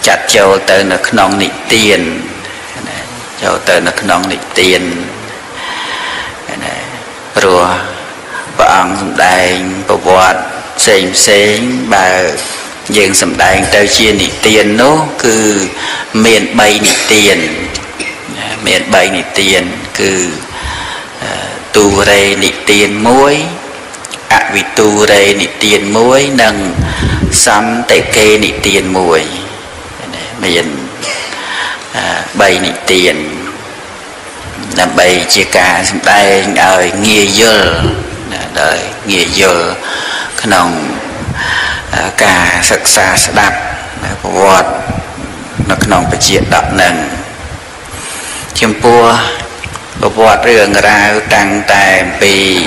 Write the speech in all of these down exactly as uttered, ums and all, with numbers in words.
chặt châu tới nó nong nị tiền châu tới nó nong nị tiền rồi và ông sầm đài bộ bọt xem xem bà dương sầm đài tới chia nị tiền nó cứ miền bay nị tiền miền bay nị tiền cứ tu rê nị tiền muối ạ vì tu rê nị tiền muối nâng xăm tệ kê nị tiền muối miền bay nị tiền làm bay chia cả sầm đài đời nghề dơ đời nghề dơ khả năng cả sắc xa sẽ đạp vọt nó khả năng phải chuyện đọc nâng chim pua vọt rường ra tăng tài vì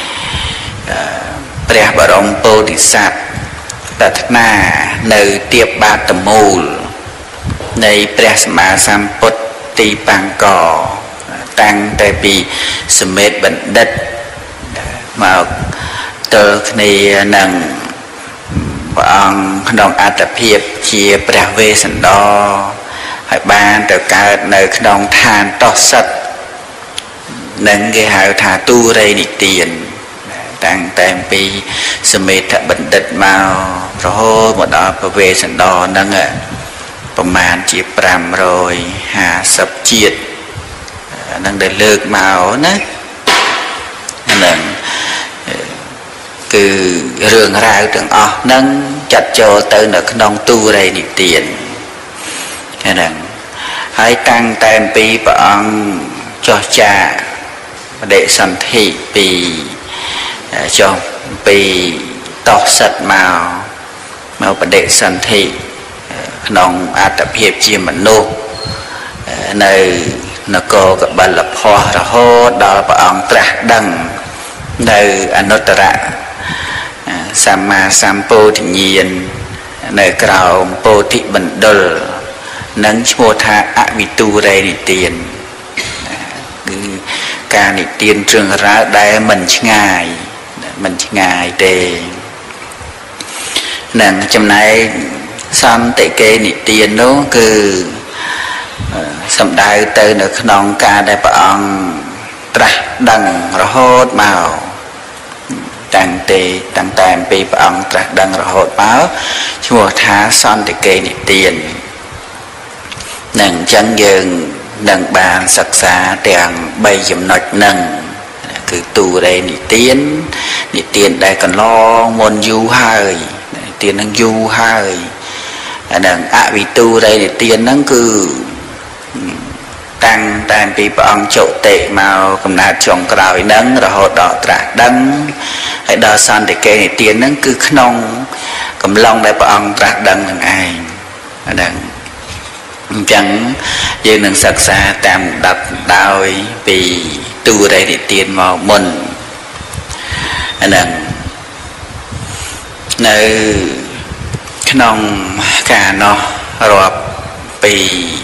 ព្រះបរមពោធិសត្វប្រាថ្នានៅទៀបបាតមូលនៃព្រះសម្មាសម្ពុទ្ធទីបង្កតាំងតែពីសមេតបណ្ឌិតមកទល់គ្នានឹងព្រះអង្គក្នុងអត្តភាពជាព្រះវេស្សន្តរហើយបានទៅកើតនៅក្នុងឋានតោសិតនឹងគេហៅថាទូរេនិទានតាំងតែពីសមេតបណ្ឌិតមករហូតមកដល់ព្រះវេស្សន្តរនឹងប្រមាណជាប្រាំរយហាសិបជាតិនឹងដែលលើកមកណាហ្នឹងគឺរឿងរ៉ាវទាំងអស់ហ្នឹងចាត់ចូលទៅនៅក្នុងទូរេនិទានហ្នឹងហើយតាំងតែពីព្រះអង្គចោះចាបដិសន្ធិពីចុះពីតោសិតមកមកបដិសន្ធិក្នុងអត្តភាពជាមនុស្សនៅនគរកបិលភ័ស្ត្ររហូតដល់ព្រះអង្គត្រាស់ដឹងនៅអនុត្តរសម្មាសម្ពោធិញ្ញាណនៅក្រោមពោធិបណ្ឌុលនឹងឈ្មោះថាអវិទូរេនិទានគឺការនិទានរឿងរ៉ាវដែលមិនឆ្ងាយមិនឆ្ងាយទេនឹងចំណែកសន្តិកេនិទាននោះគឺសំដៅទៅនៅក្នុងការដែលព្រះអង្គត្រាស់ដឹងរហូតមកតាំងទេតាំងតែពីព្រះអង្គត្រាស់ដឹងរហូតមកឈ្មោះថាសន្តិកេនិទាននឹងអញ្ចឹងយើងនឹងបានសិក្សាទាំងបីចំណុចនឹងគឺទូរេនិទាននិទានដែលកន្លងមុនយូរហើយនិទាននឹងយូរហើយអានឹងអវិទូរេនិទានហ្នឹងគឺតាំងតែពីព្រះអង្គចុតិមកកំណើតចុងក្រោយហ្នឹងរហូតដល់ត្រាស់ដឹងហើយដល់សន្តិកេនិទានហ្នឹងគឺក្នុងកំឡុងដែលព្រះអង្គត្រាស់ដឹងនឹងឯងអានឹងអញ្ចឹងយើងនឹងសិក្សាតាមដាប់ដោយពីទូរេនិទានមកមុនអានឹងនៅក្នុងការនោះរាប់ពី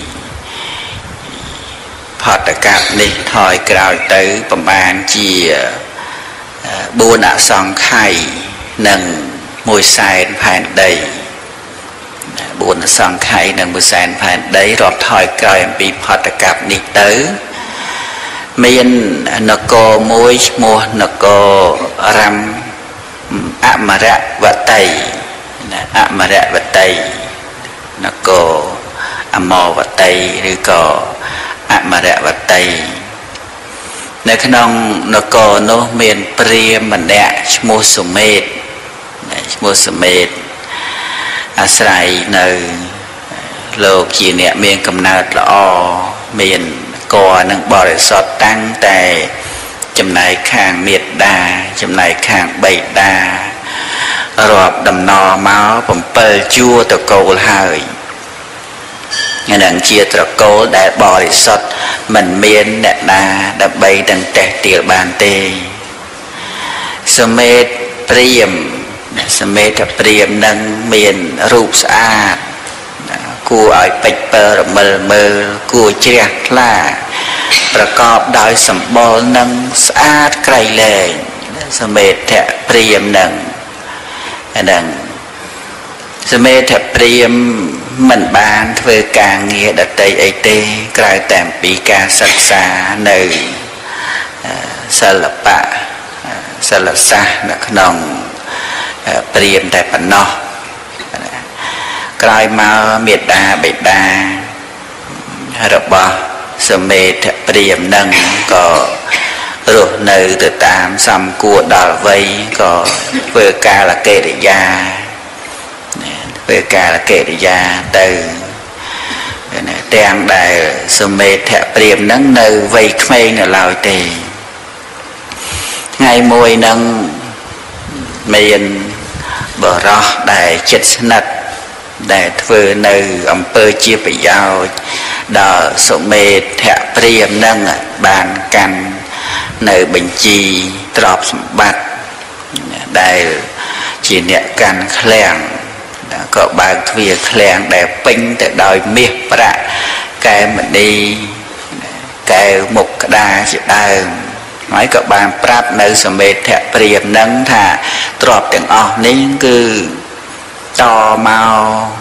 ផតកៈនេះថយក្រោយទៅប្រមាណជាបួនអសង្ខ័យនិងមួយសែនផែនដីបួនសង្ខ័យនិងមួយសែនផែនដីរាប់ថយក្រោយអំពីផតកៈនេះទៅមាននគរមួយឈ្មោះនគររំអមរវតីអមរវតីនគរអមរវតីឬក៏អមរវតីនៅក្នុងនគរនោះមានព្រាហ្មណ៍ម្នាក់ឈ្មោះសុមេតឈ្មោះសុមេតអាស្រ័យនៅលោកជាអ្នកមានកំណើតល្អមានគរនឹងបរិសុទ្ធតាំងតែចំណែកខាងមេត្តាចំណែកខាងបិតារាប់ដំណរមកbảyជួរតកូលហើយនឹងជាត្រកូលដែលបរិសុទ្ធមិនមានអ្នកណាដើម្បីទាំងតេះទាលបានទេសមេតព្រាហ្មណ៍សមេតព្រាហ្មណ៍នឹងមានរូបស្អាតគួរឲ្យពេចពើរមិលមើលគួរជ្រះថ្លាប្រកបដោយសម្បុរនិងស្អាតក្រៃលែងសមេតព្រាហ្មណ៍នឹងហ្នឹងសមេតព្រាហ្មណ៍ mình ban thuê càng nghĩa đặt tay ấy tê cài tạm bị ca sắc xa nơi sa lập bạ sa lập xa là nòng priêm tại phần nọ cài mà miệt đà bệt đà rồi bỏ sơ mê priêm nâng có rồi nơi từ tam xăm cua đào vây có vừa ca là kê để ra vừa ca là kê để ra từ trang đại sơ mê thẹp priêm nâng nơi vây khmê là lòi tì ngày mùi nâng miền bờ rõ đại chết nật đại vừa nơi ẩm bơ chia bởi giao đỏ sơ mê thẹp priêm nâng bàn canh nơi bệnh chi trọp bát đại chỉ nhẹ can khleng có ba việc khleng để pin để đòi miệt bạ cái mình đi cái một đa chỉ đa nói các bạn prap nơi sầm mệt thẹp priệp nâng thà trọp tiếng ọ nín cứ to mau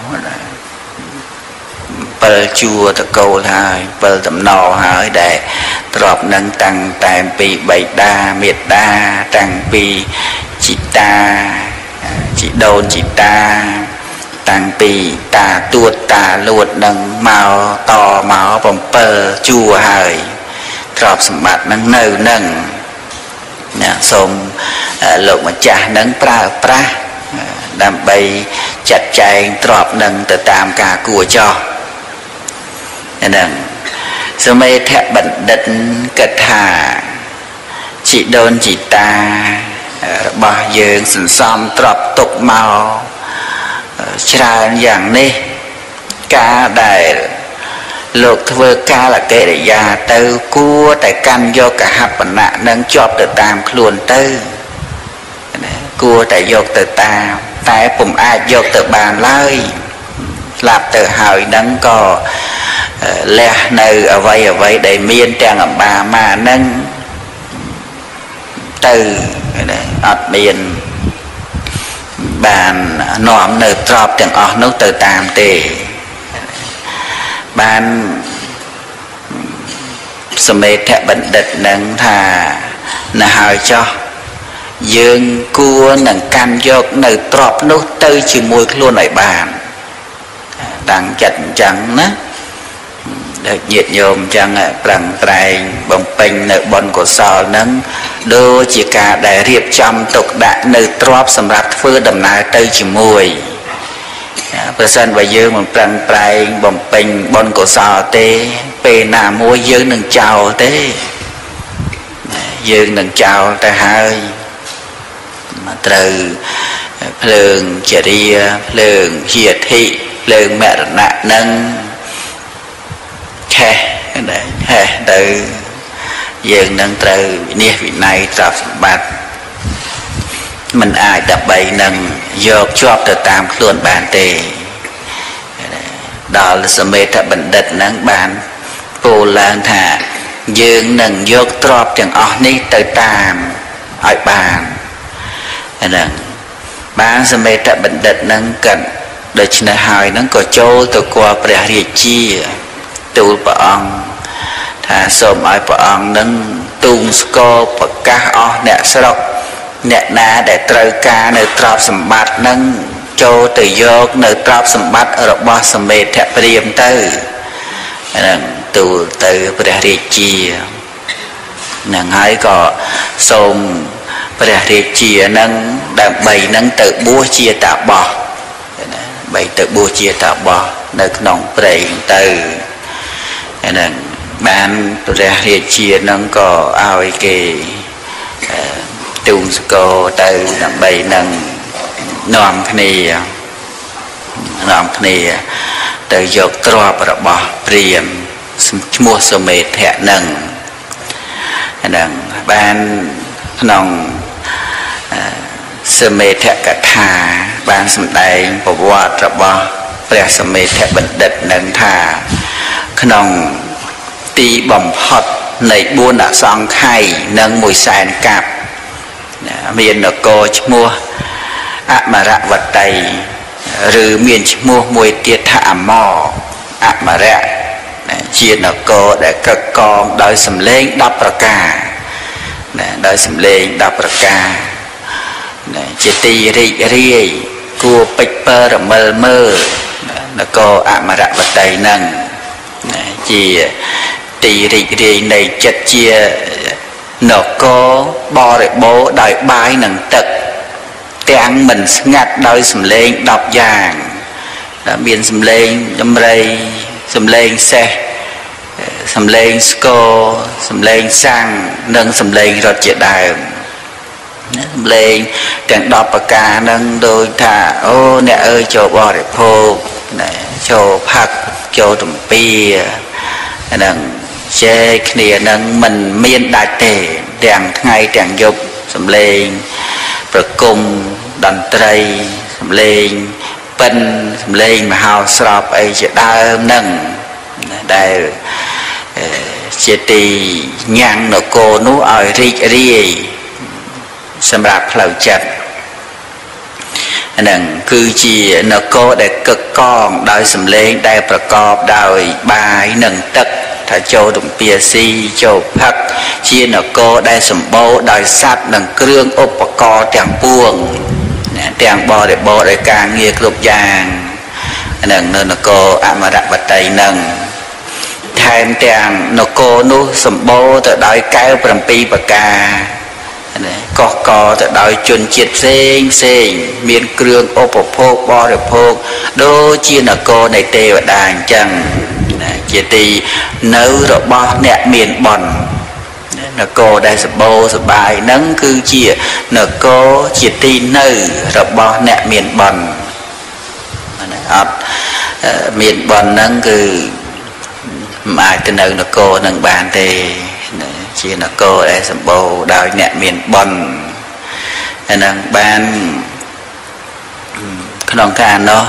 bờ chùa ta câu hai bờ tầm nò hỏi để trọp nâng tăng tại bị bảy đa miệt đa tăng bị chị ta chị đồn chị ta tăng bị ta tuột ta luột nâng màu to máu vòng bờ chùa hỏi trọp sầm bát nâng nâu nâng xôm lục mà cha nâng pra pra đam bay chặt chạy trọp nâng từ tam cả của cho nên sơ mê thẹp bẩn đất cất hà chị đôn chị ta bỏ dương sẵn xóm trọp tục màu tràn dạng này ca đại lục thưa ca là kể để già tư cua tại căn do cả hạt bản nạ nâng chọp từ tam luôn tư cua tại dọc từ tam tại bụng ai dọc từ bàn lai lạp từ hỏi nâng có lẹ nơi ở vây ở vây đầy miên trang ở bà mà nâng từ ọt miên bàn nóm nơi trọp tiếng ọt nút từ tam tề bàn sơ mê thẹp bệnh địch nâng thà nà hỏi cho dương cua nâng căn dọc nơi trọp nút tư chỉ mùi luôn ở bàn đang chặt chẳng ná được nhiệt nhôm chẳng bằng trai bồng pinh nơi bon của sò nâng đô chỉ cả để riệp trăm tục đại nơi trọp sầm rạp phơ đầm nai tây chỉ mùi person và dương một bằng trai bồng pinh bon của sò tê pe nà mua dương nâng chào tê dương nâng chào ta hai mà từ phường chỉ đi phường hiệt thị phường mẹ nạ nâng khe để he từ dương nâng từ nia vị này trọp bát mình ai đập bầy nâng dọc chọp từ tam luôn bàn tề đó là sự mê thập bệnh địch nâng bàn cô lang thả dương nâng dọc trọp chẳng ọ ní từ tam hỏi bàn nâng bán sự mê thập bệnh địch nâng cần đời chân hỏi nâng có châu từ qua bè riêng chi tu bà ông thà xôm ai bà ông nâng tung sco bà cá ọ nẹ sọc nẹ ná để trời ca nơi trọp sầm bát nâng châu từ dốc nơi trọp sầm bát ở bò sầm bê thẹp riêng tư nâng tu từ bè riêng chi nâng hãy có xôm bè riêng chi nâng đàm bầy nâng tự búa chia tạ bò bầy tự búa chia tạ bò nơi nông bầy từ nên bạn ra hiện chia nâng có ao kì tung cô từ làm bầy nâng nòm khní nòm khní từ dọc trọp rồi bỏ priêm mua sơ mê thẹ nâng nâng bạn nông sơ mê thẹ cả thà bạn xâm đầy bộ vọt rồi bỏ priêm sơ mê thẹ bệnh địch nâng thà nông tí bầm hot nảy buôn đã xong khai nâng mùi sàn cạp miền ở cô mua ạ mà rạ vật tay ឬមានឈ្មោះមួយទៀតថាអមរអមរៈជានគរដែលកឹកកងដោយសម្លេងដប់ប្រការដោយសម្លេងដប់ប្រការជាទីរីករាយគួរពេចពើរមិលមើលនគរអមរវតីនឹងជាទីរីករាយនៃចិត្តជានគរបរិបូរដោយបាយនិងទឹកទាំងមិនស្ងាត់ដោយសម្លេងដប់យ៉ាងមានសម្លេងចម្រៃសម្លេងសេះសម្លេងស្គរសម្លេងសាំងនិងសម្លេងរត់ជាដើមសម្លេងទាំងដប់ប្រការនឹងដូចថាអូអ្នកអើយចូលបរិភោគចូលផឹកចូលទំពានឹងជែកគ្នានឹងមិនមានដាច់ទេទាំងថ្ងៃទាំងយប់សម្លេងប្រគំតន្ត្រីសម្លេងពិនសម្លេងមហោស្រពអីជាដើមនឹងដែលជាទីញ៉ាំងនគរនោះឲ្យរីករាយសម្រាប់ផ្លូវចិត្តហ្នឹងគឺជានគរដែលកឹកកងដោយសម្លេងដែលប្រកបដោយបាយនិងទឹកថាចូលទំពាស៊ីចូលផឹកជានគរដែលសម្បូរដោយសត្វនិងគ្រឿងឧបករណ៍ទាំងពួងទាំងបរិបូរដោយការងារគ្រប់យ៉ាងហ្នឹងនៅនគរអមរវតីហ្នឹងថែមទាំងនគរនោះសម្បូរទៅដោយកែវប្រាំពីរប្រការកកកទៅដោយជនជាតិផ្សេងផ្សេងមានគ្រឿងឧបភោគបរិភោគដូចជានគរនៃទេវតាអញ្ចឹងជាទីនៅរបស់អ្នកមានបុណ្យនគរដែលសម្បូរសប្បាយហ្នឹងគឺជានគរជាទីនៅរបស់អ្នកមានបុណ្យអត់មានបុណ្យហ្នឹងគឺមិនអាចទៅនៅនគរនឹងបានទេជានគរដែលសម្បូរដោយអ្នកមានបុណ្យហ្នឹងបានក្នុងការនោះ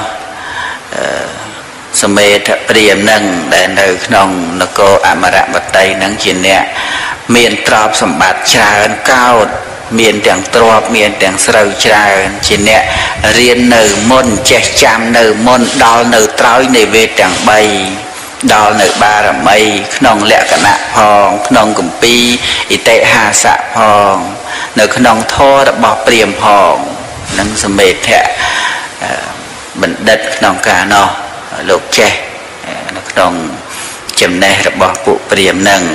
សមេធព្រាមនឹងដែលនៅក្នុងនគរអមរវតីនឹងជាអ្នកមានទ្រព្យសម្បត្តិច្រើនកោតមានទាំងទ្រព្យមានទាំងស្រូវច្រើនជាអ្នករៀននៅមុនចេះចាំនៅមុនដល់នៅត្រើយនៃវេទទាំងបីដល់នៅបារមីក្នុងលក្ខណៈផងក្នុងគម្ពីរឥតិហាសៈផងនៅក្នុងធម៌របស់ព្រាហ្មណ៍ផងនឹងសមេធៈបណ្ឌិតក្នុងការនោះលោកចេះនៅក្នុងចំណេះរបស់ពួកព្រាហ្មណ៍នឹង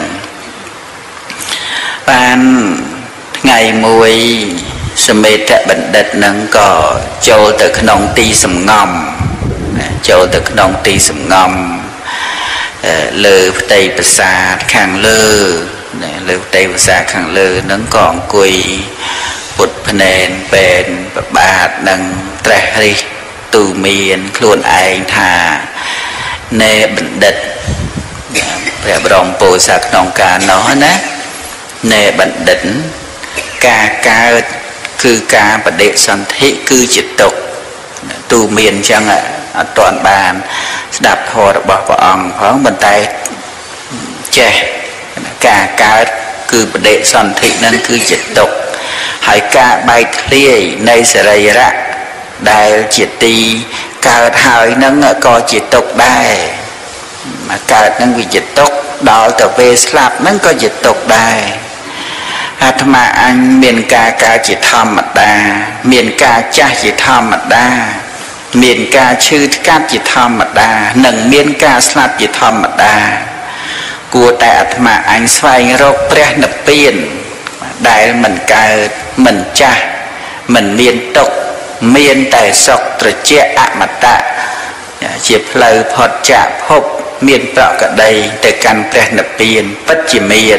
បានថ្ងៃមួយសមេធៈបណ្ឌិតនឹងក៏ចូលទៅក្នុងទីសំងំចូលទៅក្នុងទីសំងំលើផ្ទៃប្រាសាទខាងលើលើផ្ទៃប្រាសាទខាងលើនឹងក៏អង្គុយពុតភ្នែនពេនប្របាទនឹងត្រេះរិះទូមានខ្លួនឯងថាណែបណ្ឌិតព្រះបរមពុទ្ធសាសក្នុងការនោះណាណែបណ្ឌិតការកើតគឺការបដិសន្ធិគឺជាទុក្ខទូមានអញ្ចឹងអត់ទាន់បានស្ដាប់ធម៌របស់ព្រះអង្គផងប៉ុន្តែចេះការកើតគឺបដិសន្ធិនឹងគឺជាទុក្ខហើយការបែកធ្លាយនៃសរីរៈដែលជាទីកើតហើយនឹងក៏ជាទុក្ខដែរមកកើតនឹងវាជាទុក្ខដល់ទៅពេលស្លាប់នឹងក៏ជាទុក្ខដែរអាត្មាអញមានការកើតជាធម្មតាមានការចាស់ជាធម្មតាមានការឈឺថ្កាត់ជាធម្មតានិងមានការស្លាប់ជាធម្មតាគួរតែអាត្មាអញស្វែងរកព្រះនិព្វានដែលមិនកើតមិនចាស់មិនមានទុក្ខមានតែសុខត្រជាក់អមតៈជាផ្លូវផុតចាកភពមានប្រកដីទៅកាន់ព្រះនិព្វានពិតជាមាន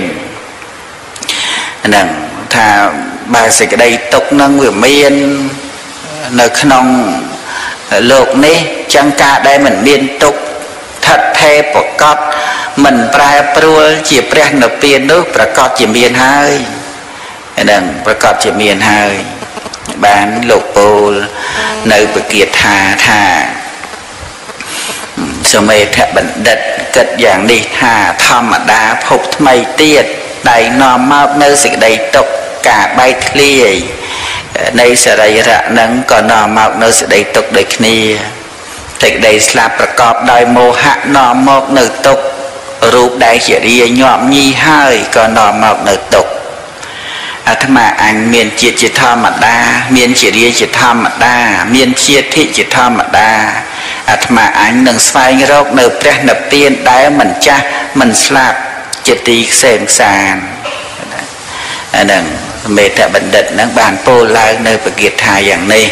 ហ្នឹងថាបើសេចក្តីទុក្ខនឹងវាមាននៅក្នុងលោកនេះចឹងការដែលមិនមានទុក្ខថិតថេរប្រកបមិនប្រែប្រួលជាព្រះនិព្វាននោះប្រកបជាមានហើយហ្នឹងប្រកបជាមានហើយបានលោកពោលនៅពគាថាថាសមេធបណ្ឌិតគិតយ៉ាងនេះថាធម្មតាភពថ្មីទៀតដែលនាំមកនៅសេចក្តីទុក្ខការបែកធ្លាយនៃសរីរៈនឹងក៏នាំមកនៅសេចក្តីទុក្ខដូចគ្នាសេចក្តីស្លាប់ប្រកបដោយមោហៈនាំមកនៅទុក្ខរូបដែលជារាញាប់ញីហើយក៏នាំមកនៅទុក្ខអាត្មាអញមានជាតិជាធម្មតាមានជារាជាធម្មតាមានជាធិជាធម្មតាអាត្មាអញនឹងស្វែងរកនៅព្រះនិព្វានដែលមិនចាស់មិនស្លាប់ជាទីខ្សែមខ្សានអានឹងមេតបណ្ឌិតនឹងបានពោលឡើងនៅបគាថាយ៉ាងនេះ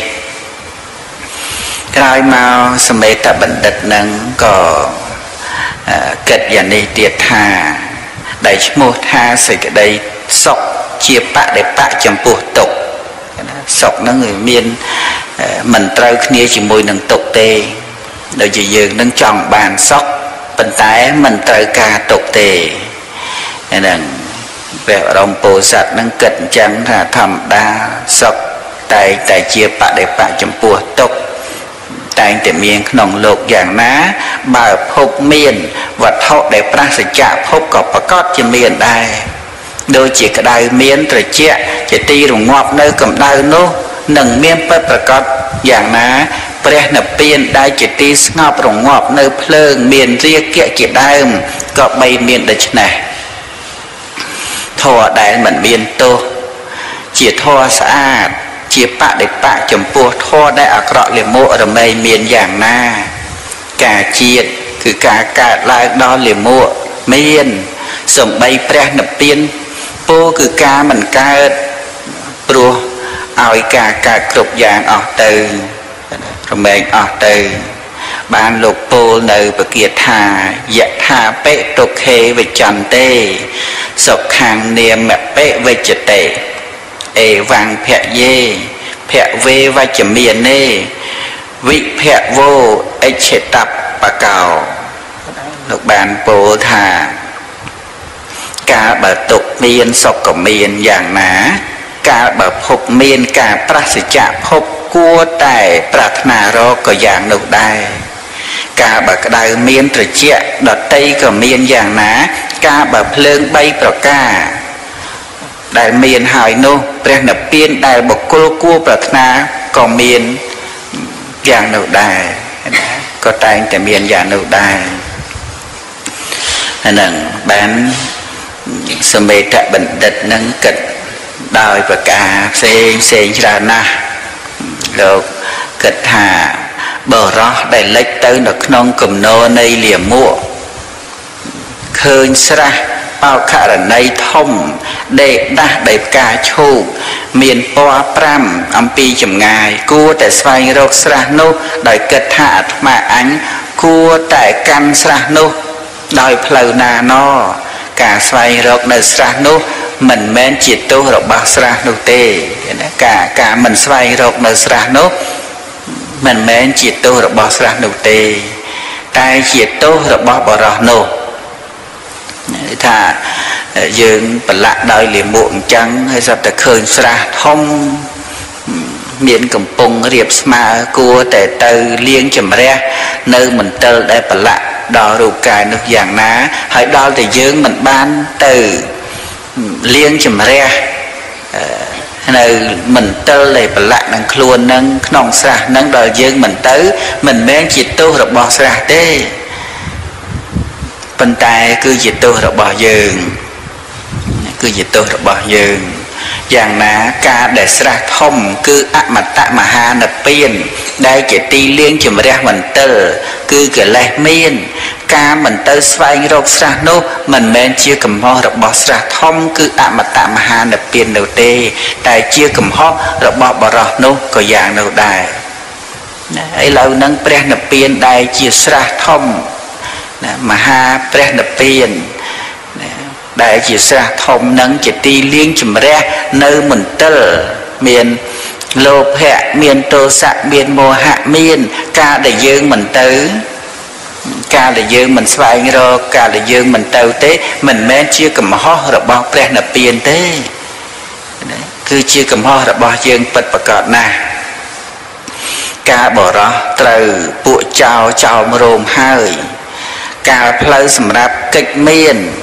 ក្រោយមកសមេតបណ្ឌិតនឹងក៏គិតយ៉ាងនេះទៀតថាដែលឈ្មោះថាសេចក្តីសុខជាបដិបៈចំពោះទុក្ខសុខហ្នឹងវាមានមិនត្រូវគ្នាជាមួយនឹងទុក្ខទេដូចជាយើងនឹងចង់បានសុខប៉ុន្តែមិនត្រូវការទុក្ខទេហ្នឹងព្រះបរមពោធិសត្វនឹងគិតអញ្ចឹងថាធម្មតាសុខតែតែជាបដិបៈចំពោះទុក្ខតែងតែមានក្នុងលោកយ៉ាងណាបើភពមានវត្ថុដែលប្រសច្ចៈភពក៏ប្រកបជាមានដែរដូចជាក្តៅមានត្រជាក់ជាទីរងាប់នៅកម្ដៅនោះនឹងមានពិតប្រកបយ៉ាងណាព្រះនិព្វានដែលជាទីស្ងប់រងាប់នៅភ្លើងមានរាគៈជាដើមក៏បីមានដូច្នេះធម៌ដែលមិនមានទោសជាធម៌ស្អាតជាបដិបៈចំពោះធម៌ដែលអាក្រក់លាមករមែងមានយ៉ាងណាការជាតិគឺការកើតឡើងដល់លាមកមានសំបីព្រះនិព្វានពោលគឺការមិនកើតព្រោះឲ្យការកើតគ្រប់យ៉ាងអស់ទៅរមែងអស់ទៅបានលោកពោលនៅបគាថាយថាបិទុក្ខេវិចន្ទេសុខាំងនាមបិវិជ្ជតេអេវង្ភយេភវេវជ្ជមាននេវិភវោអិច្ឆតបកោលោកបានពោលថាកាលបើទុក្ខមានសុខក៏មានយ៉ាងណាកាលបើភពមានការប្រសិជ្ជៈភពគួរតែប្រាថ្នារកក៏យ៉ាងនោះដែរកាលបើក្តៅមានត្រជាក់ដតីក៏មានយ៉ាងណាកាលបើភ្លើងបីប្រការដែលមានហើយនោះព្រះនិព្វានដែលបុគ្គលគួរប្រាថ្នាក៏មានយ៉ាងនោះដែរក៏តែងតែមានយ៉ាងនោះដែរហ្នឹងបានសមេតបណ្ឌិតនឹងគិតដោយប្រការផ្សេងផ្សេងច្រើនណាស់លោកគិតថាបរោះដែលលិចទៅនៅក្នុងគំនរនៃលាមកឃើញស្រះបោខរណីធំដេកដាស់ដោយផ្កាឈូកមានពណ៌ប្រាំអំពីចម្ងាយគួរតែស្វែងរកស្រះនោះដោយគិតថាអាត្មាអញគួរតែកាន់ស្រះនោះដោយផ្លូវណាណការស្វែងរកនៅស្រះនោះមិនមែនជាទោសរបស់ស្រះនោះទេណាការការមិនស្វែងរកនៅស្រះនោះមិនមែនជាទោសរបស់ស្រះនោះទេតែជាទោសរបស់បរិសនោះថាយើងប្រឡាក់ដោយលាមកអញ្ចឹងហើយស្រាប់តែឃើញស្រះធំមានកំពង់រៀបស្មើគួរតែទៅលាងចម្រះនៅមន្ទិលដែលប្រឡាក់ដល់រូបកាយនោះយ៉ាងណាហើយដល់តែយើងមិនបានទៅលាងចម្រះនៅមន្ទិលដែលប្រឡាក់នឹងខ្លួននឹងក្នុងស្រះនឹងដល់យើងមិនទៅមិនមែនជាទោសរបស់ស្រះទេប៉ុន្តែគឺជាទោសរបស់យើងគឺជាទោសរបស់យើងយ៉ាងណាការដែលស្រះធំគឺអមតមហានិព្វានដែលជាទីលាងចម្រះមន្ទិលគឺកិលេសមានការមិនទៅស្វែងរកស្រះនោះមិនមែនជាកំហុសរបស់ស្រះធំគឺអមតមហានិព្វាននោះទេតែជាកំហុសរបស់បរិសនោះក៏យ៉ាងនោះដែរឥឡូវហ្នឹងព្រះនិព្វានដែលជាស្រះធំមហាព្រះនិព្វានដែលជាស្រះធំនឹងជាទីលាងចម្រះនៅមន្ទិលមានលោភៈមានទោសៈមានមោហៈមានការដែលយើងមិនទៅការដែលយើងមិនស្វែងរកការដែលយើងមិនទៅទេមិនមែនជាកំហុសរបស់ព្រះនិព្វានទេគឺជាកំហុសរបស់យើងពិតប្រាកដណាស់ការបរោះត្រូវពួកចោលចោលរោមហើយកាលផ្លូវសម្រាប់កិច្ចមាន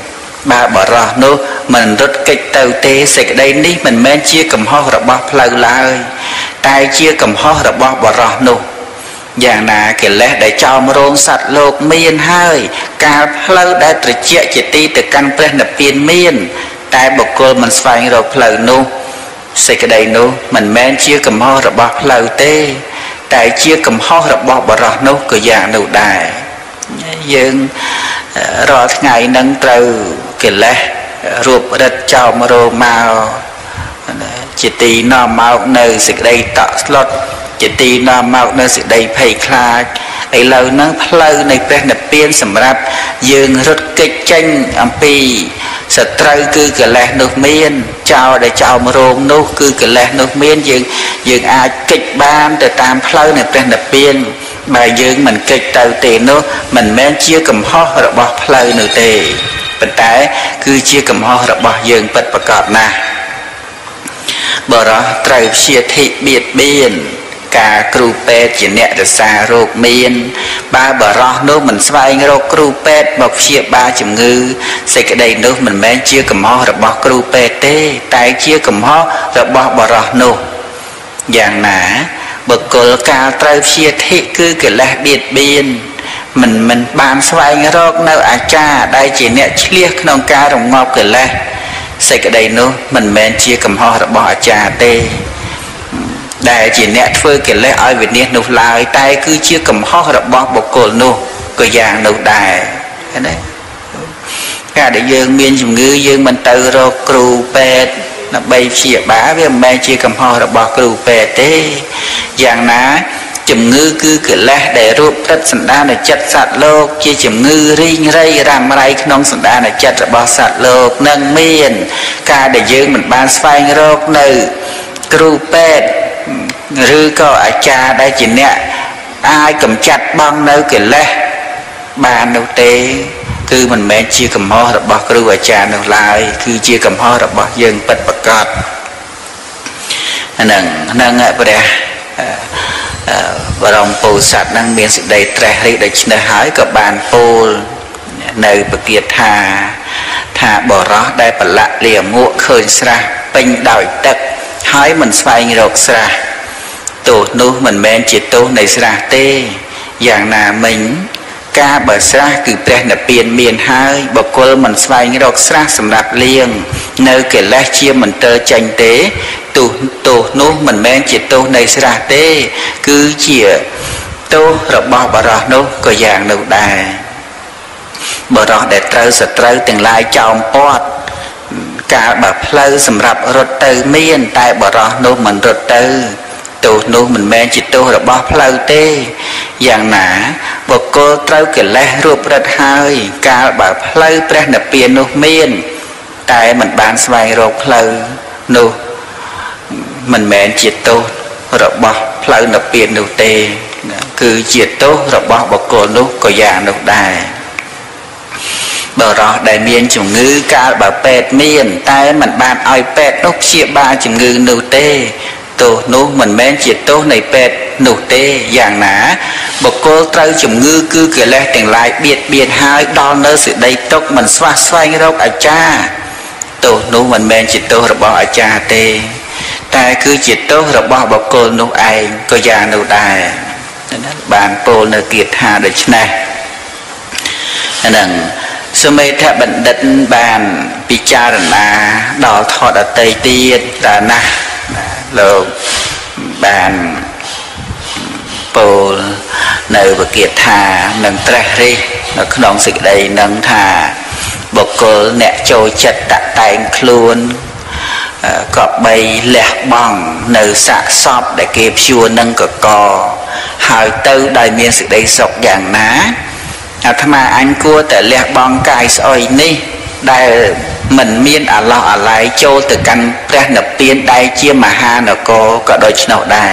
bà bỏ rõ nô mình rút kịch tàu tê sạch đây ní mình men chia cầm ho rồi bỏ phơi lại tai chia cầm ho rồi bỏ bỏ rõ nôอย่างน่ะเกล็ดได้จอมโรงสัตว์โลกเมียนให้การเพลิดได้ตรเจียจิตตีแต่การเปลี่ยนเปลี่ยนเมียนแต่บุคคลมันสวายเราเพลิดนู้สิ่งใดนู้มันแม้เชี่ยกับห่อระบอบเพลิดเต้แต่เชี่ยกับห่อระบอบบรอนู้ก็อย่างนู้ได้ยังรอไงนั่งเตาเกล็ดรูปรัดจอมโรงมาจิตตีนอมเมาในสิ่งใดต่อสลดจิตตีนอมเมาในสิ่งใดไพ่คลาดไอ้เรานั่งเพลิดในเปลี่ยนเปลี่ยนสำหรับยืนรถกิจจังอัมพีสตรีคือกระแลนุเมียนเจ้าได้เจ้ามาโรงนุคือกระแลนุเมียนยืนยืนอากิจบ้านแต่ตามเพลิดในเปลี่ยนเปลี่ยนบางยืนมันกิจเต่าเตนุมันแม้เชี่ยกับห่อระบอบเพลิดหนึ่งเตเป็นแต่คือเชี่ยกับห่อระบอบยืนเปิดประกอบนะบ่รอไตรเชียทิเบียดเบียนกาครูเป็ดจีเนตสาโรคเมียนบาบ่รอโน้มันสบายโรคครูเป็ดบอกเชียบาจมงือใส่กระไดโน้มันแม้เชี่ยกับห่อระบอบครูเป็ดเต้แต่เชี่ยกับห่อระบอบบ่รอโน้อย่างหนาบุคคลกาไตรเชียทิคือกระแลเบียดเบียนมันมันบานสบายโรคเนื้ออาจารย์ได้จีเนตเลี้ยขนมการงอบกระแลใส่กระไดโน้มันแม้เชี่ยกับห่อระบอบอาจารย์เต้ได้จีเนตเพื่อเกิดเล่ไอเวเนียนุลายแต่คือเชื่อกับห่อระบอบบุคคลโน้ก็อย่างนุได้แค่นั้นการได้ยืงเมียนจมงือยืงมันเตอโรครูเป็ดนับใบเฉียบ้าเวียนแม่เชื่อกับห่อระบอบครูเป็ดเต้อย่างนั้นจมงือคือเกิดเล่ได้รูปทัศสันดานในจัดสัตว์โลกเชื่อจมงือริงไรรำไรขนมสันดานในจัดระบอบสัตว์โลกนั่งเมียนการได้ยืงมันบานสไฟโรคในครูเป็ดหรือก็อาจารย์ได้จีเนี่ยอายกำจัดบ้างเนื้อเกล็ดบานนุเตคือมันแม้เชี่ยกำห่อระบอบครูอาจารย์นุลายคือเชี่ยกำห่อระบอบยังปัดประกอบนั่งนั่งไงประเดี๋ยวบรมปูสัตว์นั่งเมียนสิได้แตรให้ได้ชินหายกับบานปูในประเกียรธาถ้าบ่อร้อได้ปะละเหลี่ยมงัวเคยสระเป็นดอยตักหายมันสบายโรคสระตัวนู้มันแม้จิตตัวในสระเต้อย่างนามิงกาเบอร์สระคือแปลนเปลี่ยนเมียนหายบอกว่ามันสบายโรคสระสำหรับเลี้ยงเนื้อเกล็ดเชี่ยมันเตอจังเต้ตัวตัวนู้มันแม้จิตตัวในสระเต้คือเชี่ยตัวระบอบบรอนู้ก็อย่างนู้ได้บรอได้เตอสเตอแต่งลายจอมปอดการแบบเพลย์สำหรับรถเตอเมียนแต่บรอนู้มันรถเตอตัวนู้มันแม้จิตตัวระบอบเพลย์เต้อย่างหนาบอกโกเต้าเกล็ดรูปรัดหายการแบบเพลย์แปรนเปลี่ยนนู้เมียนแต่มันบานสบายโรคเพลย์นู้มันแม้จิตตัวระบอบเพลย์เปลี่ยนนู้เต้คือจิตตัวระบอบบอกโกนู้ก็อย่างนู้ได้บรอได้เมียนจมงือการแบบเป็ดเมียนแต่มันบานอ้อยเป็ดนกเชียบาจมงือนู้เต้ตัวนู้มันแม้จิตตัวในเป็ดนู้เต้อย่างหนาบอกโกเต้าจมงือคือเกิดแลแต่งลายเบียดเบียดหายดอนเนื้อสิ่งใดตกมันสวาสวายโรคอาจารย์ตัวนู้มันแม้จิตตัวระบอบอาจารย์เต้แต่คือจิตตัวระบอบบอกโกนู้เองก็อย่างนู้ได้บานโปลเนื้อเกียรติหาโดยชนะนั่นสมัยถ้าบัณฑิตบานพิจารณาดอกทอดเตยเตียนแต่นะเราบานโปลในประเกียรติธาหนังแตรรีในขนมสิ่งใดหนังธาบกโกลเนโจจัดตะแต่งคลูนก็ใบแหลกบ้องในสะสอบได้เก็บชัวนังก็กอหายเต้าได้เมียสิ่งใดสกอย่างน้าอาตมาอันกลัวแต่เลี้ยบองกายสอยนี่ได้เหมือนเมียนอะไรอะไรโจแต่กันแปรหนับเปลี่ยนได้เชี่ยมาหาหนโกก็โดยชนได้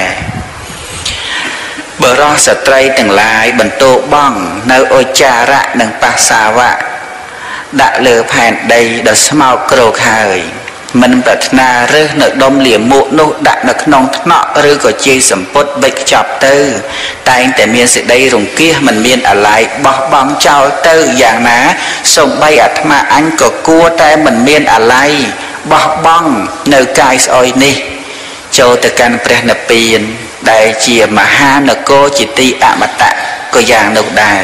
เบอร์รอสตรีต่างลายบรรโตบ้องในโอจาระหนึ่งปัสสาวะดะเลือแผ่นใดโดยสมาโกรคาย mìnhប្រាថ្នារើសនៅដុំលាមកនោះដាក់នៅក្នុងថ្នាក់ឬក៏ជាយសម្ពុតបិទខ្ចប់ទៅតែងតែមានសេចក្តីរង្គៀសមិនមានអាល័យបោះបង់ចោលទៅយ៉ាងណាសូម្បីអាត្មាអញក៏គួរតែមិនមានអាល័យបោះបង់នៅកាយស្អុយនេះចូលទៅកាន់ព្រះនិព្វានដែលជាមហានគរជាទីអមតៈក៏យ៉ាងនោះដែរ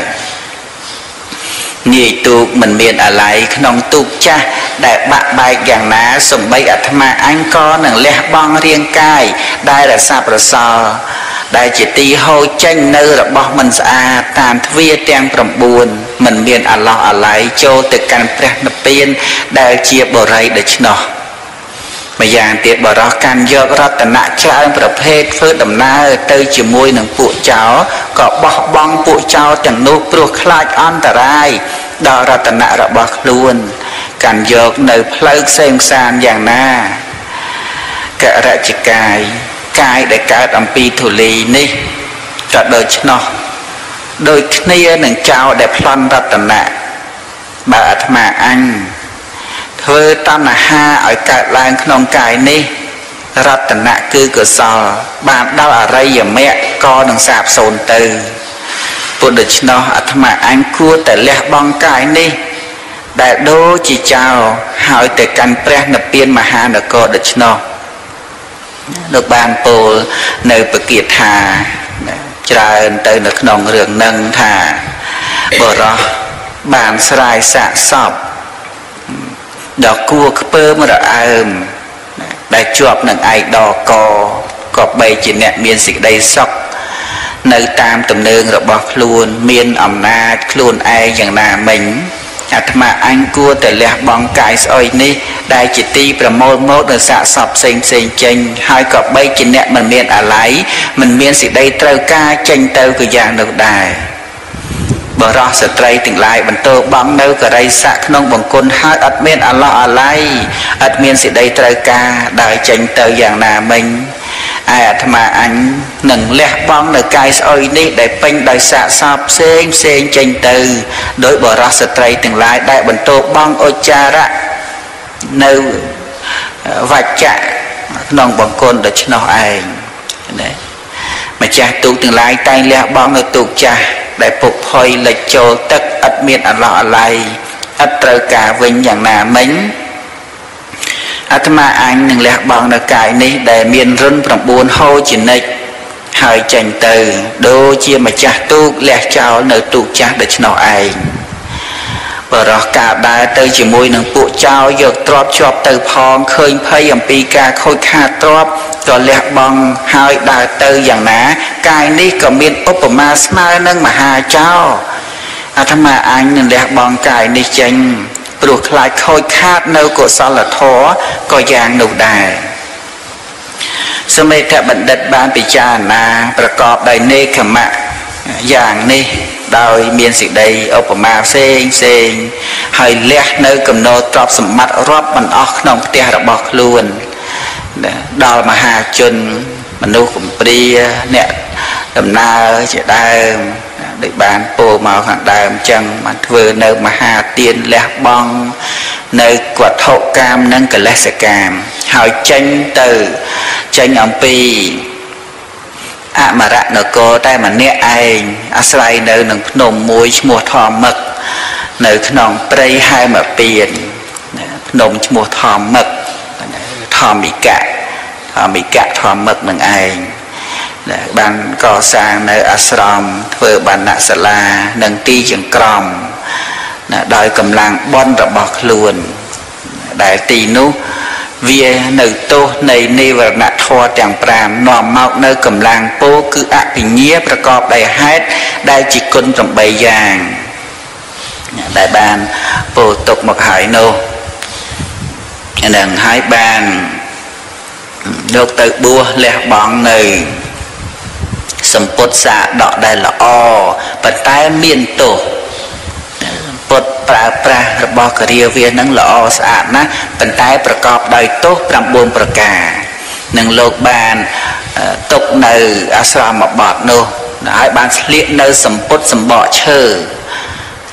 ងាយទូកមិនមានអាល័យក្នុងទូកចាស់ដែលបាក់បែកយ៉ាងណាសំបីអាត្មាអញក៏នឹងលះបង់រាងកាយដែលរសាប្រសល់ដែលជាទីហូរចេញនៅរបស់មិនស្អាតតាមទ្វារទាំង៩មិនមានអាឡោះអាល័យចូលទៅកាន់ព្រះនិព្វានដែលជាបរិយដូច្នោះម្យ៉ាងទៀតបរោះកាន់យករតនៈច្រើនប្រភេទធ្វើដំណើរទៅជាមួយនឹងពួកចោរក៏បោះបង់ពួកចោរទាំងនោះព្រោះខ្លាចអន្តរាយដល់រតនៈរបស់ខ្លួនកាន់យកនៅផ្លូវផ្សេងផ្សានយ៉ាងណាករិច្ចកាយកាយដែលកើតអំពីធូលីនេះក៏ដូច្នោះដូចគ្នានឹងចោរដែលប្លន់រតនៈបើអាត្មាអញធ្វើតណ្ហាឲ្យកើតឡើងក្នុងកាយនេះរតនៈគឺកុសលបានដល់អរិយមគ្គក៏នឹងសាបសូន្យទៅពុទ្ធដូច្នោះអាត្មាអញគួរតែលះបង់កាយនេះដែលដូចជាចោលហើយទៅកាន់ព្រះនិព្វានមហានគរដូច្នោះលោកបានពោលនៅបគាថាច្រើនទៅនៅក្នុងរឿងនឹងថាបរោះបានស្រាយសាកសពដល់គួរខ្ពើមរអើមដែលជាប់នឹងឯកដកក៏បីជាអ្នកមានសេចក្តីសុខនៅតាមទំនើងរបស់ខ្លួនមានអំណាចខ្លួនឯងយ៉ាងណាមិញអាត្មាអញគួរតែលះបង់កាយស្អុយនេះដែលជាទីប្រមូលមកនៅសាកសពផ្សេងផ្សេងចេញហើយក៏បីជាអ្នកមិនមានអាល័យមិនមានសេចក្តីត្រូវការចេញទៅក៏យ៉ាងនោះដែរបរោះស្ត្រីទាំងឡាយបន្តបង់នៅករិយស័កក្នុងបង្គន់ហើយអត់មានអាឡោះអាល័យអត់មានសេចក្តីត្រូវការដើរចេញទៅយ៉ាងណាមិញឯអាត្មាអញនឹងលះបង់នៅកាយស្អុយនេះដែលពេញដោយសាកសពផ្សេងផ្សេងចេញទៅដោយបរោះស្ត្រីទាំងឡាយដែលបន្តបង់ឧច្ចារៈនៅវច្ចៈក្នុងបង្គន់ដូច្នោះឯងណាម្ចាស់ទូកទាំងឡាយតែងលះបង់នៅទូកចាស់ដែលពុកផុយលិចចូលទឹកឥតមានអាឡោះអាល័យឥតត្រូវការវិញយ៉ាងណាមិញអាត្មាអញនឹងលះបង់នៅកាយនេះដែលមានរុន៩ហូរជានិច្ចហើយចេញទៅដូចជាម្ចាស់ទូកលះចោលនៅទូកចាស់ដូច្នោះឯងបរោះការដើរទៅជាមួយនឹងពួកចោរយកទ្រព្យជាប់ទៅផងឃើញភ័យអំពីការខូចខាតទ្រព្យក៏លះបង់ហើយដើរទៅយ៉ាងណាកាយនេះក៏មានឧបមាស្មើនឹងមហាចោរអាត្មាអញនឹងលះបង់កាយនេះចេញព្រោះខ្លាចខូចខាតនៅកុសលធម៌ក៏យ៉ាងនោះដែរសមេធបណ្ឌិតបានពិចារណាប្រកបដោយនេក្ខមៈយ៉ាងនេះដោយមានសេចក្តីឧបមាផ្សេងផ្សេងហើយលះនៅកំណត់ទ្រព្យសម្បត្តិរាប់មិនអស់ក្នុងផ្ទះរបស់ខ្លួនដល់មហាជនមនុស្សកំព្រាអ្នកដំណើរជាដើមដូចបានពោលមកខាងដើមអញ្ចឹងបានធ្វើនៅមហាទានលះបង់នៅវត្ថុកាមនិងកិលេសកាមហើយចេញទៅចេញអំពីអមរណគរតែម្នាក់ឯងអាស្រ័យនៅនឹងភ្នំមួយឈ្មោះធម្មឹកនៅក្នុងព្រៃហែមពៀនភ្នំឈ្មោះធម្មឹកធម្មិកៈធម្មិកៈធម្មឹកនឹងឯងបានកសាងនៅអាស្រមធ្វើបណ្ណសាលានិងទីចង្ក្រមដោយកម្លាំងបុណ្យរបស់ខ្លួនដែលទីនោះវានៅទោសនៃនិវរណធម៌ទាំងប្រាំនាំមកនៅកម្លាំងពោគឺអភិញ្ញាប្រកបដោយហេតុដែលជាគុណ៨យ៉ាងដែលបានពោលទុកមកហើយនោះនឹងហើយបានយកទៅបួសលះបង់នៅសម្ពុតសាដកដែលល្អប៉ុន្តែមានទោសពុតប្រើប្រាស់របស់គរាវានឹងល្អស្អាតណាស់ប៉ុន្តែប្រកបដោយទោស៩ប្រការនឹងលោកបានទុកនៅអាស្រមបទនោះហើយបានស្លៀកនៅសម្ពុតសម្បកឈើ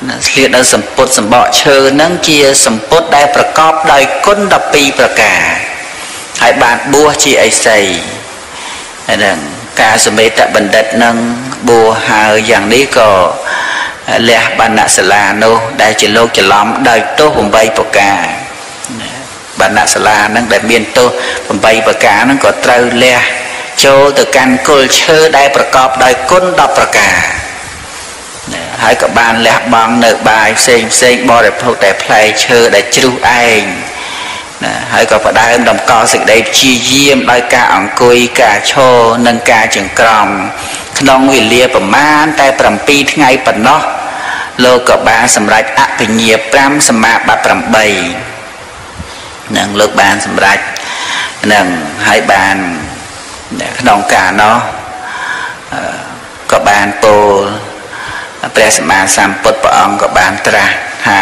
ស្លៀកនៅសម្ពុតសម្បកឈើហ្នឹងជាសម្ពុតដែលប្រកបដោយគុណដប់ពីរប្រការហើយបានបួសជាឥសីហ្នឹងការសមេតបណ្ឌិតនឹងបួសហើយយ៉ាងនេះក៏លះបណ្ណសាលានោះដែលជាលោកច្រឡំដោយទោសeightប្រការបណ្ណសាលានឹងដែលមានទោសeightប្រការហ្នឹងក៏ត្រូវលះចូលទៅកាន់គល់ឈើដែលប្រកបដោយគុណtenប្រការហើយក៏បានលះបង់នៅបាយផ្សេងផ្សេងបរិភោគតែផ្លែឈើដែលជ្រុះឯងណាហើយក៏ផ្ដើមតម្កល់សេចក្តីព្យាយាមដោយការអង្គុយការឈរនិងការចង្ក្រមក្នុងវេលាប្រមាណតែsevenថ្ងៃប៉ុណ្ណោះលោកក៏បានសម្រេចអភិញ្ញាfiveសមាបត្តិeightនឹងលោកបានសម្រេចនឹងហើយបានក្នុងការនោះក៏បានពោលព្រះសម្មាសម្ពុទ្ធព្រះអង្គក៏បានត្រាស់ថា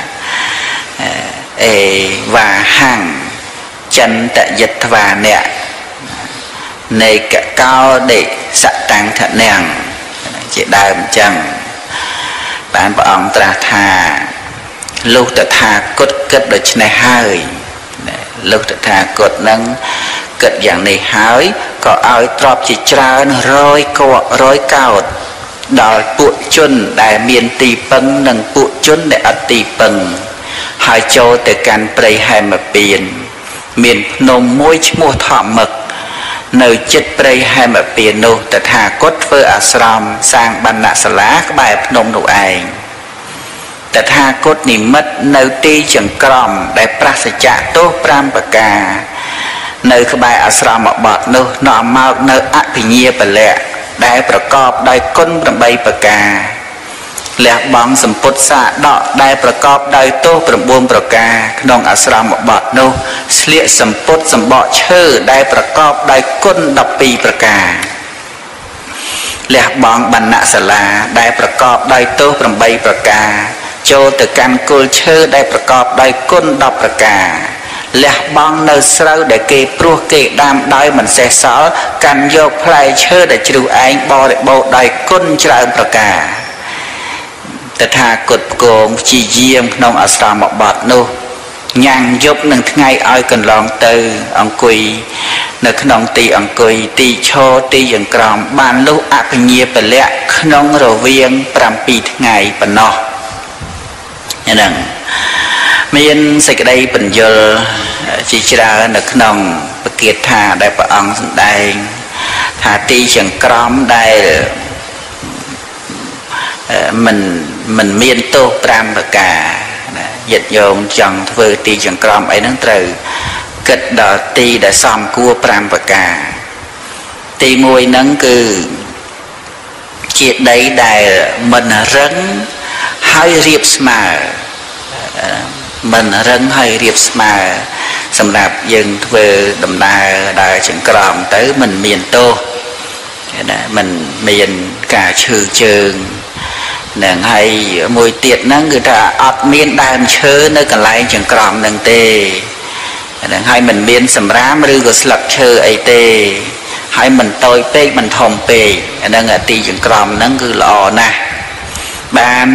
អេវ៉ាហੰចន្តយត្វាអ្នកនៃកកោដេសតੰធនំជាដើមអញ្ចឹងបានព្រះអង្គត្រាស់ថាលុះតថាគតគិតដូច្នេះហើយលុះតថាគតនឹងគិតយ៉ាងនេះហើយក៏ឲ្យទ្រព្យជាច្រើនរយគួររយកោតដល់ពួកជនដែលមានទីពឹងនិងពួកជនដែលអត់ទីពឹងហើយចូលទៅកាន់ព្រៃហេមពៀនមានភ្នំមួយឈ្មោះធម្មឹកនៅជិតព្រៃហេមពៀននោះតថាគតធ្វើអាស្រមសាងបណ្ណសាលាក្បែរភ្នំនោះឯងតថាគតនិមិត្តនៅទីចង្ក្រមដែលប្រសិជ្ជៈទោសfiveប្រការនៅក្បែរអាស្រមបទនោះនាំមកនៅអភិញ្ញាពលៈដែលប្រកបដោយគុណeightប្រការលះបង់សម្ពុទ្ធសាដកដែលប្រកបដោយទោសnineប្រការក្នុងអាស្រមបទនោះស្លៀកសម្ពុទ្ធសម្បកឈើដែលប្រកបដោយគុណtwelveប្រការលះបង់បណ្ណសាលាដែលប្រកបដោយទោសeightប្រការចូលទៅកាន់គល់ឈើដែលប្រកបដោយគុណtenប្រការលះបង់នៅស្រូវដែលគេព្រោះគេដាំដោយមិនសេះសល់កាន់យកផ្លែឈើដែលជ្រុះឯងបរិបូរដោយគុណច្រើនប្រការតថាគតផ្គងព្យាយាមក្នុងអាស្រមបទនោះញ៉ាំងយប់នឹងថ្ងៃឲ្យកន្លងទៅអង្គុយនៅក្នុងទីអង្គុយទីឈរទីចង្ក្រមបានលុះអភិញ្ញាពលៈក្នុងរវាងsevenថ្ងៃប៉ុណ្ណោះហ្នឹងមានសេចក្តីបញ្យលជាច្រើននៅក្នុងបគាថាដែលព្រះអង្គសម្ដែងថាទីចង្ក្រមដែលមិនមិនមានទោសfiveប្រការញាតិញោមចង់ធ្វើទីចង្ក្រមអីហ្នឹងត្រូវគិតដល់ទីដែលសមគួរfiveប្រការទីមួយហ្នឹងគឺជាដីដែលមិនរឹងហើយរាបស្មើមិនរឹងហើយរាបស្មើសម្រាប់យើងធ្វើដំណើរដើរចង្ក្រមទៅមិនមានទោសណាមិនមានការឈឺជើងនឹងហើយមួយទៀតហ្នឹងគឺថាអត់មានដើមឈើនៅកន្លែងចង្ក្រមហ្នឹងទេនឹងហើយមិនមានសម្រាមឬក៏ស្លឹកឈើអីទេហើយមិនតូចពេកមិនធំពេកអាហ្នឹងទីចង្ក្រមហ្នឹងគឺល្អណាស់បាន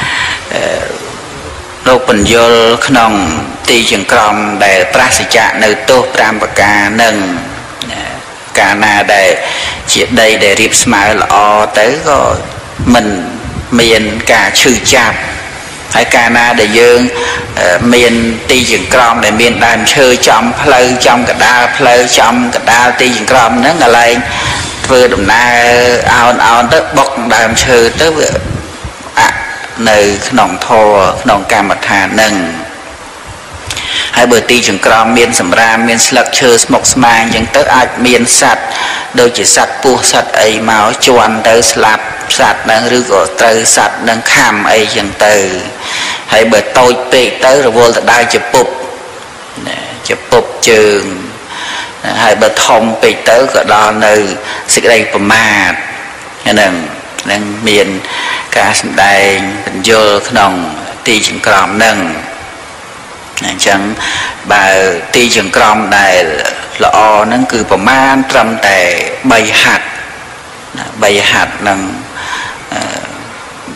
លោកបញ្យលក្នុងទីចង្ក្រមដែលប្រសិជ្ជៈនៅទោសfiveប្រការនឹងកាលណាដែលជាដីដែលរៀបស្មើល្អទៅក៏មិនមានការឈឺចាប់ហើយកាលណាដែលយើងមានទីចង្ក្រមដែលមានដើមឈើចំផ្លូវចំកដាលផ្លូវចំកដាលទីចង្ក្រមហ្នឹងកន្លែងធ្វើដំណើរអោនអោនទៅបុកដើមឈើទៅវានៅក្នុងធម៌ក្នុងកម្មដ្ឋាននឹងហើយបើទីចង្ក្រមមានសម្រាមមានស្លឹកឈើស្មុកស្មាញអញ្ចឹងទៅអាចមានសត្វដូចជាសត្វពស់សត្វអីមកជន់ទៅស្លាប់សត្វហ្នឹងឬក៏ត្រូវសត្វហ្នឹងខំអីអញ្ចឹងទៅហើយបើតូចពេកទៅរវល់ទៅដើរជាពុបជាពុបជើងហើយបើធំពេកទៅក៏ដល់នៅសេចក្តីប្រមាទហ្នឹងនឹងមានការសម្ដែងបញ្យលក្នុងទីចង្ក្រមនឹងអញ្ចឹងបើទីចង្ក្រមដែលល្អហ្នឹងគឺប្រមាណត្រឹមតែthreeហត្ថthreeហត្ថនឹង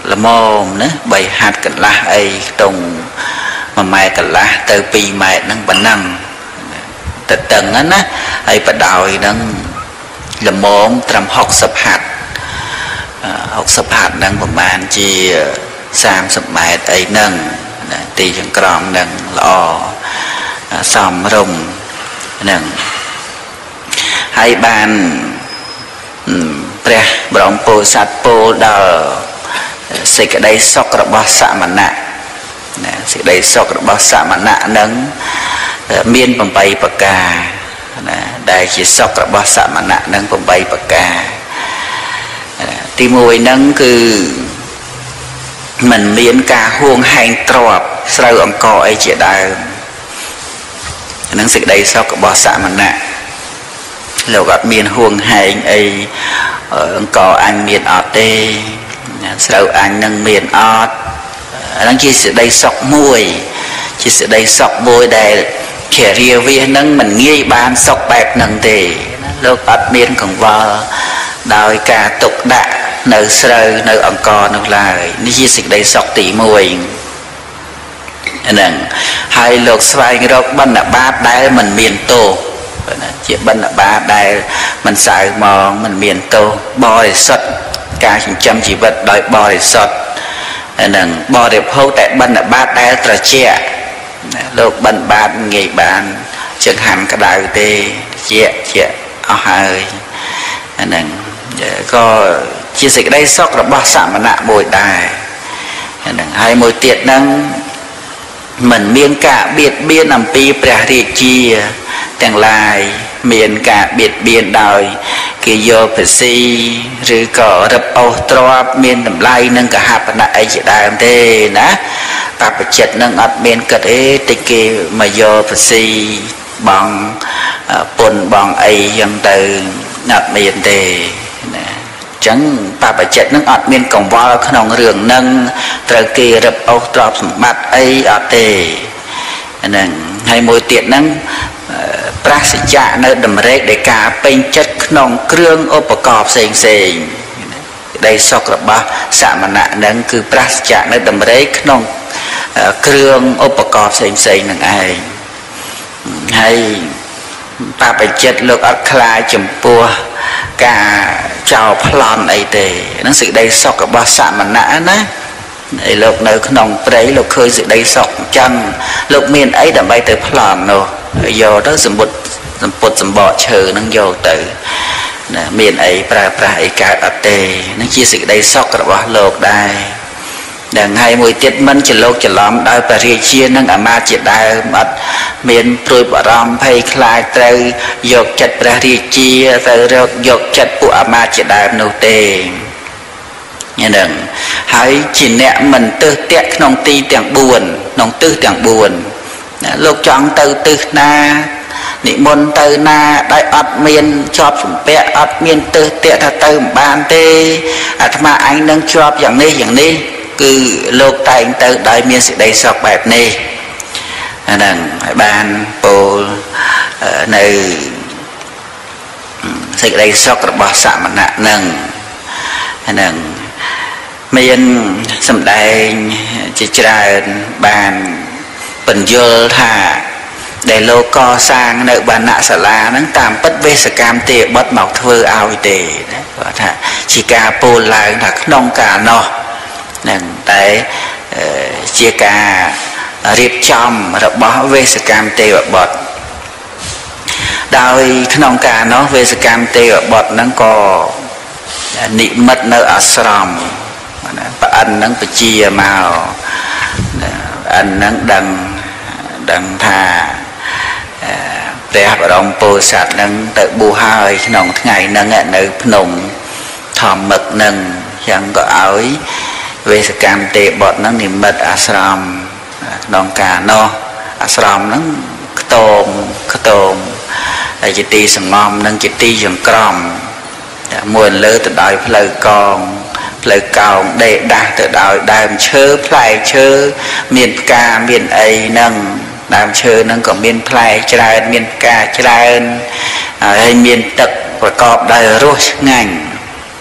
ละมอมนะใบหัดกันละไอ้ตรงมาไม้กันละเตอปีไม้นั่งบันนั่งแต่ตึงนั้นนะไอ้ประดาวนั่งละมอมตรำหกสะพัดหกสะพัดนั่งประมาณจีสามสมัยไอ้นั่งตีจังกรองนั่งละอสอมรมนั่งให้บานเปรียบรองโพสัตโพดาวสิกได้สกระบาสามณะสิกได้สกระบาสามณะนั้นเมียนปมไปปากกาได้chỉสกระบาสามณะนั้นปมไปปากกาที่มวยนั้นคือมันเมียนกาห่วงแห่งตรอบเสือองกอไอเจดานั้นสิกได้สกระบาสามณะเราก็เมียนห่วงแห่งไอองกออันเมียนอดเตเสืออันนั้นเมียนอดนั้นchỉสิได้สกมวยchỉสิได้สกมวยได้เขียเรียวีนั้นมันงี้บานสกแบบนั้นเตเราอัดเมียนของว่าโดยการตกดะในเสือในองกอนั่นเลยนี่chỉสิได้สกตีมวยนั่นให้โลกสบายเราบรรณาบาทได้มันเมียนโตchỉบรรณาบาทได้มันสายมองมันเมียนโตบริสุทธิ์การชิงจำชีวิตโดยบริสุทธิ์นั่นบริโภคแต่บรรณาบาทได้ตระเจียโลกบรรณาบาทไงบ้านจึงหันกระดาษเตเจียเจียเอาหายนั่นก็ชีสิกได้ซอกระบาสามณะบวยได้นั่นให้มวยเตียดนั้นเหมือนเมียนกะเบียดเบียนนำปีประเรียจีแต่งลายเมียนกะเบียดเบียนดอยกิโยเพซีหรือก็รับเอาตรอบเมียนนำลายนั่งกะหับณะไอจะได้เต้นะปาปเจ็ดนั่งอัดเมียนกัดเอติเกมาโยเพซีบองปนบองไอยังเตอนัดเมียนเต้จังปาปเจ็ดนั่งอัดเมียนกองวอลขนองเรื่องนั่งตระเกียรับเอาตรอบสมบัติไออัดเต้นั่นให้มวยเตียดนั่งปราศจากในดำเรกได้กาเป็นจัดขนมเครื่องอุปกรณ์เสียงเสียงได้สกระบะสามณะนั้นคือปราศจากในดำเรกขนมเครื่องอุปกรณ์เสียงเสียงนั่นเองให้ปาไปจัดเลือกอัคลายจมปัวกาเจ้าพลอนไอเตนั่นสิได้สกระบะสามณะนะไอ้โลกในขนมเปรย์เราเคยสิได้สกจังโลกเมียนไอ้ดับใบเตพลอนเนาะโยđóสมบูรณ์สมบูรณ์สมบูรณ์เชิญนั่งโยตือเมียนไอ้ปลาปลาไอ้กาอัตเตนั่งชี้สิได้ซอกกระบอกโลกได้ดังให้มวยเจ็ดมันจะโลกจะล้อมได้ปริเชียนั่งอามาจะได้มัดเมียนปลุยบารมไพคลายเตยยกจัดปริเชียเตยเรียกยกจัดปุอามาจะได้โนเตนี่หนึ่งให้จีเนะมันตื้อเตะนองตีเตียงบุญนองตื้อเตียงบุญโลกจังตือตือนานิมนต์ตือนาได้อัดเมียนชอบสมเปะอัดเมียนตือเตะถ้าตือบานเตอาตมาอันนั่งชอบอย่างนี้อย่างนี้คือโลกไตตือได้เมียนสิได้สอบแบบนี้นั่นบานโปในสิได้สอบกระบอกสามณะนั่งนั่นเมียนสำได้จิตราบานเป็นโยธาได้โลกก่อสร้างในบ้านนาสลานั้นตามปัจเวสกรรมเตะบัดหมอกเทอเอาเตะนะว่าถ้าชิกาโปลายถักนองกาเนาะนั่นแต่ชิกาเรียบจอมระบอบเวสกรรมเตะบัดโดยขนองกาเนาะเวสกรรมเตะบัดนั้นก็นิมิตในอาสรมปะอันนั้นปะเจียมาอันนั้นดังดังท่าเรียบรองโพสัตนั้นแต่บูฮายขนมไงนั่งในพนมทอมหมึกนั่งยังก็เอาเวสกรรมเตะบอดนั้นนิมิตอาสรมนองกาโนอาสรมนั้นขโตมขโตมไอจิตตีสงอมนั่งจิตตีอย่างกรอมมวลเลือดดอยเพลกองเลยเก่าเดะดาเตอดาวดามเชื้อพลายเชื้อเมียนกาเมียนไอนั่งดามเชื้อนั่งก็เมียนพลายจราเมียนกาจราให้เมียนตึกประกอบได้รู้ง่าย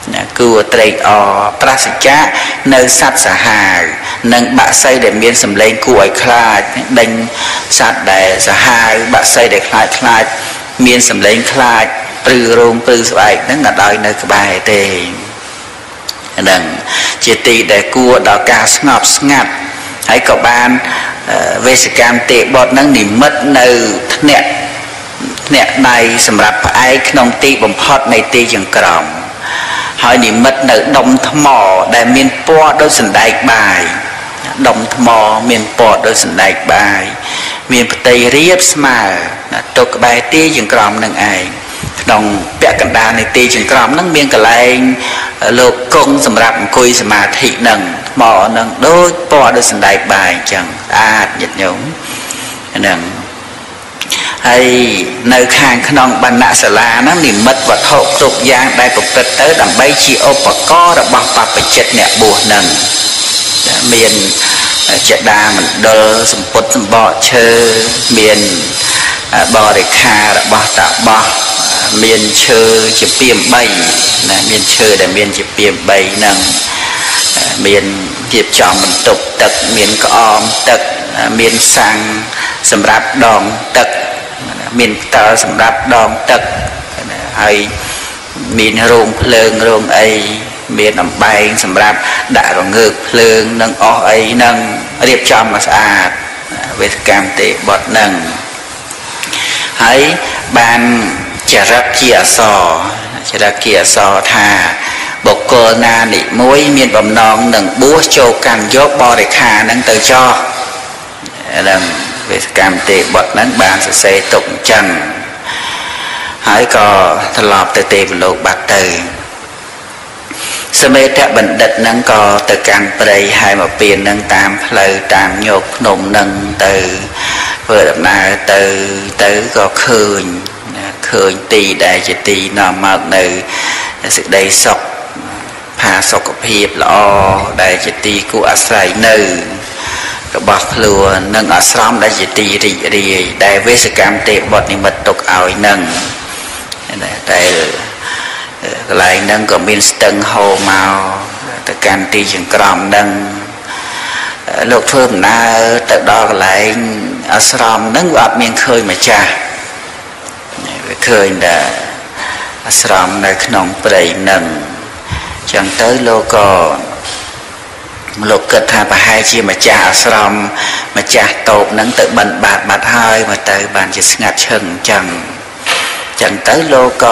គួរត្រេកអរប្រសិជ្ជៈនៅសត្វសាហាវនិងបាក់សីដែលមានសម្លេងគួរឲ្យខ្លាចដេញសត្វដែលសាហាវបាក់សីដែលខ្លាចខ្លាចមានសម្លេងខ្លាចព្រឺរោមព្រឺស្បែកហ្នឹងក៏ដោយនៅក្បែរទេហ្នឹងជាទីដែលគួរដល់ការស្ងប់ស្ងាត់ហើយក៏បានវេសកម្មទេបុត្រហ្នឹងនិមិត្តនៅថ្នាក់ថ្នាក់ដៃសម្រាប់ផ្អែកក្នុងទីបំផុតនៃទីចង្ក្រមហើយនិមិត្តនៅដុំថ្មដែលមានពណ៌ដូចសណ្ដែកបាយដុំថ្មមានពណ៌ដូចសណ្ដែកបាយមានផ្ទៃរាបស្មើទុកក្បែរទីចង្ក្រមនឹងឯងក្នុងពាក់កណ្ដាលនៃទីចង្ក្រមនឹងមានកន្លែងលោកគង់សម្រាប់អង្គុយសមាធិនឹងថ្មនឹងដូចពណ៌ដូចសណ្ដែកបាយអញ្ចឹងស្អាតញាតិញោមហ្នឹងហើយនៅខាងក្នុងបណ្ណសាលាហ្នឹងនិមិត្តវត្ថុគ្រប់យ៉ាងដែលប្រព្រឹត្តទៅដើម្បីជាឧបករណ៍របស់បព្វជិតអ្នកបួសហ្នឹងមានចដាមណ្ឌលសម្ពុតសម្បកឈើមានបរិខារបស់តាបោះមានឈើជាពាមបីណាមានឈើដែលមានជាពាមបីហ្នឹងមានរៀបចំបន្ទប់ទឹកមានក្អមទឹកមានសាំងសម្រាប់ដងទឹកមានផ្តិលសម្រាប់ដងទឹកហើយមានរោងភ្លើងរោងអីមានអំបែងសម្រាប់ដាក់រងើកភ្លើងនិងអស់អីនឹងរៀបចំមកស្អាតវេសកម្មទេបុត្រនឹងហើយបានចរិតជាអសរចរិតជាអសរថាបុគ្គលណានិមួយមានបំណងនឹងបួសចូលកាន់យកបរិខានឹងទៅចោះហ្នឹងវេសកម្មទេបុត្រហ្នឹងបានសរសេរទុកអញ្ចឹងហើយក៏ត្រឡប់ទៅទេវលោកបាត់ទៅសមេតបណ្ឌិតហ្នឹងក៏ទៅកាន់ព្រៃហើយមកពៀនហ្នឹងតាមផ្លូវតាមញោកភ្នំហ្នឹងទៅធ្វើដំណើរទៅទៅក៏ឃើញឃើញទីដែលជាទីនាំមកនៅសេចក្តីសុខផាសុខភាពល្អដែលជាទីគួរអាស្រ័យនៅរបស់ខ្លួននិងអាស្រមដែលជាទីរីករាយដែលវេសកម្មទេបុត្រនិមិត្តទុកឲ្យនឹងតែកន្លែងហ្នឹងក៏មានស្ទឹងហូរមកទៅកាន់ទីចង្ក្រមហ្នឹងលោកធ្វើដំណើរទៅដល់កន្លែងអាស្រមហ្នឹងវាអត់មានឃើញម្ចាស់វាឃើញតែអាស្រមនៅក្នុងព្រៃហ្នឹងអញ្ចឹងទៅលោកក៏លោកគិតថាប្រហែលជាម្ចាស់អាស្រមម្ចាស់តូបហ្នឹងទៅបិណ្ឌបាតបាត់ហើយមកទៅបានជាស្ងាត់ឈឹងអញ្ចឹងអញ្ចឹងទៅលោកក៏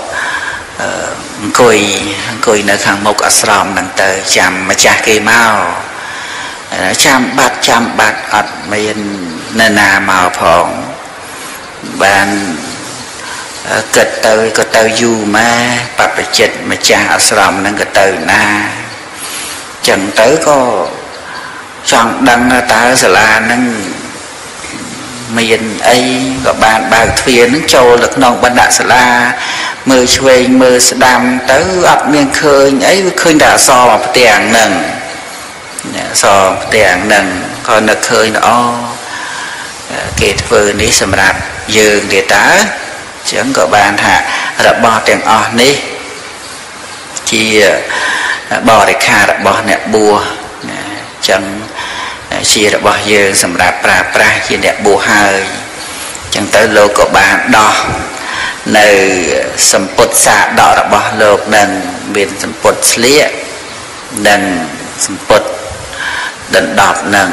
អង្គុយអង្គុយនៅខាងមុខអាស្រមហ្នឹងទៅចាំម្ចាស់គេមកចាំបាត់ចាំបាត់អត់មាននរណាមកផងបានគិតទៅក៏ទៅយូរមកបព្វជិតម្ចាស់អាស្រមហ្នឹងក៏ទៅណាចឹងទៅក៏ចង់ដឹងតើសាលាហ្នឹងមានអីក៏បានបើកទ្វារហ្នឹងចូលទៅក្នុងបណ្ឌសាលាមើលឆ្វេងមើលស្ដាំទៅអត់មានឃើញអីវាឃើញតែអសរផ្ទាំងហ្នឹងអសរផ្ទាំងហ្នឹងក៏នឹកឃើញអូគេធ្វើនេះសម្រាប់យើងទេតើចឹងក៏បានថារបស់ទាំងអស់នេះជាបរិខារបស់អ្នកបួសចឹងជារបស់យើងសម្រាប់ប្រើប្រាស់ជាអ្នកបួសហើយចឹងទៅលោកក៏បានដោះនៅសម្ពុតសាដករបស់លោកនឹងមានសម្ពុតស្លៀកនិងសម្ពុតដណ្ដប់នឹង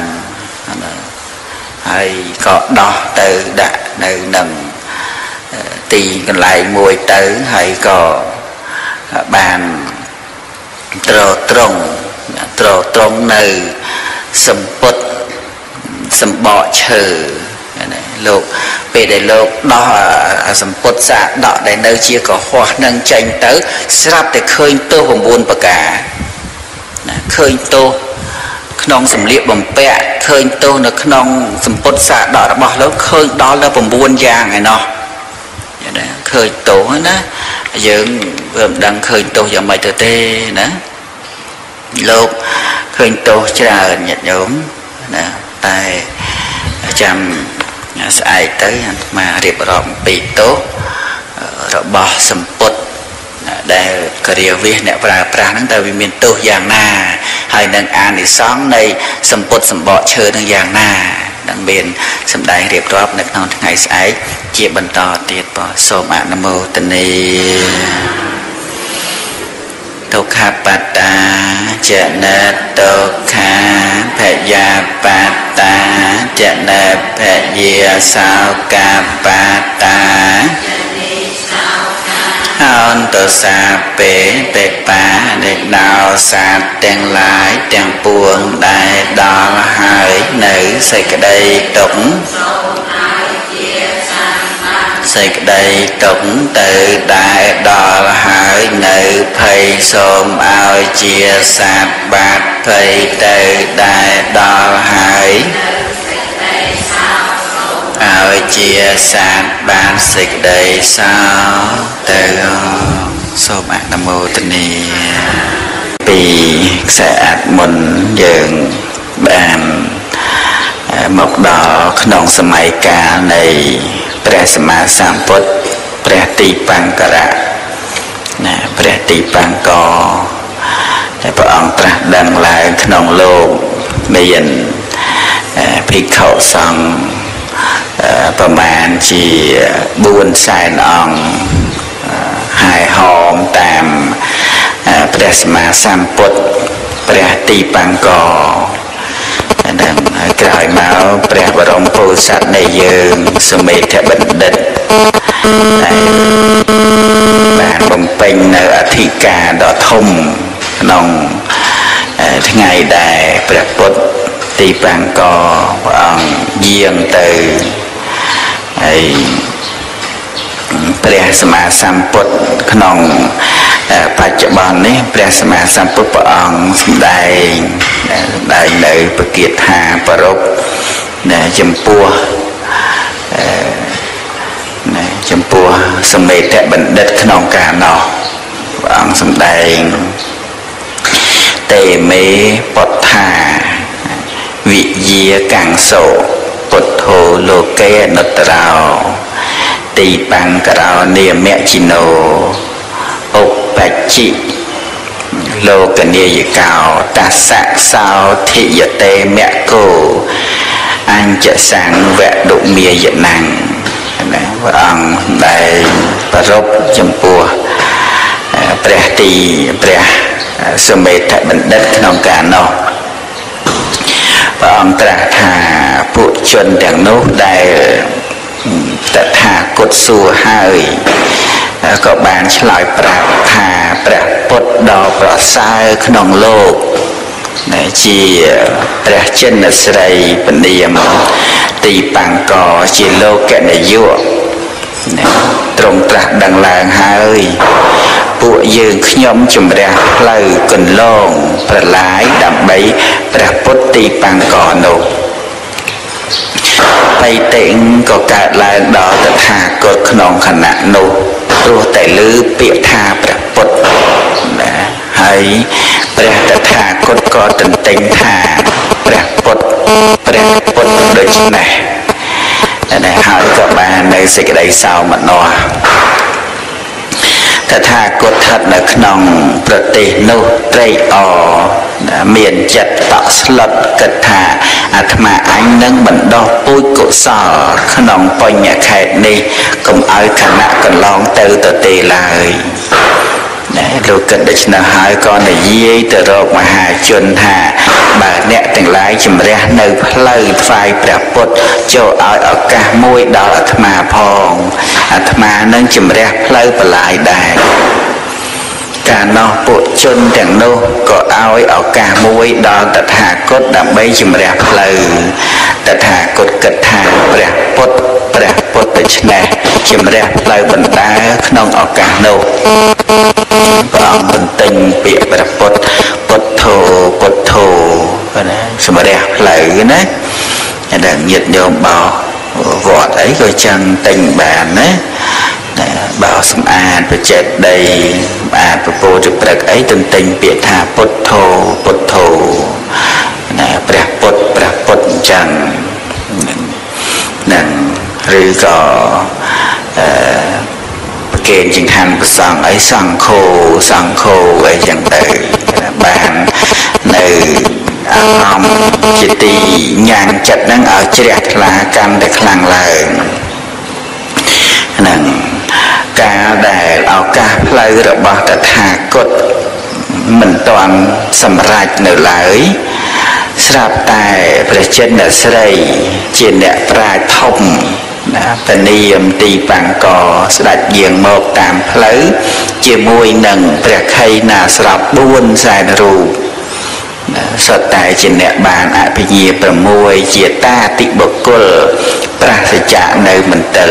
ហើយក៏ដោះទៅដាក់នៅនឹងទីកន្លែងមួយទៅហើយក៏បានត្រត្រង់ត្រត្រង់នៅសម្ពុតសម្បកឈើលោកពេលដែលលោកដោះសម្ពុតសាដកដែលនៅជាកុហកនឹងចេញទៅស្រាប់តែឃើញទោស៩ប្រការណាឃើញទោសក្នុងសម្លៀកបំពាក់ឃើញទោសនៅក្នុងសម្ពុតសាដករបស់លោកឃើញដល់ទៅ៩យ៉ាងឯណោះឃើញទោសណាយើងវាមិនដឹងឃើញទោសយ៉ាងម៉េចទៅទេណាលោកឃើញទោសច្រើនញាតិញោមណាតែចាំស្អែកទៅអាត្មារៀបរាប់អំពីទោសរបស់សម្ពុតដែលករិយាវាសអ្នកប្រើប្រាស់ហ្នឹងតើវាមានទោសយ៉ាងណាហើយនឹងអានិសង្ឃនៃសម្ពុតសម្បកឈើនឹងយ៉ាងណានឹងមានសម្ដែងរៀបរាប់នៅក្នុងថ្ងៃស្អែកជាបន្តទៀតបងសូមអនុមោទនាទុក្ខបត្តាចនៈទុក្ខាភយាបត្តាចនៈភយាសោកាបត្តាអន្តសាពេបេបាដែលដល់សត្វទាំងឡាយទាំងពួងដែលដល់ហើយនៅសេចក្តីទុក្ខសេចក្តីទុក្ខទៅដែលដល់ហើយនៅភ័យសូមឲ្យជាសត្វបាត់ភ័យទៅដែលដល់ហើយឲ្យជាសាទបានសេចក្តីសោទៅសូមអនុមោទនាពីខ្សែអត្ថមុនយើងបានមកដល់ក្នុងសម័យកាលនៃព្រះសម្មាសម្ពុទ្ធព្រះទីបង្ករៈណាព្រះទីបង្ករដែលព្រះអង្គត្រាស់ដឹងឡើងក្នុងលោកមានភិក្ខុសង្ឃប្រមាណជាបួនសែនអង្គហើយហោមតាមព្រះសម្មាសម្ពុទ្ធព្រះទីបង្ករដែលក្រោយមកព្រះបរមពុទ្ធសាសនៃយើងសមេធបណ្ឌិតបានបំពេញនៅអធិការដ៏ធំក្នុងថ្ងៃដែលព្រះពុទ្ធទីបង្ករព្រះអង្គយាងទៅហើយព្រះសម្មាសម្ពុទ្ធក្នុងបច្ចុប្បន្ននេះព្រះសម្មាសម្ពុទ្ធព្រះអង្គសម្ដែងសម្ដែងនៅបគាថាប្រពចំពោះចំពោះសមេតបណ្ឌិតក្នុងកាលនោះព្រះអង្គសម្ដែងតេមេពុទ្ធាវិយាកាំងសោពុទ្ធោលោកេអនុត្តរោទីបង្ករោនាមជីណោឧបច្ចិលោកនាយកោតសៈសោធិយតេមគោអញ្ចសង្វៈដុមាយណੰណាព្រះអង្គដែលប្រពចំពោះព្រះទីព្រះសមេតបណ្ឌិតក្នុងកាលនោះព្រះអង្គត្រាស់ថាពួកជនទាំងនោះដែលតថាគតសួរហើយក៏បានឆ្លើយប្រាប់ថាព្រះពុទ្ធដ៏ប្រសើរក្នុងលោកជាព្រះចិនស្រីពនាមទីបង្ករជាលោកនាយកទ្រង់ត្រាស់ដឹងឡើងហើយពួកយើងខ្ញុំជំរះផ្លូវកន្លងប្រឡាយដើម្បីព្រះពុទ្ធទីបង្ករនោះបៃតេងក៏កើតឡើងដល់តថាគតក្នុងខណៈនោះព្រោះតែឮពាក្យថាព្រះពុទ្ធណាហើយព្រះតថាគតក៏ទន្ទិញថាព្រះពុទ្ធព្រះពុទ្ធដូច្នេះតែហើយក៏បាននៅសេចក្តីសោមនស្សតថាគតស្ថិតនៅក្នុងប្រទេសនោះត្រេកអរមានចិត្តតក់ស្លុតគិតថាអាត្មាអញនឹងបណ្ដោះពូជកុសលក្នុងបញ្ញខេត្តនេះកុំឲ្យខណៈកន្លងទៅទៅទេឡើយណាលោកគិតដូច្នោះហើយក៏និយាយទៅរកមហាជនថាបើអ្នកទាំងឡាយជំរះនៅផ្លូវថ្វាយព្រះពុទ្ធចូលឲ្យឱកាសមួយដល់អាត្មាផងអាត្មានឹងជំរះផ្លូវបលាយដែរកាលនោះពួកជនទាំងនោះក៏ឲ្យឱកាសមួយដល់តថាគតដើម្បីជំរះផ្លូវតថាគតគិតថាព្រះពុទ្ធព្រះពុទ្ធដូច្នេះជំរះផ្លូវបណ្ដាក្នុងឱកាសនោះព្រះអង្គបន្ទិញពាក្យព្រះពុទ្ធពុទ្ធោពុទ្ធោណាសម្រះផ្លូវណាដែលញាតិញោមបោវត្តអីក៏ចឹងទិញបានណាបោសម្អាតបច្ចេកដីសម្អាតពពោជព្រឹកអីទន្ទិញពាក្យថាពុទ្ធោពុទ្ធោណាព្រះពុទ្ធព្រះពុទ្ធអញ្ចឹងនឹងឬក៏អឺគេចង្ហាន់ប្រសងអីសង្ឃោសង្ឃោអីចឹងទៅបាននៅអារម្មណ៍ជាទីញ៉ាំងចិត្តហ្នឹងឲ្យជ្រះថ្លាកាន់តែខ្លាំងឡើងហ្នឹងការដែលឱកាសផ្លូវរបស់តថាគតមិនទាន់សម្រេចនៅឡើយស្រាប់តែព្រះចិនស្រីជាអ្នកប្រាជ្ញធំណាពនាមទីបង្កស្ដេចយាងមកតាមផ្លូវជាមួយនឹងព្រះខ័យណាស្រាប់បួនសែនរូបសុទ្ធតែជាអ្នកបានអភិញ្ញាប្រាំមួយជាតាតិបុគ្គលប្រសិជ្ជៈនៅមន្ទិល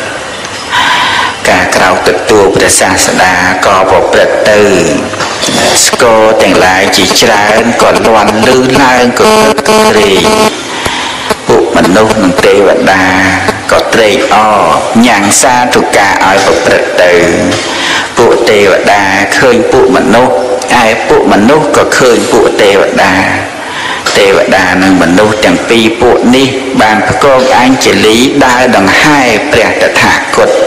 ការក្រោកទទួលព្រះសាស្តាក៏ប្រព្រឹត្តទៅស្គរទាំងឡាយជាច្រើនក៏លាន់លឺឡើងក៏ត្រេកពួកមនុស្សនិងទេវតាក៏ត្រេកអរញ៉ាំងសាធុការឲ្យប្រព្រឹត្តទៅពួកទេវតាឃើញពួកមនុស្សឯពួកមនុស្សក៏ឃើញពួកទេវតាទេវតានិងមនុស្សទាំងពីរពួកនេះបានប្រកងអញ្ជលីដើរដង្ហែព្រះតថាគត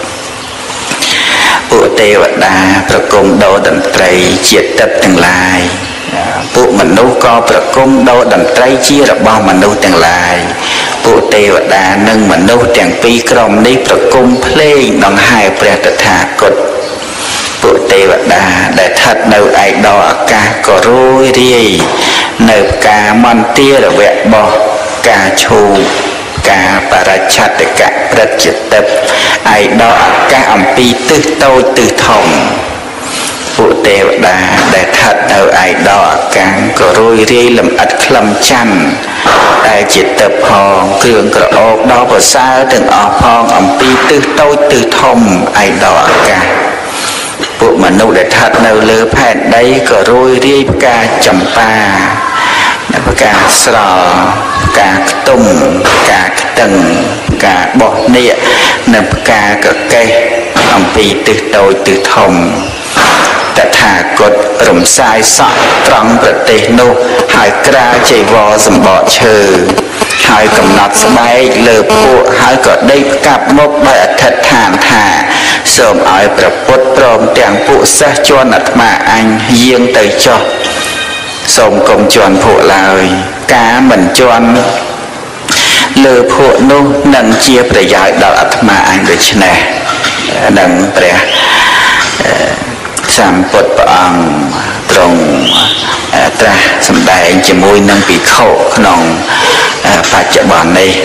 ពួកទេវតាប្រគំដូរតន្ត្រីជាទឹកទាំងឡាយពួកមនុស្សក៏ប្រគំដូរតន្ត្រីជារបស់មនុស្សទាំងឡាយពួកទេវតានិងមនុស្សទាំងពីរក្រុមនេះប្រគំភ្លេងដង្ហែព្រះតថាគតពួកទេវតាដែលស្ថិតនៅឯដកអាកាសក៏រួយរាយនៅផ្កាមន្ទារវៈបោះការឈូកការបរិច្ឆតកៈព្រឹកជាទឹកឯដកអាកាសអំពីទិសតូចទិសធំពួកទេវតាដែលស្ថិតនៅឯដកអាកាសក៏រួយរាយលម្អិតក្លឹមច័ន្ទដែលជាទឹកផងគ្រឿងក្រអូបដ៏ប្រសើរទាំងអស់ផងអំពីទិសតូចទិសធំឯដកអាកាសពួកមនុស្សដែលស្ថិតនៅលើផែនដីក៏រួយរាយផ្កាចម្ប៉ាផ្កាស្រល់ផ្កាខ្ទុំផ្កាខ្ទឹងផ្កាបោះនាគនិងផ្កាកកេសអំពីទិសតូចទិសធំតថាគតរំសាយសក់ត្រង់ប្រទេសនោះហើយក្រាលចៃវរសម្បកឈើហើយកំណត់ស្បែកលើពួកហើយក៏ដេកផ្កាប់មុខដោយអធិដ្ឋានថាសូមឲ្យព្រះពុទ្ធព្រមទាំងពួកសិស្សជន់អាត្មាអញយាងទៅចុះសូមកុំជន់ពួកឡើយការមិនជន់លើពួកនោះនឹងជាប្រយោជន៍ដល់អាត្មាអញដូច្នេះនឹងព្រះសម្ពុទ្ធព្រះអង្គទ្រង់ត្រាស់សម្ដែងជាមួយនឹងភិក្ខុក្នុងបច្ចុប្បន្ននេះ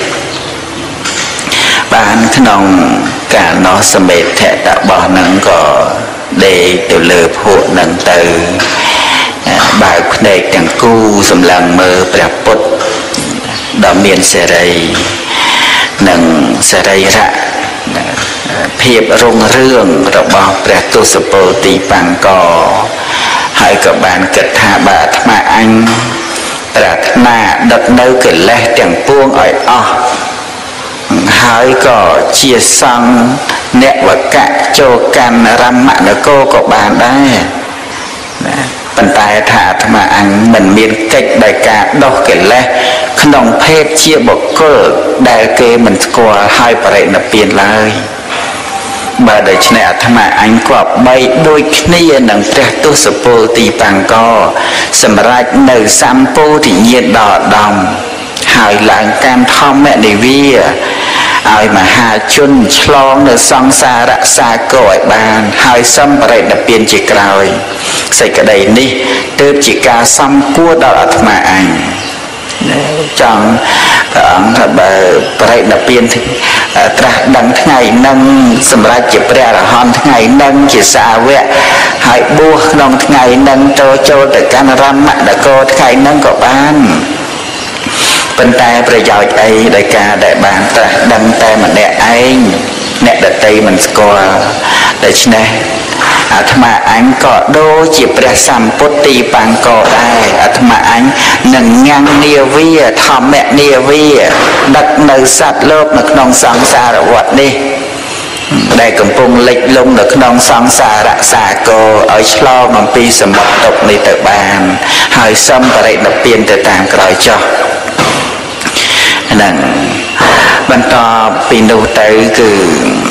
បានក្នុងកាលនោះសមេធៈតបោះនឹងក៏ដេកទៅលើពួកនឹងទៅបើកភ្នែកទាំងគូសម្លឹងមើលព្រះពុទ្ធដ៏មានសេរីនិងសេរីរៈភាពរុងរឿងរបស់ព្រះទសពលទីបង្កហើយក៏បានគិតថាបើអាត្មាអញប្រាថ្នាដុតនៅកិលេសទាំងពួងឲ្យអស់ហើយក៏ជាសង្ឃអ្នកវកៈចូលកាន់រមណគរក៏បានដែរណាប៉ុន្តែថាអាត្មាអញមិនមានកិច្ចដោយការដោះកិលេសក្នុងភេទជាបុគ្គលដែលគេមិនស្គាល់ហើយបរិនិព្វានឡើយបើដូច្នេះអាត្មាអញក៏បីដូចគ្នានឹងព្រះទសពលទីបង្កសម្រាប់នៅសម្ពោធិញ្ញាណដ៏ឧត្តមហើយឡើងកម្មធម្មនិវាឲ្យមហាជនឆ្លងនៅសង្សារៈសាគរឲ្យបានហើយសំបរិនិព្វានជាក្រោយសេចក្តីនេះទើបជាការសំគួរដល់អាត្មាអញចង់ព្រះអង្គថាបើបរិនិព្វានត្រាស់ដឹងថ្ងៃនឹងសម្រាប់ជាព្រះអរហន្តថ្ងៃនឹងជាសាវកហើយបួសក្នុងថ្ងៃនឹងចូលចូលទៅកាន់រមណគរថ្ងៃនឹងក៏បានប៉ុន្តែប្រយោជន៍អីដោយការដែលបានត្រាស់ដឹងតែម្នាក់ឯងអ្នកដតីមិនស្គាល់ដូច្នេះអាត្មាអញក៏ដូចជាព្រះសម្ពុទ្ធទីបង្កដែរអាត្មាអញនឹងញ៉ាំងនាវាធម្មនាវាដឹកនៅសត្វលោកនៅក្នុងសង្សារវដ្តនេះដែលកំពុងលិចលង់នៅក្នុងសង្សារៈសាគរឲ្យឆ្លងអំពីសមុទ្រទុក្ខនេះទៅបានហើយសំបរិនិព្វានទៅតាមក្រោយចុះហ្នឹងបន្តពីនោះទៅគឺ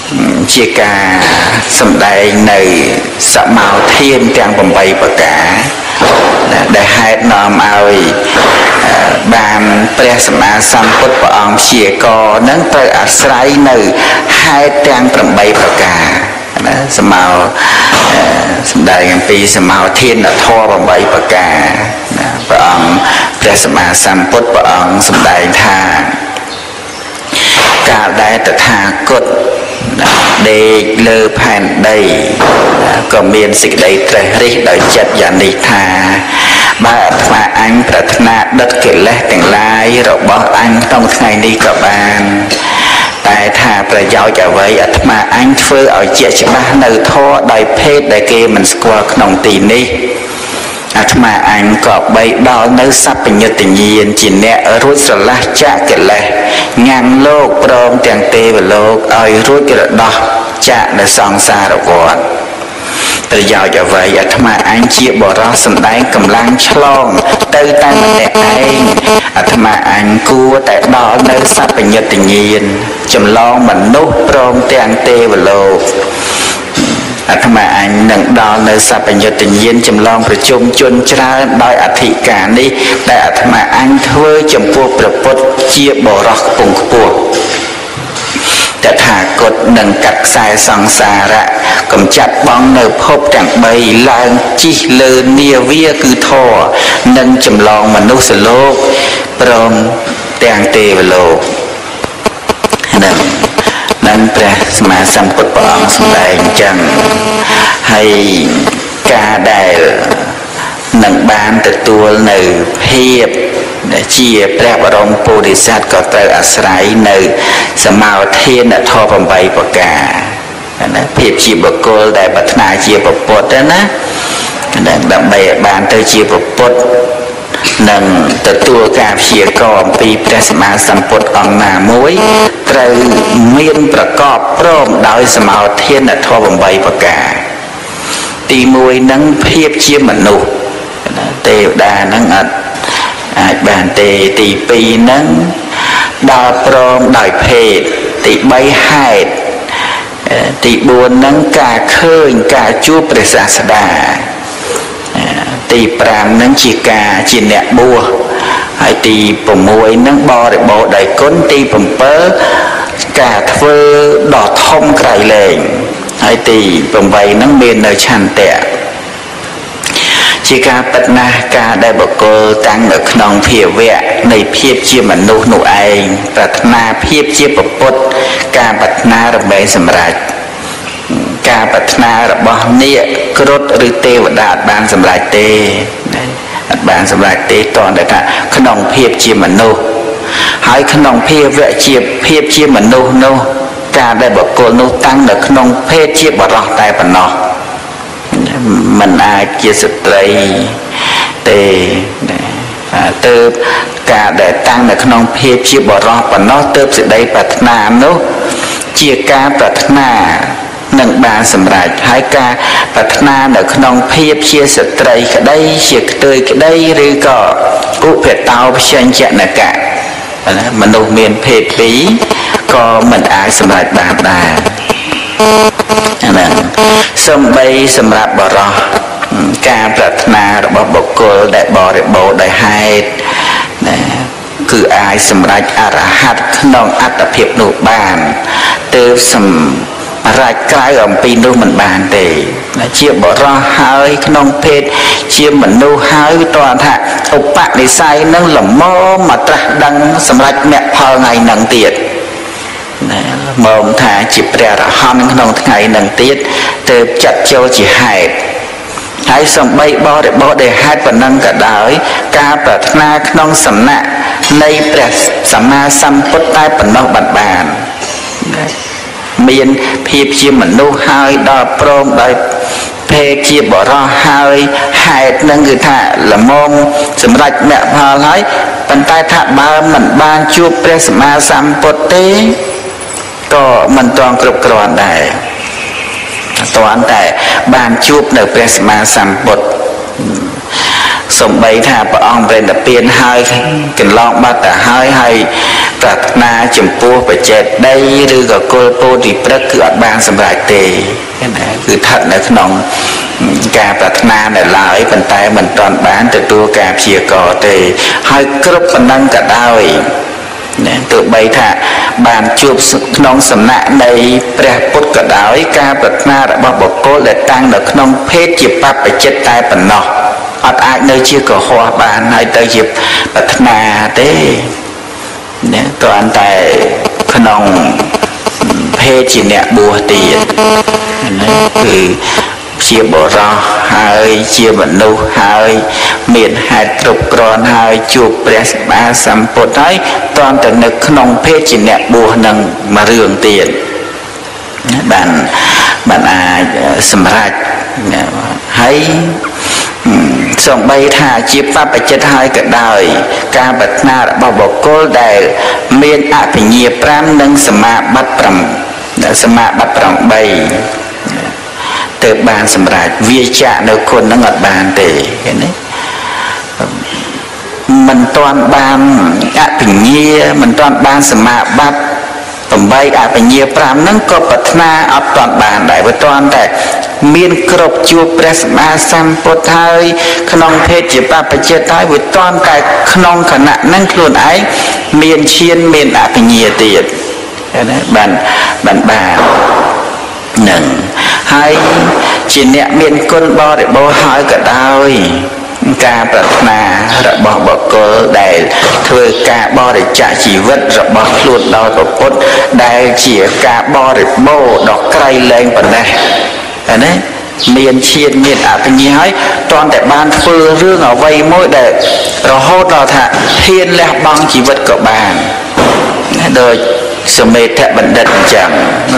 ជាការសម្ដែងនៅសមោធានទាំងeightប្រការដែលហេតុនាំឲ្យបានព្រះសម្មាសម្ពុទ្ធព្រះអង្គព្យាករនឹងត្រូវអាស្រ័យនៅហេតុទាំងeightប្រការណាសមោសម្ដែងអំពីសមោធានធម៌eightប្រការណាព្រះអង្គព្រះសម្មាសម្ពុទ្ធព្រះអង្គសម្ដែងថាកាលដែលតថាគតដេកលើផែនដីក៏មានសេចក្តីត្រេះរិះដោយចិត្តយ៉ាងនេះថាបើអាត្មាអញប្រាថ្នាដិតកិលេសទាំងឡាយរបស់អញក្នុងថ្ងៃនេះក៏បានតែថាប្រយោជន៍អ្វីអាត្មាអញធ្វើឲ្យជាច្បាស់នៅធម៌ដោយភេទដែលគេមិនស្គាល់ក្នុងទីនេះអាត្មាអញក៏បីដល់នៅសัพពញ្ញុតញ្ញាណជាអ្នករួចស្រឡះចាកកិលេសញ៉ាំងលោកព្រមទាំងទេវលោកឲ្យរួចរដោះចាកនៅសង្សារវដ្តប្រយោជន៍អ្វីអាត្មាអញជាបរិសុទ្ធសម្ដែងកម្លាំងឆ្លងទៅតែម្នាក់ឯងអាត្មាអញគួរតែដល់នៅសัพពញ្ញុតញ្ញាណចម្លងមនុស្សព្រមទាំងទេវលោកអាត្មាអញនឹងដល់នៅសัพពញ្ញុតញ្ញាណចម្លងប្រជុំជនច្រើនដោយអធិការនេះដែលអាត្មាអញធ្វើចំពោះព្រះពុទ្ធជាបរិសុទ្ធខ្ពង់ខ្ពស់តថាគតនឹងកាត់ខ្សែសង្សារៈកំចាត់បងនៅភពទាំង3ឡើងជិះលើនាវាគឺធម៌និងចម្លងមនុស្សលោកព្រមទាំងទេវលោកនឹងនឹងព្រះសម្មាសម្ពុទ្ធព្រះអង្គសម្ដែងអញ្ចឹងហើយការដែលនឹងបានទទួលនៅភាពជាព្រះបរមពុទ្ធិសត្វក៏ត្រូវអាស្រ័យនៅសមោធានធម៌eightប្រការណាភាពជាបុគ្គលដែលប្រាថ្នាជាពុទ្ធណាដើម្បីឲ្យបានទៅជាពុទ្ធនឹងទទួលការព្យាករអំពីព្រះសម្មាសម្ពុទ្ធអង្គណាមួយត្រូវមានប្រកបព្រមដោយសមោធានធម៌eightប្រការទីមួយនឹងភាពជាមនុស្សទេវតានឹងអត់អាចបានទេទីពីរនឹងដល់ព្រមដោយភេទទីបីហេតុទីបួននឹងការឃើញការជួបព្រះសាស្តាទីប្រាំនឹងជាការជាអ្នកបួសហើយទី៦នឹងបរិបូរដោយគុណទី៧ការធ្វើដ៏ធំក្រៃលែងហើយទី8នឹងមាននៅឆន្ទៈជាការពិតណាស់ការដែលបុគ្គលតាំងនៅក្នុងភាវៈនៃភាពជាមនុស្សនោះឯងប្រាថ្នាភាពជាពុទ្ធការប្រាថ្នារមែងសម្រេចការប្រាថ្នារបស់នាគគ្រុឌឬទេវតាអត់បានសម្រេចទេអត់បានសម្រេចទេតើថាក្នុងភាពជាមនុស្សហើយក្នុងភាវៈជាភាពជាមនុស្សនោះការដែលបុគ្គលនោះតាំងនៅក្នុងភេទជាបរិសុទ្ធតែប៉ុណ្ណោះមិនអាចជាស្ត្រីទេទើបការដែលតាំងនៅក្នុងភាពជាបរិសុទ្ធប៉ុណ្ណោះទើបសេចក្តីប្រាថ្នានោះជាការប្រាថ្នានឹងបានសម្រេចហើយការប្រាថ្នានៅក្នុងភាពជាស្ត្រីក្តីជាខ្ទើយក្តីឬក៏ឧបតោភញ្ញនកៈមនុស្សមានភេទពីរក៏មិនអាចសម្រេចបានដែរហ្នឹងសំបីសម្រាប់បរិសុទ្ធការប្រាថ្នារបស់បុគ្គលដែលបរិបូរដោយហេតុណាគឺអាចសម្រេចអរហត្តក្នុងអត្តភាពនោះបានទើបសម្រេចក្រៅអំពីនោះមិនបានទេជាបរិសុទ្ធហើយក្នុងភេទជាមនុស្សហើយតើថាឧបនិស្ស័យនឹងលមមកត្រាស់ដឹងសម្រេចមគ្គផលថ្ងៃនឹងទៀតណាមកថាជាព្រះអរហន្តក្នុងថ្ងៃនឹងទៀតទើបចាត់ចូលជាហេតុហើយសំបីបរិបូរដែលហេតុប៉ុណ្ណឹងក៏ដោយការប្រាថ្នាក្នុងសំណាក់នៃព្រះសម្មាសម្ពុទ្ធតែប៉ុណ្ណោះបានបានមានភាពជាមនុស្សហើយដល់ព្រមដោយភេទជាបរិសុទ្ធហើយហេតុនឹងគឺថាល្មមសម្រេចមគ្គផលហើយប៉ុន្តែថាបើមិនបានជួបព្រះសម្មាសម្ពុទ្ធទេក៏មិនទាន់គ្រប់គ្រាន់ដែរទាន់តែបានជួបនៅព្រះសម្មាសម្ពុទ្ធសំបីថាព្រះអង្គព្រះនិព្វានហើយកន្លងបាត់ទៅហើយហើយប្រាថ្នាចំពោះបច្ចេកដីឬក៏គោលពោធិព្រឹកគឺអត់បានសម្រេចទេណាគឺស្ថិតនៅក្នុងការប្រាថ្នានៅឡើយប៉ុន្តែមិនទាន់បានទទួលការព្យាករទេហើយគ្រប់ប៉ុណ្ណឹងក៏ដោយណាទោះបីថាបានជួបក្នុងសំណាក់នៃព្រះពុទ្ធក៏ដោយការប្រាថ្នារបស់បុគ្គលដែលតាំងនៅក្នុងភេទជាបព្វជិតតែប៉ុណ្ណោះអត់អាចនៅជាកុហកបានហើយទៅជាប្រាថ្នាទេណាគ្រាន់តែក្នុងភេទជាអ្នកបួសទៀតណាគឺជាបរិសុទ្ធហើយជាមនុស្សហើយមានហេតុគ្រប់គ្រាន់ហើយជួបព្រះសម្មាសម្ពុទ្ធហើយតន់តែនៅក្នុងភេទជាអ្នកបួសនឹងមួយរឿងទៀតបានបានអាចសម្រេចហើយសូម្បីថាជាបព្វជិតហើយក៏ដោយការប្រាថ្នារបស់បុគ្គលដែលមានអភិញ្ញាប្រាំនិងសមាបត្តិប្រាំសមាបត្តិប្រាំបីទៅបានសម្រេចវាចាក់នៅគុណនឹងអត់បានទេឃើញទេមិនទាន់បានអភិញ្ញាមិនទាន់បានសមាបត្តិប្រាំបីអភិញ្ញាប្រាំហ្នឹងក៏ប្រាថ្នាអត់ទាន់បានដែរវាទាន់តែមានគ្រប់ជួបព្រះសម្មាសម្ពុទ្ធហើយក្នុងភេទជាបព្វជិតហើយវាទាន់តែក្នុងគណៈហ្នឹងខ្លួនឯងមានឈានមានអភិញ្ញាទៀតណាបានបានបាននឹងហើយជាអ្នកមានគុណបរិបូរណ៍ហើយក៏ដោយការប្រាថ្នារបស់បុគ្គលដែលធ្វើការបរិច្ចាគជីវិតរបស់ខ្លួនដល់ព្រះពុទ្ធដែលជាការបរិបូរណ៍ដ៏ក្រៃលែងប៉ុណ្ណេះណាមានឈានមានអភិញ្ញាហើយតន់តែបានធ្វើរឿងអ្វីមួយដែលរហូតដល់ថាហ៊ានលះបង់ជីវិតក៏បានដោយសមេធបណ្ឌិតអញ្ចឹង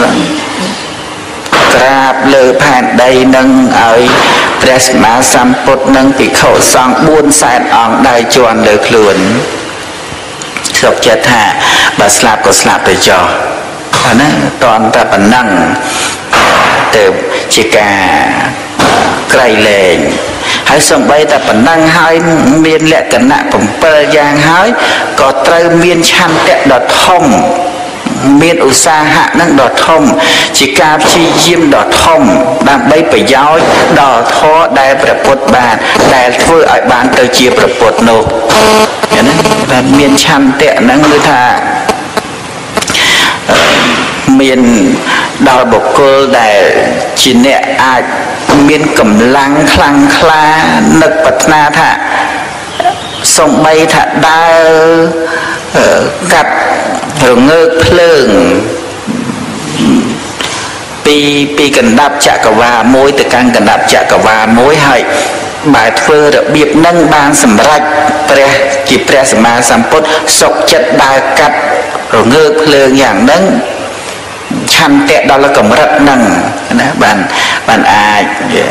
ក្រាបលើផែនដីនឹងឲ្យព្រះសម្មាសម្ពុទ្ធនិងភិក្ខុសង្ឃបួនសែនអង្គដៃជាន់លើខ្លួនសុខចិត្តថាបើស្លាប់ក៏ស្លាប់ទៅចោះអាណាតន់តែប៉ុណ្ណឹងទៅជាការក្រៃលែងហើយសំបីតែប៉ុណ្ណឹងហើយមានលក្ខណៈbảyយ៉ាងហើយក៏ត្រូវមានឆន្ទៈដ៏ធំមានឧស្សាហៈនឹងដ៏ធំជាការព្យាយាមដ៏ធំដើម្បីប្រយោជន៍ដល់ធម៌ដែលព្រះពុទ្ធបានដែលធ្វើឲ្យបានទៅជាព្រះពុទ្ធនោះឃើញទេតែមានឆន្ទៈហ្នឹងគឺថាមានដល់បុគ្គលដែលជាអ្នកអាចមានកម្លាំងខ្លាំងក្លានឹកប្រាថ្នាថាសំបីថាដើរកាត់រងើកភ្លើងពីពីកណ្ដាប់ចក្រវាលមួយទៅកាន់កណ្ដាប់ចក្រវាលមួយហើយបើធ្វើរបៀបនឹងបានសម្រេចព្រះជាព្រះសម្មាសម្ពុទ្ធសុខចិត្តដើរកាត់រងើកភ្លើងយ៉ាងហ្នឹងឆន្ទៈដល់កម្រិតហ្នឹងណាបានបានអាច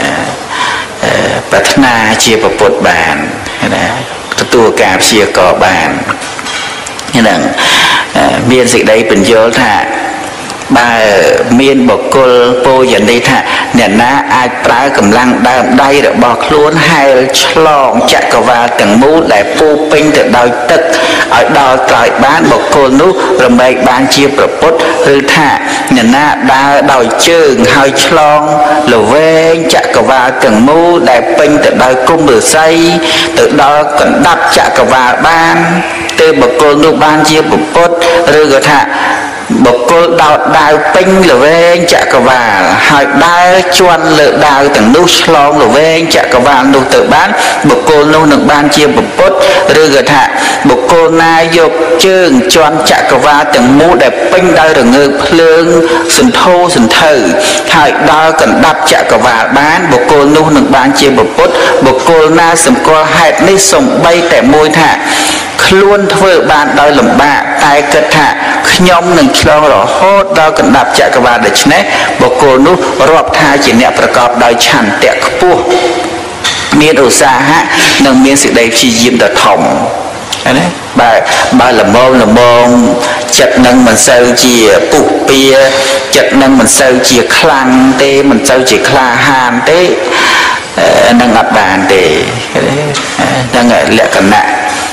ប្រាថ្នាជាពុទ្ធបានណាទទួលការព្យាករបានហ្នឹងមានសេចក្តីបញ្យល់ថាបើមានបុគ្គលពោលយ៉ាងនេះថាអ្នកណាអាចប្រើកម្លាំងដើមដៃរបស់ខ្លួនហែលឆ្លងចក្រវាលទាំងមូលដែលពោពេញទៅដោយទឹកឲ្យដល់ត្រើយបានបុគ្គលនោះរមែងបានជាប្រពុតឬថាអ្នកណាដើរដោយជើងហើយឆ្លងល្វែងចក្រវាលទាំងមូលដែលពេញទៅដោយគុម្ពឫស្សីទៅដល់កណ្ដាប់ចក្រវាលបានទើបបុគ្គលនោះបានជាប្រពុតឬក៏ថាបុគ្គលដោតដាវពេញល្វែងចក្រវាលហើយដើរជន់លើដាវទាំងនោះឆ្លងល្វែងចក្រវាលនោះទៅបានបុគ្គលនោះនឹងបានជាពុទ្ធឬក៏ថាបុគ្គលណាយកជើងជន់ចក្រវាលទាំងមូលដែលពេញដោយរងើកភ្លើងសន្ធោសន្ធៅហើយដើរកណ្ដាប់ចក្រវាលបានបុគ្គលនោះនឹងបានជាពុទ្ធបុគ្គលណាសម្គាល់ហេតុនេះសំបីតែមួយថាខ្លួនធ្វើបានដោយលំបាកតែគិតថាខ្ញុំនឹងឆ្លងរហូតដល់កណ្ដាប់ចក្រវាលដូច្នេះបុគ្គលនោះរាប់ថាជាអ្នកប្រកបដោយឆន្ទៈខ្ពស់មានឧស្សាហៈនិងមានសេចក្តីព្យាយាមដ៏ធំណាបើបើល្មមល្មមចិត្តនឹងមិនសូវជាពុះពៀចិត្តនឹងមិនសូវជាខ្លាំងទេមិនសូវជាក្លាហានទេនឹងអត់បានទេហ្នឹងលក្ខណៈ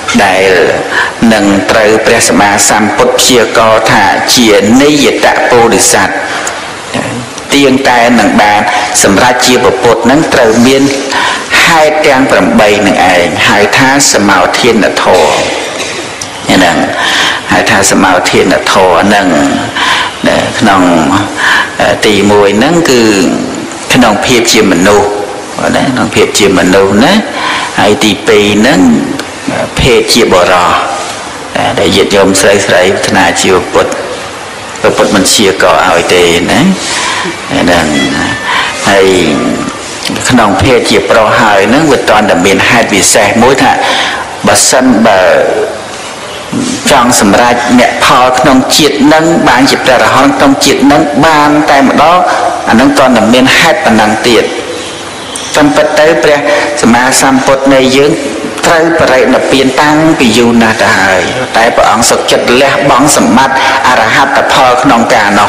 ដែលនឹងត្រូវព្រះសម្មាសម្ពុទ្ធព្យាករថាជានិយតពុរិស័ទទៀងតែនឹងបានសម្រាប់ជាពុទ្ធនឹងត្រូវមានហេតុទាំងប្រាំបីនឹងឯងហៅថាសមោធានធម៌ហ្នឹងហៅថាសមោធានធម៌ហ្នឹងក្នុងទីមួយហ្នឹងគឺក្នុងភាពជាមនុស្សណាក្នុងភាពជាមនុស្សណាហើយទីពីរហ្នឹងភេទជាបរិសុទ្ធដែលញាតិញោមស្រីស្រីប្រាថ្នាជាពុទ្ធពុទ្ធមិនជាក៏ឲ្យទេណាហ្នឹងហើយក្នុងភេទជាប្រុសហើយហ្នឹងវាតន់តែមានហេតុពិសេសមួយថាបើសិនបើចង់សម្រេចអ្នកផលក្នុងជាតិនឹងបានជាព្រះរហន្តក្នុងជាតិនឹងបានតែម្ដងអានឹងតន់តែមានហេតុប៉ុណ្ណឹងទៀតតាមពិតទៅព្រះសម្មាសម្ពុទ្ធនៃយើងត្រូវបរិនិព្វានតាំងពីយូរណាស់ទៅហើយតែព្រះអង្គសុខចិត្តលះបង់សម្បត្តិអរហត្តផលក្នុងការនោះ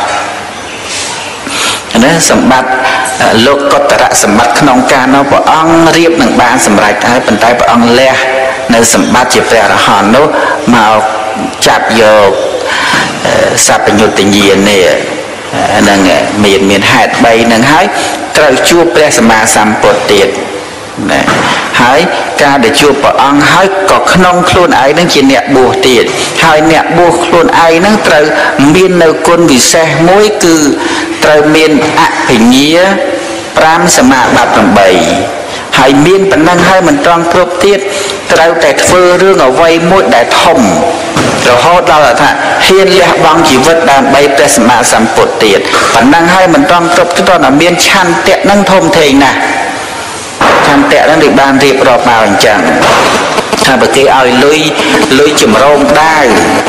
ណាសម្បត្តិលោកកតរៈសម្បត្តិក្នុងការនោះព្រះអង្គរៀបនឹងបានសម្រេចហើយប៉ុន្តែព្រះអង្គលះនៅសម្បត្តិជាព្រះរហន្តនោះមកចាប់យកសัพពញុត្តញ្ញាណនេះនឹងមានមានហេតុបីនឹងហើយត្រូវជួបព្រះសម្មាសម្ពុទ្ធទៀតណាហើយការដែលជួបព្រះអង្គហើយក៏ក្នុងខ្លួនឯងនឹងជាអ្នកបួសទៀតហើយអ្នកបួសខ្លួនឯងនឹងត្រូវមាននៅគុណវិសេសមួយគឺត្រូវមានអភិញ្ញាប្រាំសមាបត្តិប្រាំបីហើយមានប៉ុណ្ណឹងហើយមិនត្រង់គ្រប់ទៀតត្រូវតែធ្វើរឿងអ្វីមួយដែលធំរហូតដល់ថាហ៊ានលះបង់ជីវិតដើម្បីព្រះសម្មាសម្ពុទ្ធទៀតប៉ុណ្ណឹងហើយមិនត្រង់គ្រប់ទៀតតែមានឆន្ទៈនឹងធំធេងណាស់ឆន្ទៈនឹងបានរៀបរាប់មកអញ្ចឹងថាបើគេឲ្យលុយលុយចម្រោមដាវ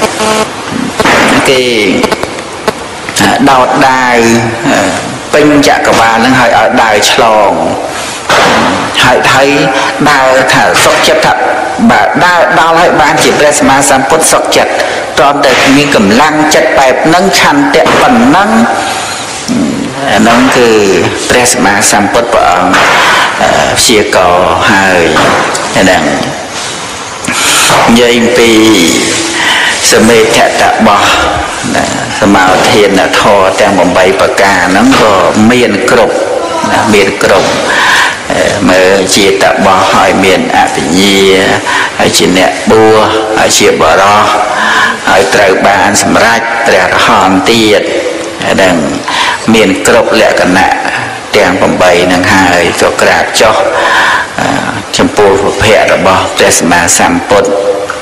គេដោតដាវពេញចក្រវាលនឹងឲ្យឲ្យដាវឆ្លងហើយហើយដើរថាសុខចិត្តថាបើដើរដល់ហើយបានជាព្រះសម្មាសម្ពុទ្ធសុខចិត្តតើតែមានកម្លាំងចិត្តបែបហ្នឹងឆន្ទៈប៉ុណ្ណឹងអាហ្នឹងគឺព្រះសម្មាសម្ពុទ្ធព្រះអង្គព្យាករហើយហ្នឹងនិយាយពីសមេធតបោះសមាធានធម៌ទាំងប្រាំបីប្រការហ្នឹងក៏មានគ្រប់មានគ្រប់មើលជាតបោះហើយមានអភិញ្ញាហើយជាអ្នកបួសហើយជាបរិសុទ្ធហើយត្រូវបានសម្រេចព្រះរហន្តទៀតហ្នឹងមានគ្រប់លក្ខណៈទាំងប្រាំបីហ្នឹងហើយក៏ក្រាបចុះចំពោះព្រះភ័ក្ត្ររបស់ព្រះសម្មាសម្ពុទ្ធ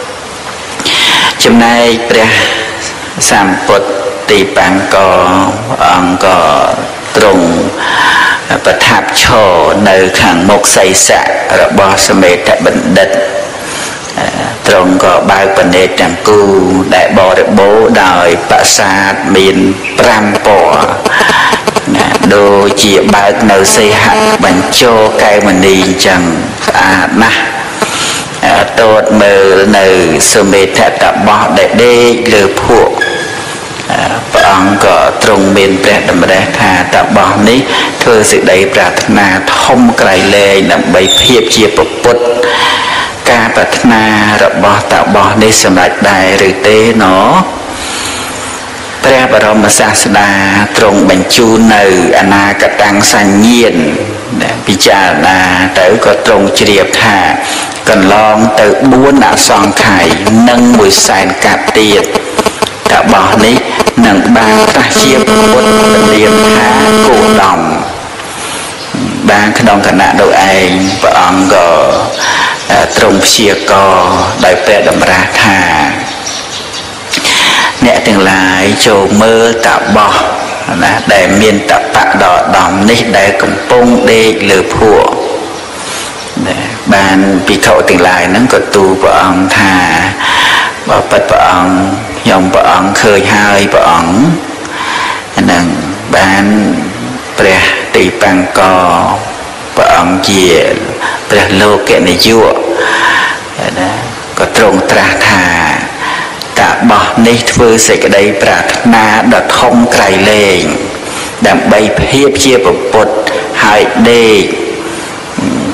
ចំណែកព្រះសម្ពុទ្ធទីបង្កអង្គក៏ទ្រង់ប្រថាប់ឈរនៅខាងមុខសីស័ករបស់សមេតបណ្ឌិតទ្រង់ក៏បើកបនេតទាំងគូដែលបរិបូរដោយប្រាសាទមានប្រាំពណ៌ណាដូចជាបើកនៅសីហៈបញ្ចោកែវមณีអញ្ចឹងស្អាតណាស់តូតមើលនៅសមេតតបោះដែលដេកលើភក់ព្រះអង្គក៏ទ្រង់មានព្រះតម្រិះថាតបោះនេះធ្វើសេចក្តីប្រាថ្នាធំក្រៃលែងដើម្បីភាពជាពុទ្ធការប្រាថ្នារបស់តបោះនេះសម្រេចដែរឬទេណព្រះបរមសាស្តាទ្រង់បញ្ជូននៅអនាគតសញ្ញាណពិចារណាទៅក៏ទ្រង់ជ្រាបថាកន្លងទៅបួនអសង្ខ័យនិងមួយសែនកាប់ទៀតតបោះនេះនឹងបានត្រាស់ជាពុទ្ធនាមថាគោដំបានក្នុងគណៈនោះឯងព្រះអង្គក៏ទ្រង់ព្យាករដោយព្រះតម្រាស់ថាអ្នកទាំងឡាយចូលមើលតបោះណាដែលមានតបៈដ៏ដំនេះដែលកំពុងដេកលើភក់បានភិក្ខុទាំងឡាយហ្នឹងក៏ទូលព្រះអង្គថាបើពិតព្រះអង្គខ្ញុំព្រះអង្គឃើញហើយព្រះអង្គហ្នឹងបានព្រះទីបង្កព្រះអង្គជាព្រះលោកនាយកណាក៏ទ្រង់ត្រាស់ថាតបោះនេះធ្វើសេចក្តីប្រាថ្នាដ៏ធំក្រៃលែងដើម្បីភាពជាពុទ្ធហើយដេក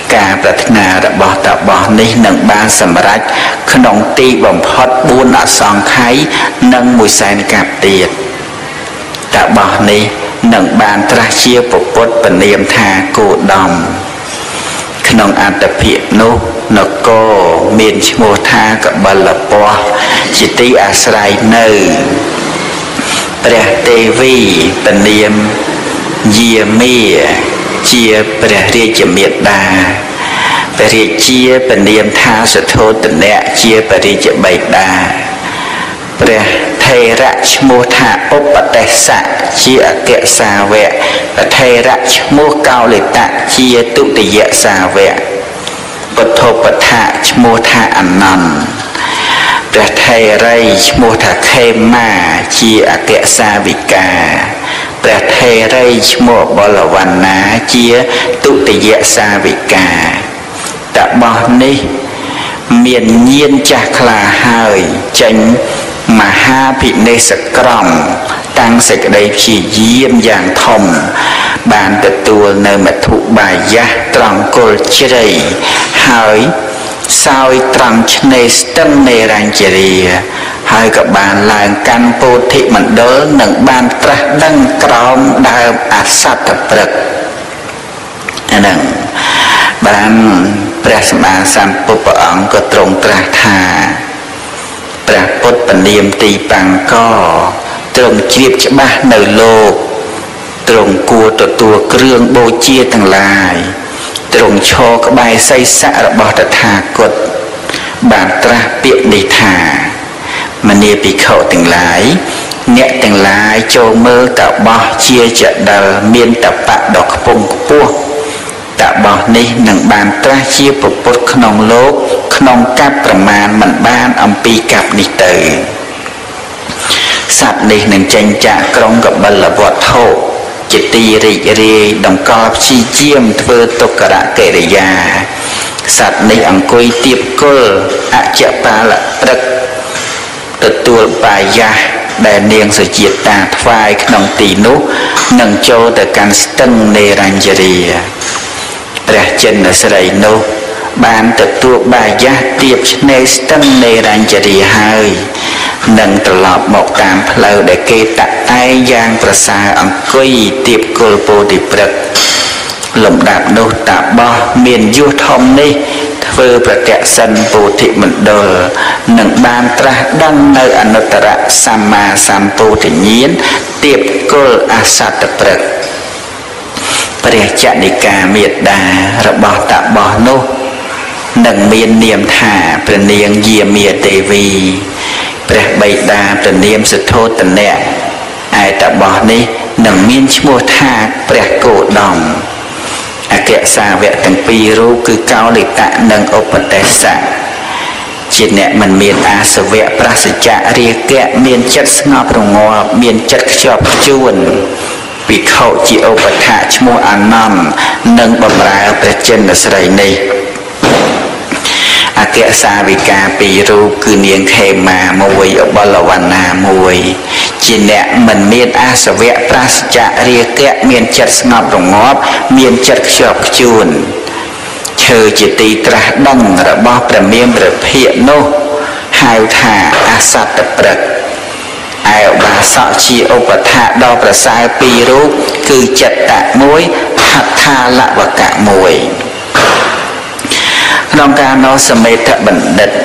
ការប្រាថ្នារបស់តាបោះនេះនឹងបានសម្រេចក្នុងទីបំផុតបួនអសង្ខ័យនិងមួយសែនកាប់ទៀតតាបោះនេះនឹងបានត្រាស់ជាពុទ្ធពនាមថាគោដំ ក្នុងអត្តភាពនោះនគរមានឈ្មោះថាកបិលពស្តុជាទីអាស្រ័យនៅព្រះទេវីពនាមយាមាជាព្រះរាជមាតាព្រះរាជាពនាមថាសទ្ធោទនៈជាព្រះរាជបិតាព្រះថេរៈឈ្មោះថាឧបទេសៈជាអគ្គសាវកព្រះថេរៈឈ្មោះកោលិតៈជាទុតិយសាវកពុទ្ធោបដ្ឋៈឈ្មោះថាអនន្តព្រះថេរីឈ្មោះថាខេមាជាអគ្គសាវិកាព្រះថេរីឈ្មោះបលវណ្ណាជាទុតិយសាវិកាតបោះនេះមានញាណចាស់ខ្លាហើយចេញមហាភិនេសក្រមតាំងសេចក្តីព្យាយាមយ៉ាងធំបានទទួលនៅមធុបាយៈត្រង់គល់ជ្រៃហើយសោយត្រង់ឆ្នេរស្ទឹងនេរញ្ជរាហើយក៏បានឡើងកាន់ពោធិមណ្ឌលនិងបានត្រាស់ដឹងក្រោមដើមអសត្តព្រឹក្សអាហ្នឹងបានព្រះសម្មាសម្ពុទ្ធព្រះអង្គក៏ទ្រង់ត្រាស់ថាព្រះពុទ្ធពនាមទីបង្កទ្រង់ជ្រាបច្បាស់នៅលោកទ្រង់គួរទទួលគ្រឿងបូជាទាំងឡាយទ្រង់ឈរក្បែរសីស័ករបស់តថាគតបានត្រាស់ពាក្យនេះថាមនីភិក្ខុទាំងឡាយអ្នកទាំងឡាយចូលមើលតបោះជាចដិលមានតបៈដ៏ខ្ពង់ខ្ពស់តបោះនេះនឹងបានត្រាស់ជាពុទ្ធក្នុងលោកក្នុងកັບប្រមាណមិនបានអំពីកັບនេះទៅសត្វនេះនឹងចេញចាកក្រុងកបិលវត្ថុជាទីរីករាយដង្កល់ព្យាយាមធ្វើទុក្ករកិរិយាសត្វនេះអង្គុយទៀបគល់អច្ចបាលព្រឹកទទួលបាយៈដែលនាងសុជាតាថ្វាយក្នុងទីនោះនឹងចូលទៅកាន់ស្ទឹងនេរញ្ជរាព្រះចិនស្រីនោះបានទទួលបាយៈទៀបឆ្នេរស្ទឹងនេរញ្ជរាហើយនឹងត្រឡប់មកតាមផ្លូវដែលគេតាក់តែងយ៉ាងប្រសើរអង្គុយទៀបគល់ពោធិព្រឹក្សលំដាប់នោះតាបោះមានយុះធំនេះធ្វើប្រតិសិនពោធិមណ្ឌលនឹងបានត្រាស់ដឹងនៅអនុត្តរសម្មាសម្ពោធិញ្ញាណទៀបគល់អសត្តព្រឹក្សព្រះចនិកាមេតារបស់តាបោះនោះនឹងមាននាមថាព្រះនាងយាមាទេវីព្រះបិតាព្រះនាមសទ្ធោទនៈឯតាបោះនេះនឹងមានឈ្មោះថាព្រះគោដំ អគ្គសាវកទាំងពីររូបគឺកោលិតៈនិងឧបទេសៈជាអ្នកមិនមានអាសវៈប្រសិជ្ជៈរាគៈមានចិត្តស្ងប់រងាប់មានចិត្តខ្ជាប់ខ្ជួនភិក្ខុជាឧបថៈឈ្មោះអានន្តនិងបម្រើព្រះចិនស្រីនេះអគ្គសាវិកាពីររូបគឺនាងខេមាមួយអបលវណ្ណាមួយជាអ្នកមិនមានអាសវៈប្រសិជ្ជៈរាគៈមានចិត្តស្ងប់រងាប់មានចិត្តខ្ជាប់ខ្ជួនឈើជាទីត្រាស់ដឹងរបស់ព្រះមានព្រះភិក្ខនោះហៅថាអសត្តព្រឹក្សឯឧបាសកជាឧបថៈដ៏ប្រសើរពីររូបគឺចិត្តៈមួយហដ្ឋាលវកៈមួយក្នុងការនោះសមេធបណ្ឌិត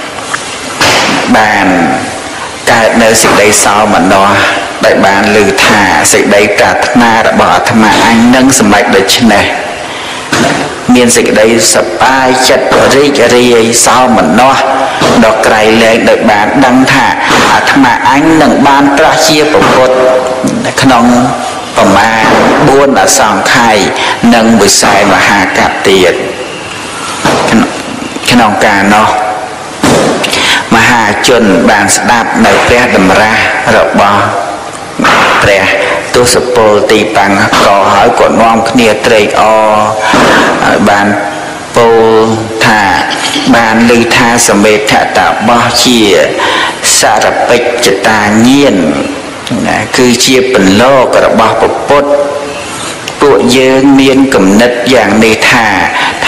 បានកើតនៅសេចក្តីសោមនស្សដែលបានឮថាសេចក្តីប្រាថ្នារបស់អាត្មាអញនឹងសម្រេចដូច្នេះមានសេចក្តីសប្បាយចិត្តរីករាយសោមនស្សដ៏ក្រៃលែងដោយបានដឹងថាអាត្មាអញនឹងបានត្រាស់ជាពុទ្ធក្នុងប្រមាណបួនអសង្ខ័យនិងវិស័យមហាកប្បទៀតក្នុងការនោះមហាជនបានស្ដាប់នៅព្រះតម្រាស់របស់ព្រះទសពលទីបង្កហើយក៏នាំគ្នាត្រេកអរបានពោលថាបានឮថាសមេធតាបោះជាសារពេចតាញាណគឺជាពលលោករបស់ពុទ្ធពួកយើងមានគំនិតយ៉ាងនេះថាថ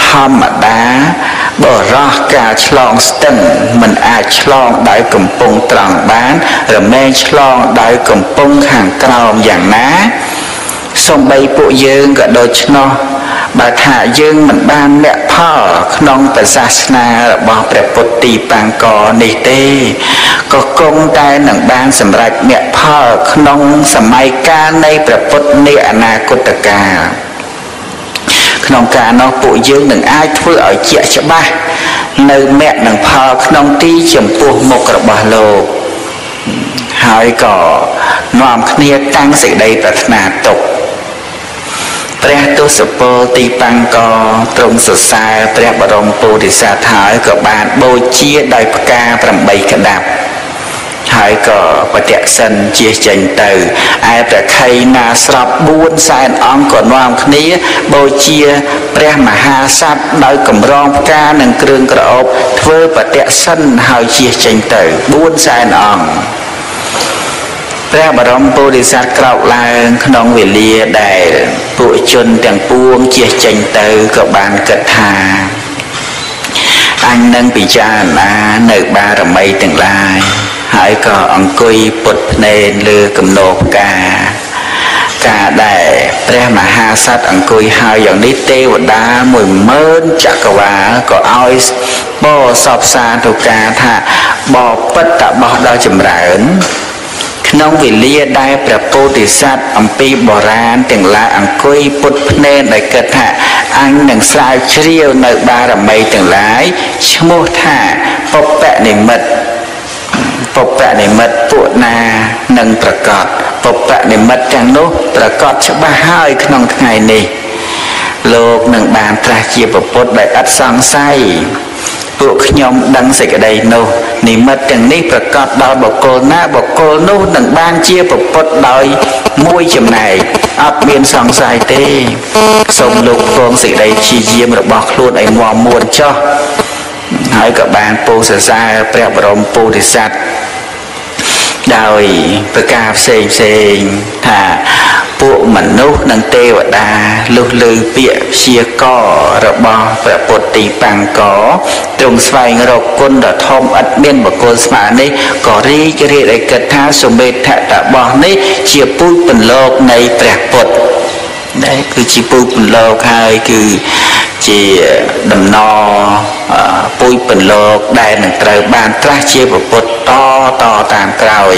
ធម្មតាបរោះការឆ្លងស្ទឹងមិនអាចឆ្លងដោយកំពង់ត្រង់បានរមែងឆ្លងដោយកំពង់ខាងក្រោមយ៉ាងណាសូម្បីពួកយើងក៏ដូច្នោះបើថាយើងមិនបានមគ្គផលក្នុងព្រះសាសនារបស់ព្រះពុទ្ធទីបាំងកនេះទេក៏គង់តែនឹងបានសម្រេចមគ្គផលក្នុងសម័យកាលនៃព្រះពុទ្ធនាអនាគតកាលក្នុងការនោះពួកយើងនឹងអាចធ្វើឲ្យជាក់ច្បាស់នៅមគ្គនិងផលក្នុងទីចំពោះមុខរបស់លោកហើយក៏នាំគ្នាតាំងសេចក្តីប្រាថ្នាទុកព្រះទសពលទីបាំងកទ្រង់សរសើរព្រះបរមពុទ្ធិសត្វហើយក៏បានបូជាដោយផ្កាប្រាំបីក្តាប់ហើយក៏បដិសិនជាចេញទៅឯព្រះខ័យណាស្រាប់បួនសែនអង្គក៏នាំគ្នាបូជាព្រះមហាសត្វដោយកម្រងផ្កានិងគ្រឿងក្រអូបធ្វើបដិសិនហើយជាចេញទៅបួនសែនអង្គព្រះបរមពុទ្ធិសត្វក្រោកឡើងក្នុងវេលាដែលពួកជនទាំងពួងជៀសចេញទៅក៏បានគិតថាអញនឹងពិចារណានៅបារមីទាំងឡាយហើយក៏អង្គុយពុតភ្នែនលើគំនរផ្កាការដែលព្រះមហាសត្វអង្គុយហើយយ៉ាងនេះទេវតាមួយម៉ឺនចក្រវាលក៏ឲ្យបរសពសាធុការថាបពិតតបោះដល់ចម្រើនក្នុងវេលាដែលព្រះពោធិសត្វអំពីបុរាណទាំងឡាយអង្គុយពុតភ្នែនដែលគិតថាអញនឹងស្រាវជ្រាវនៅបារមីទាំងឡាយឈ្មោះថាបុព្វនិមិត្តបុព្វនិមិត្តពួកណានឹងប្រកបបុព្វនិមិត្តទាំងនោះប្រកបច្បាស់ហើយក្នុងថ្ងៃនេះលោកនឹងបានត្រាស់ជាពុទ្ធដោយឥតសង្ស័យពួកខ្ញុំដឹងសេចក្តីនោះនិមិត្តទាំងនេះប្រកបដោយបុគ្គលណាបុគ្គលនោះនឹងបានជាពុទ្ធដោយមួយចំណែកអត់មានសង្ស័យទេសូមលោកពងសេចក្តីព្យាយាមរបស់ខ្លួនឲ្យមាំមួនចុះហើយក៏បានពោលសរសើរព្រះបរមពុទ្ធិសត្វដោយប្រការផ្សេងផ្សេងថាពួកមនុស្សនិងទេវតាលុះឮពាក្យព្យាកររបស់ព្រះពុទ្ធទីបាំងកទ្រង់ស្វែងរកគុណដ៏ធំឥតមានបុគ្គលស្មើនេះក៏រីករាយដោយគិតថាសុមេធតបោះនេះជាពូជពន្លកនៃព្រះពុទ្ធដែលគឺជាពូជពន្លកហើយគឺជាដំណរពូជពន្លកដែលនឹងត្រូវបានត្រាស់ជាពុទ្ធតតតាមក្រោយ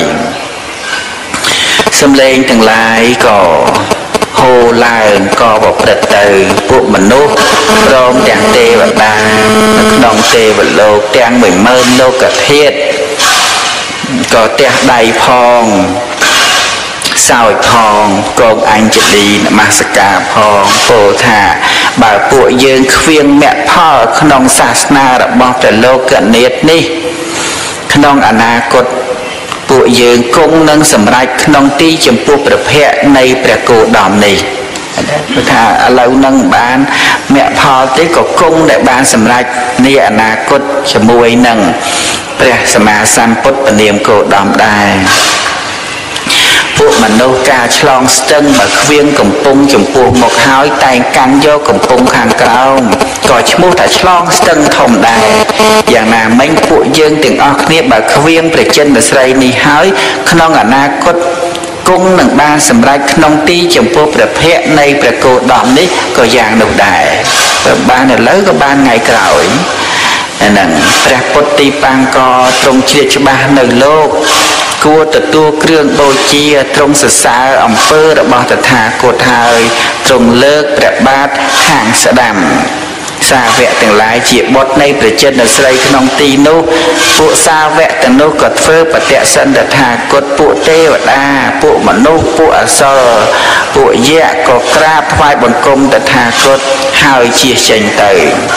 សំឡេងទាំងឡាយក៏ហូរឡើងក៏ប្រព្រឹត្តទៅពួកមនុស្សព្រមទាំងទេវតានៅក្នុងទេវលោកទាំងមួយម៉ឺនលោកធាតុក៏ទះដៃផងសោយផងកងអញ្ជលីនមស្ការផងពោលថាបើពួកយើងគ្មានមគ្គផលក្នុងសាសនារបស់ព្រះលោកនាថនេះក្នុងអនាគតពួកយើងគង់នឹងសម្រេចក្នុងទីចំពោះព្រះភ័ក្ត្រនៃព្រះគោតមនេះគឺថាឥឡូវនឹងបានមគ្គផលទេក៏គង់ដែលបានសម្រេចនាអនាគតជាមួយនឹងព្រះសម្មាសម្ពុទ្ធពនាមគោតមដែរពួកមនុស្សការឆ្លងស្ទឹងបើគ្មានកំពុងចំពោះមកហើយតែងកាន់យកកំពុងខាងក្រោមក៏ឈ្មោះថាឆ្លងស្ទឹងធំដែរយ៉ាងណាមិញពួកយើងទាំងអស់គ្នាបើគ្មានព្រះចិនស្រីនេះហើយក្នុងអនាគតគង់នឹងបានសម្រេចក្នុងទីចំពោះព្រះភ័ក្ត្រនៃព្រះគោតមនេះក៏យ៉ាងនោះដែរបើបានឥឡូវក៏បានថ្ងៃក្រោយហ្នឹងព្រះពុទ្ធទីបាំងក៏ទ្រង់ជ្រាបច្បាស់នៅលោកគួរទទួលគ្រឿងបូជាទ្រង់សរសើរអំពើរបស់តថាគតហើយទ្រង់លើកព្រះបាទខាងស្ដាំសាវកទាំងឡាយជាបុត្រនៃព្រះចិនស្រីក្នុងទីនោះពួកសាវកទាំងនោះក៏ធ្វើបដិសិនតថាគតពួកទេវតាពួកមនុស្សពួកអសុរពួកយក្សក៏ក្រាបថ្វាយបង្គំតថាគតហើយជៀសចេញទៅ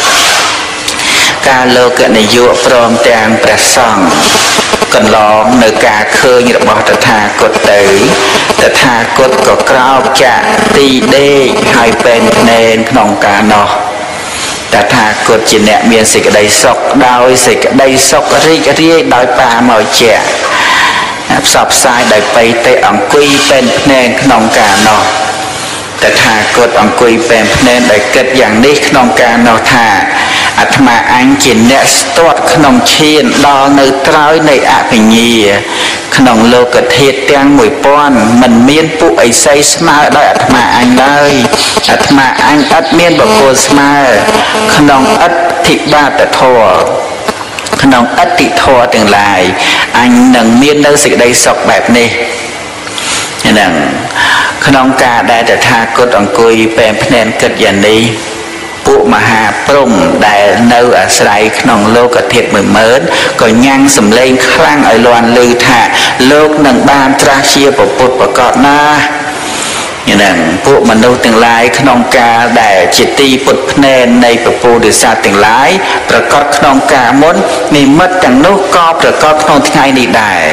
ការលោកនិយោព្រមទាំងព្រះសង្ឃកន្លងនៅការឃើញរបស់តថាគតទៅតថាគតក៏ក្រោកចាក់ទីដេកហើយពេនភ្នែនក្នុងការនោះតថាគតជាអ្នកមានសេចក្តីសុខដោយសេចក្តីសុខរីករាយដោយបាមកជាផ្សព្វផ្សាយដោយបៃតេអង្គុយពេនភ្នែនក្នុងការនោះតថាគតអង្គុយពេមភ្នែនដោយគិតយ៉ាងនេះក្នុងការនោះថាអាត្មាអញជាអ្នកស្ទាត់ក្នុងឈានដល់នៅត្រើយនៃអភិញ្ញាក្នុងលោកធាតុទាំងមួយពាន់មិនមានពួកអីសីស្មើដោយអាត្មាអញឡើយអាត្មាអញឥតមានបុគ្គលស្មើក្នុងឥទ្ធិបាតធម៌ក្នុងអតិធម៌ទាំងឡាយអញនឹងមាននៅសេចក្តីសុខបែបនេះហ្នឹងក្នុងការដែលតថាគតអង្គុយពេមភ្នែនគិតយ៉ាងនេះពួកមហាព្រហ្មដែលនៅអាស្រ័យក្នុងលោកធាតុមួយម៉ឺនក៏ញ៉ាំងសម្លេងខ្លាំងឲ្យលាន់ឮថាលោកនឹងបានត្រាស់ជាពុទ្ធប្រកបណាស់ហ្នឹងពួកមនុស្សទាំងឡាយក្នុងការដែលជាទីពុតភ្នែននៃពពុទ្ធសាសទាំងឡាយប្រកបក្នុងការមុននិមិត្តទាំងនោះក៏ប្រកបក្នុងថ្ងៃនេះដែរ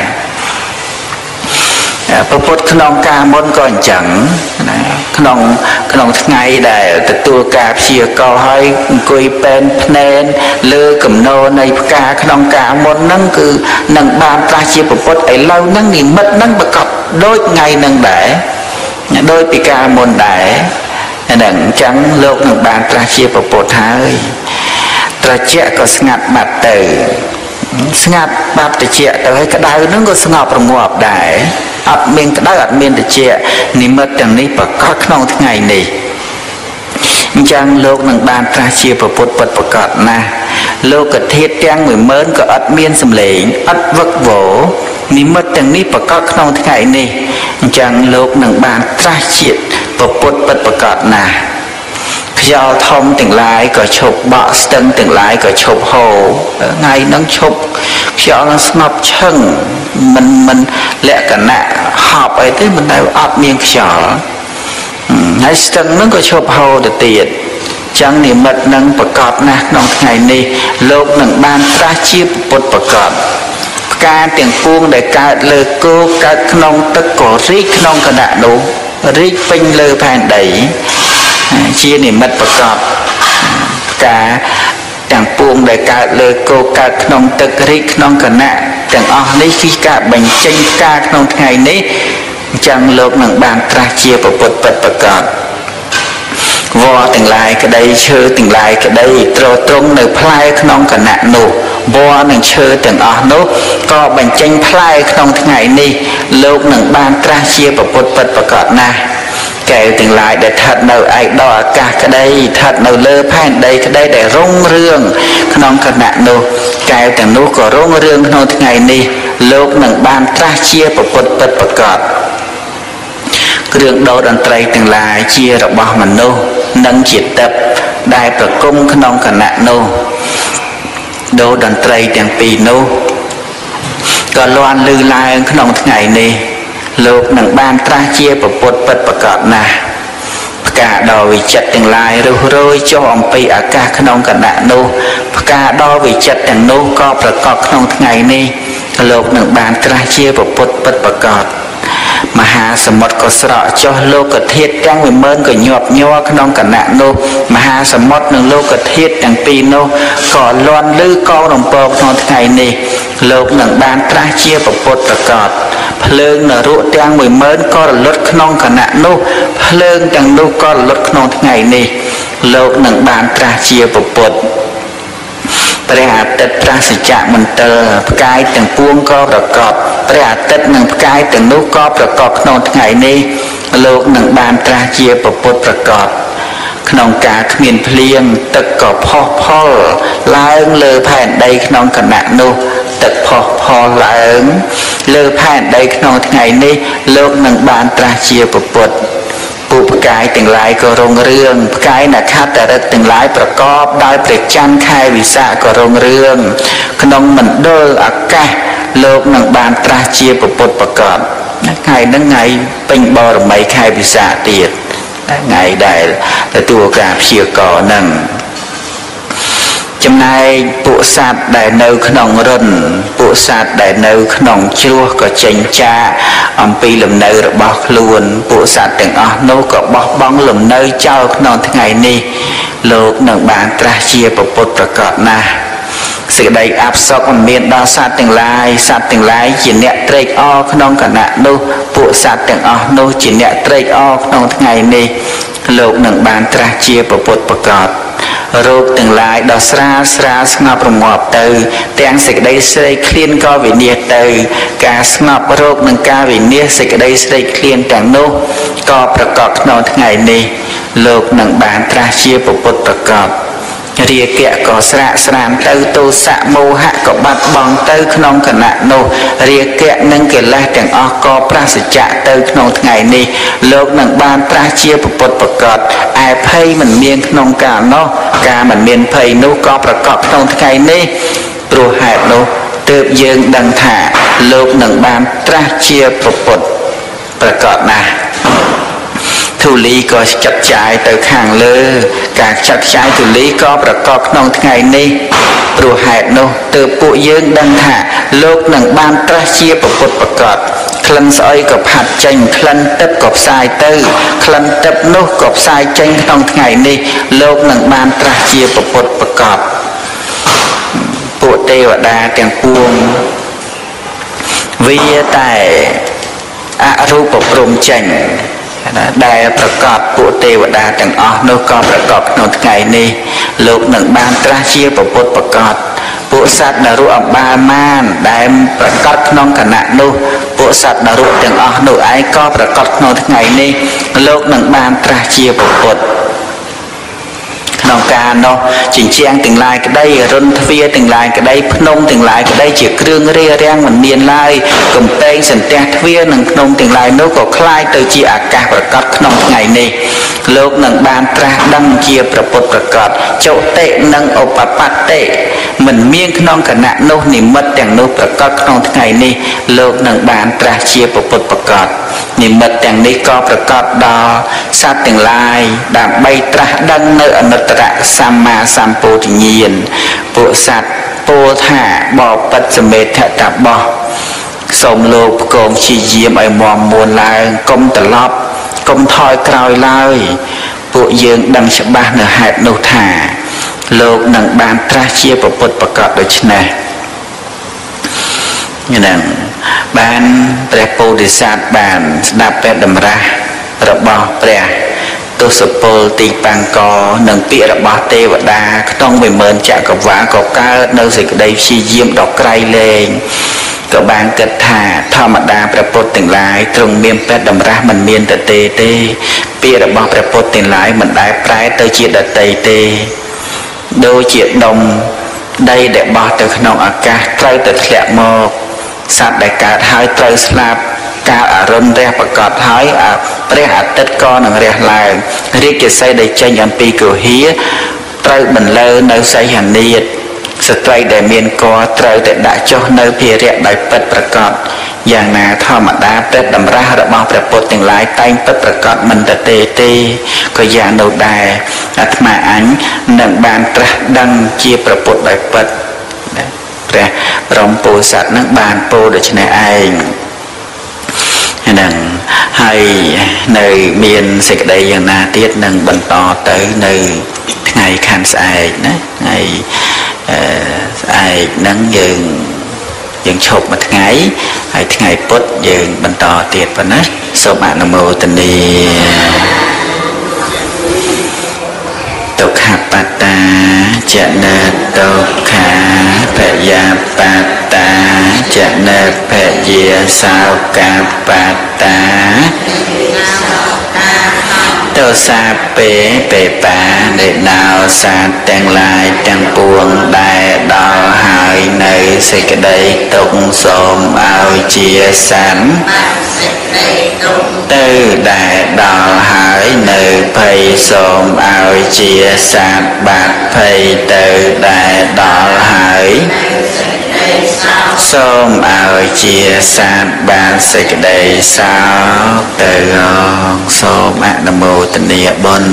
ពពុទ្ធក្នុងការមុនក៏អញ្ចឹងណាក្នុងក្នុងថ្ងៃដែលទទួលការព្យាករឲ្យអង្គុយពេនភ្នែនលើកំណរនៃផ្កាក្នុងការមុនហ្នឹងគឺនឹងបានត្រាស់ជាពពុទ្ធឥឡូវហ្នឹងនិមិត្តហ្នឹងប្រកបដូចថ្ងៃហ្នឹងដែរដោយពីការមុនដែរហ្នឹងអញ្ចឹងលោកនឹងបានត្រាស់ជាពពុទ្ធហើយត្រជាក់ក៏ស្ងាត់បាត់ទៅស្ងាត់បាត់ត្រជាក់ទៅហើយក្តៅហ្នឹងក៏ស្ងប់រងាប់ដែរអត់មានក្តៅអត់មានត្រជាក់និមិត្តទាំងនេះប្រកបក្នុងថ្ងៃនេះអញ្ចឹងលោកនឹងបានត្រាស់ជាពុទ្ធពិតប្រកបណាស់លោកធាតុទាំងមួយម៉ឺនក៏អត់មានសម្លេងអត់វឹកវរនិមិត្តទាំងនេះប្រកបក្នុងថ្ងៃនេះអញ្ចឹងលោកនឹងបានត្រាស់ជាពុទ្ធពិតប្រកបណាស់ខ្យល់ធំទាំងឡាយក៏ឈប់បក់ស្ទឹងទាំងឡាយក៏ឈប់ហូរថ្ងៃហ្នឹងឈប់ខ្យល់នឹងស្ងប់ឈឹងមិនមិនលក្ខណៈហប់អីទេមិនដែលអត់មានខ្យល់ហើយស្ទឹងហ្នឹងក៏ឈប់ហូរទៅទៀតចឹងនិមិត្តនឹងប្រកបណាស់ក្នុងថ្ងៃនេះលោកនឹងបានត្រាស់ជាពុទ្ធប្រកបផ្កាទាំងពួងដែលកើតលើគោកើតក្នុងទឹកក៏រីកក្នុងគណៈនោះរីកពេញលើផែនដីជានិមិត្តប្រកបផ្កាទាំងពួងដែលកើតលើគោកើតក្នុងទឹករីកក្នុងគណៈទាំងអស់នេះគឺការបញ្ចេញផ្កាក្នុងថ្ងៃនេះអញ្ចឹងលោកនឹងបានត្រាស់ជាពុទ្ធពិតប្រកបវល្លិទាំងឡាយក្តីឈើទាំងឡាយក្តីត្រត្រង់នៅផ្លែក្នុងគណៈនោះវល្លិនិងឈើទាំងអស់នោះក៏បញ្ចេញផ្លែក្នុងថ្ងៃនេះលោកនឹងបានត្រាស់ជាពុទ្ធពិតប្រកបណាស់កែវទាំងឡាយដែលស្ថិតនៅឯកដល់អាកាសក្តីស្ថិតនៅលើផែនដីក្តីដែលរុងរឿងក្នុងគណៈនោះកែវទាំងនោះក៏រុងរឿងក្នុងថ្ងៃនេះលោកនឹងបានត្រាស់ជាពុទ្ធពិតប្រកបគ្រឿងដោតតន្ត្រីទាំងឡាយជារបស់មនុស្សនិងជាទឹកដែលប្រគំក្នុងគណៈនោះដោតតន្ត្រីទាំងពីរនោះក៏លាន់ឮឡើងក្នុងថ្ងៃនេះលោកនឹងបានត្រាស់ជាពុទ្ធពិតប្រកបណាស់ផ្កាដ៏វិចិត្រទាំងឡាយរុះរយចុះអំពីអាកាសក្នុងគណៈនោះផ្កាដ៏វិចិត្រទាំងនោះក៏ប្រកបក្នុងថ្ងៃនេះលោកនឹងបានត្រាស់ជាពុទ្ធពិតប្រកបមហាសមុទ្រក៏ស្រកចុះលោកធាតុទាំងមួយម៉ឺនក៏ញាប់ញ័រក្នុងគណៈនោះមហាសមុទ្រនិងលោកធាតុទាំងពីរនោះក៏លាន់ឮកងរំពងក្នុងថ្ងៃនេះលោកនឹងបានត្រាស់ជាពុទ្ធប្រកបភ្លើងនរកទាំងមួយម៉ឺនក៏រលត់ក្នុងគណៈនោះភ្លើងទាំងនោះក៏រលត់ក្នុងថ្ងៃនេះលោកនឹងបានត្រាស់ជាពុទ្ធព្រះអាទិត្យត្រាស់សច្ចមន្ទិលផ្កាយទាំងពួងក៏ប្រកបព្រះអាទិត្យនិងផ្កាយទាំងនោះក៏ប្រកបក្នុងថ្ងៃនេះលោកនឹងបានត្រាស់ជាពុទ្ធប្រកបក្នុងការគ្មានភ្លៀងទឹកក៏ផុសផុលឡើងលើផែនដីក្នុងគណៈនោះទឹកផុសផុលឡើងលើផែនដីក្នុងថ្ងៃនេះលោកនឹងបានត្រាស់ជាពុទ្ធពួកផ្កាយទាំងឡាយក៏រុងរឿងផ្កាយនក្ខត្តរិទ្ធទាំងឡាយប្រកបដោយព្រះច័ន្ទខែវិសាខក៏រុងរឿងក្នុងមណ្ឌលអាកាសលោកនឹងបានត្រាស់ជាពុទ្ធប្រកបថ្ងៃហ្នឹងថ្ងៃពេញបរមីខែវិសាខទៀតថ្ងៃដែលទទួលការព្យាករហ្នឹងចំណែកពួកសត្វដែលនៅក្នុងរន្ធពួកសត្វដែលនៅក្នុងជ្រោះក៏ចេញចាកអំពីលំនៅរបស់ខ្លួនពួកសត្វទាំងអស់នោះក៏បោះបង់លំនៅចោលក្នុងថ្ងៃនេះលោកនឹងបានត្រាស់ជាពុទ្ធប្រកបណាស់សសេចក្តីអាប់សោកមិនមានដល់សត្វទាំងឡាយសត្វទាំងឡាយជាអ្នកត្រេកអរក្នុងគណៈនោះពួកសត្វទាំងអស់នោះជាអ្នកត្រេកអរក្នុងថ្ងៃនេះលោកនឹងបានត្រាស់ជាពុទ្ធប្រកបរោគទាំងឡាយដ៏ស្រាលស្រាលស្ងប់រងាប់ទៅទាំងសេចក្តីស្រេកឃ្លានក៏វិនាសទៅការស្ងប់រោគនិងការវិនាសសេចក្តីស្រេកឃ្លានទាំងនោះក៏ប្រកបក្នុងថ្ងៃនេះលោកនឹងបានត្រាស់ជាពុទ្ធប្រកបរាគៈក៏ស្រាកស្រានទៅទោសៈមោហៈក៏បាត់បង់ទៅក្នុងគណៈនោះរាគៈនិងកិលេសទាំងអស់ក៏ប្រសិជ្ជៈទៅក្នុងថ្ងៃនេះលោកនឹងបានត្រាស់ជាពុទ្ធប្រកបឯភ័យមិនមានក្នុងកាលនោះការមិនមានភ័យនោះក៏ប្រកបក្នុងថ្ងៃនេះព្រោះហេតុនោះទើបយើងដឹងថាលោកនឹងបានត្រាស់ជាពុទ្ធប្រកបណាស់ធូលីក៏ចាត់ចាយទៅខាងលើការចាត់ចាយធូលីក៏ប្រកបក្នុងថ្ងៃនេះព្រោះហេតុនោះទើបពួកយើងដឹងថាលោកនឹងបានត្រាស់ជាពុទ្ធប្រកបក្លិនស្អុយក៏ផាត់ចេញក្លិនទឹកក៏ផ្សាយទៅក្លិនទឹកនោះក៏ផ្សាយចេញក្នុងថ្ងៃនេះលោកនឹងបានត្រាស់ជាពុទ្ធប្រកបពួកទេវតាទាំងពួងវាតែអរូបព្រំចេញដែលប្រកបពួកទេវតាទាំងអស់នោះក៏ប្រកបក្នុងថ្ងៃនេះលោកនឹងបានត្រាស់ជាពុទ្ធប្រកបពួកសត្វនរកអបាលមានដែលប្រកបក្នុងគណៈនោះពួកសត្វនរកទាំងអស់នោះឯងក៏ប្រកបក្នុងថ្ងៃនេះលោកនឹងបានត្រាស់ជាពុទ្ធក្នុងការនោះជញ្ជាំងទាំងឡាយក្តីរុនទ្វារទាំងឡាយក្តីភ្នំទាំងឡាយក្តីជាគ្រឿងរារាំងមិនមានឡើយកំពែងសន្ទះទ្វារនិងភ្នំទាំងឡាយនោះក៏คล้ายទៅជាអាកាសប្រកបក្នុងថ្ងៃនេះលោកនឹងបានត្រាស់ដឹងជាព្រះពុទ្ធប្រកបចុតិនិងឧបបត្តិមិនមានក្នុងគណៈនោះនិមិត្តទាំងនោះប្រកបក្នុងថ្ងៃនេះលោកនឹងបានត្រាស់ជាព្រះពុទ្ធប្រកបនិមិត្តទាំងនេះក៏ប្រកបដល់សត្វទាំងឡាយដើម្បីត្រាស់ដឹងនៅអនុត្តរសម្មាសម្ពោធិញ្ញាណពួកសត្វពោលថាបបិទ្ធសមេធតបោះសូមលោកផ្គងព្យាយាមឲ្យមមមួនឡើងកុំត្រឡប់កុំថយក្រោយឡើយពួកយើងដឹងច្បាស់នៅហេតុនោះថាលោកនឹងបានត្រាស់ជាពុទ្ធប្រកបដូច្នេះហ្នឹងបានព្រះពោធិសត្វបានស្ដាប់ព្រះតម្រាស់របស់ព្រះទសពលទីបាំងកនិងពាក្យរបស់ទេវតាក្នុងវិមានចក្រវាលក៏កើតនៅសេចក្តីព្យាយាមដ៏ក្រៃលែងក៏បានគិតថាធម្មតាព្រះពុទ្ធទាំងឡាយទ្រង់មានព្រះតម្រាស់មិនមានតទេទេពាក្យរបស់ព្រះពុទ្ធទាំងឡាយមិនដែលប្រែទៅជាដតីទេដូចជាដុំដីដែលបោះទៅក្នុងអាកាសត្រូវតែធ្លាក់មកសត្វដែលកើតហើយត្រូវស្លាប់កាលអរុណរះប្រកបហើយព្រះអាទិត្យក៏នឹងរះឡើងរាជសីដែលចេញអំពីគុហាត្រូវបន្លឺនៅសីហនាតស្ត្រីដែលមានកត្រូវតែដាក់ចុះនៅភារៈដោយពិតប្រកបយ៉ាងណាធម្មតាព្រះតម្រាស់របស់ព្រះពុទ្ធទាំងឡាយតែងពិតប្រកបមិនតទេទេក៏យ៉ាងនោះដែរអាត្មាអញនឹងបានត្រាស់ដឹងជាព្រះពុទ្ធដោយពិតព្រះបរមពោធិសត្វនឹងបានពោលដូច្នេះឯងហ្នឹងហើយនៅមានសេចក្តីយ៉ាងណាទៀតនឹងបន្តទៅនៅថ្ងៃខាន់ស្អែកណាថ្ងៃស្អែកហ្នឹងយើងយើងឈប់មួយថ្ងៃហើយថ្ងៃពុធយើងបន្តទៀតប៉ុណ្ណាសូមអនុមោទនាទុក្ខបត្តាចនៈទុក្ខាភយាបត្តាចនៈភយាសោកាបត្តាទោសាពេពេបានៃណោសាទទាំងឡាយទាំងពួងដែលដល់ហើយនៅសេចក្តីទុក្ខសូមឲ្យជាសានទៅដែលដល់ហើយនៅភ័យសូមឲ្យជាសាទបាត់ភ័យទៅដែលដល់ហើយសូមឲ្យជាសាទបានសេចក្តីសោកទៅសូមអនុមោទនាបុណ្យ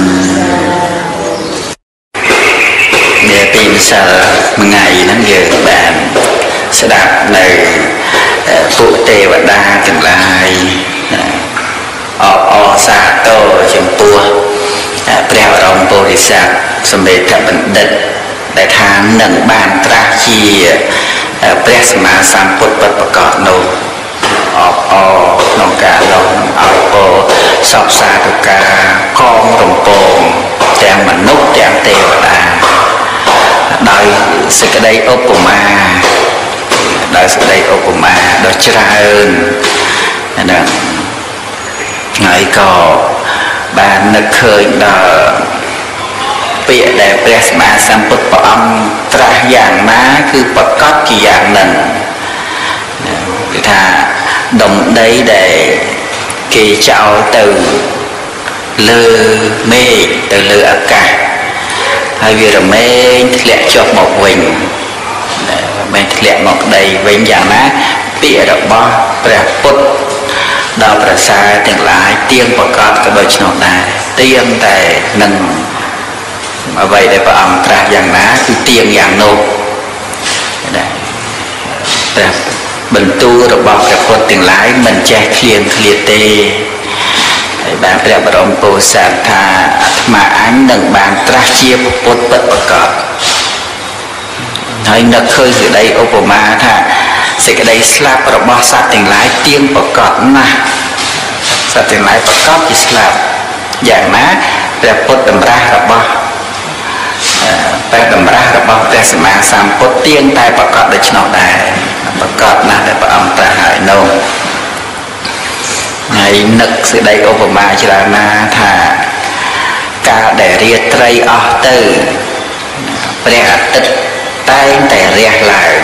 នាពីម្សិលមួយថ្ងៃហ្នឹងយើងបានស្ដាប់នៅពួកទេវតាទាំងឡាយអបអរសាទរចំពោះព្រះបរមពុទ្ធិសត្វសម្ដេចបណ្ឌិតដែលថានឹងបានត្រាស់ជាព្រះសម្មាសម្ពុទ្ធពិតប្រាកដនោះអបអរក្នុងការនោះឲ្យពោសពសាធុការកងរំពងទាំងមនុស្សទាំងទេវតាដោយសេចក្តីឧបមាដោយសេចក្តីឧបមាដ៏ច្រើនណាហើយក៏បាននឹកឃើញដល់ពាក្យដែលព្រះសម្មាសម្ពុទ្ធព្រះអង្គត្រាស់យ៉ាងណាគឺប្រកបជាយ៉ាងนั้นគឺថាដុំដីដែលគេចោលទៅលើមេឃទៅលើអាកាសហើយវារមែងធ្លាក់ចុះមកវិញមិនធ្លាក់មកដីវិញយ៉ាងណាពាក្យរបស់ព្រះពុទ្ធដល់ប្រសើរទាំងឡាយទៀងប្រកបក៏ដូចនោះដែរទៀងតែនឹងអ្វីដែលព្រះអង្គត្រាស់យ៉ាងណាគឺទៀងយ៉ាងនោះដែរព្រះបន្ទូលរបស់ព្រះពុទ្ធទាំងឡាយមិនចេះឃ្លានឃ្លាតទេហើយបានព្រះបរមពុទ្ធសាសថាអាត្មាអញនឹងបានត្រាស់ជាពុទ្ធពិតប្រាកដហើយនឹកឃើញសេចក្តីឧបមាថាសេចក្តីស្លាប់របស់សត្វទាំងឡាយទៀងប្រកបណាស់សត្វទាំងឡាយប្រកបជាស្លាប់យ៉ាងណាព្រះពុទ្ធតម្រាស់របស់ព្រះតម្រាស់របស់ព្រះសម្មាសម្ពុទ្ធទៀងតែប្រកបដូច្នោះដែរប្រកបណាស់ដែលព្រះអង្គត្រាស់ហើយនោះហើយនឹកសេចក្តីឧបមាច្រើនណាថាកាលដែលរាត្រីអស់ទៅព្រះអាទិត្យតែងតែរះឡើង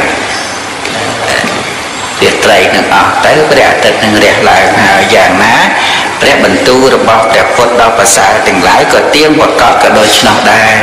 រាត្រីនឹងអស់ទៅព្រះអាទិត្យនឹងរះឡើងហើយយ៉ាងណាព្រះបន្ទូលរបស់ព្រះពុទ្ធដល់ប្រសើរទាំងឡាយក៏ទៀងប្រកបក៏ដូច្នោះដែរ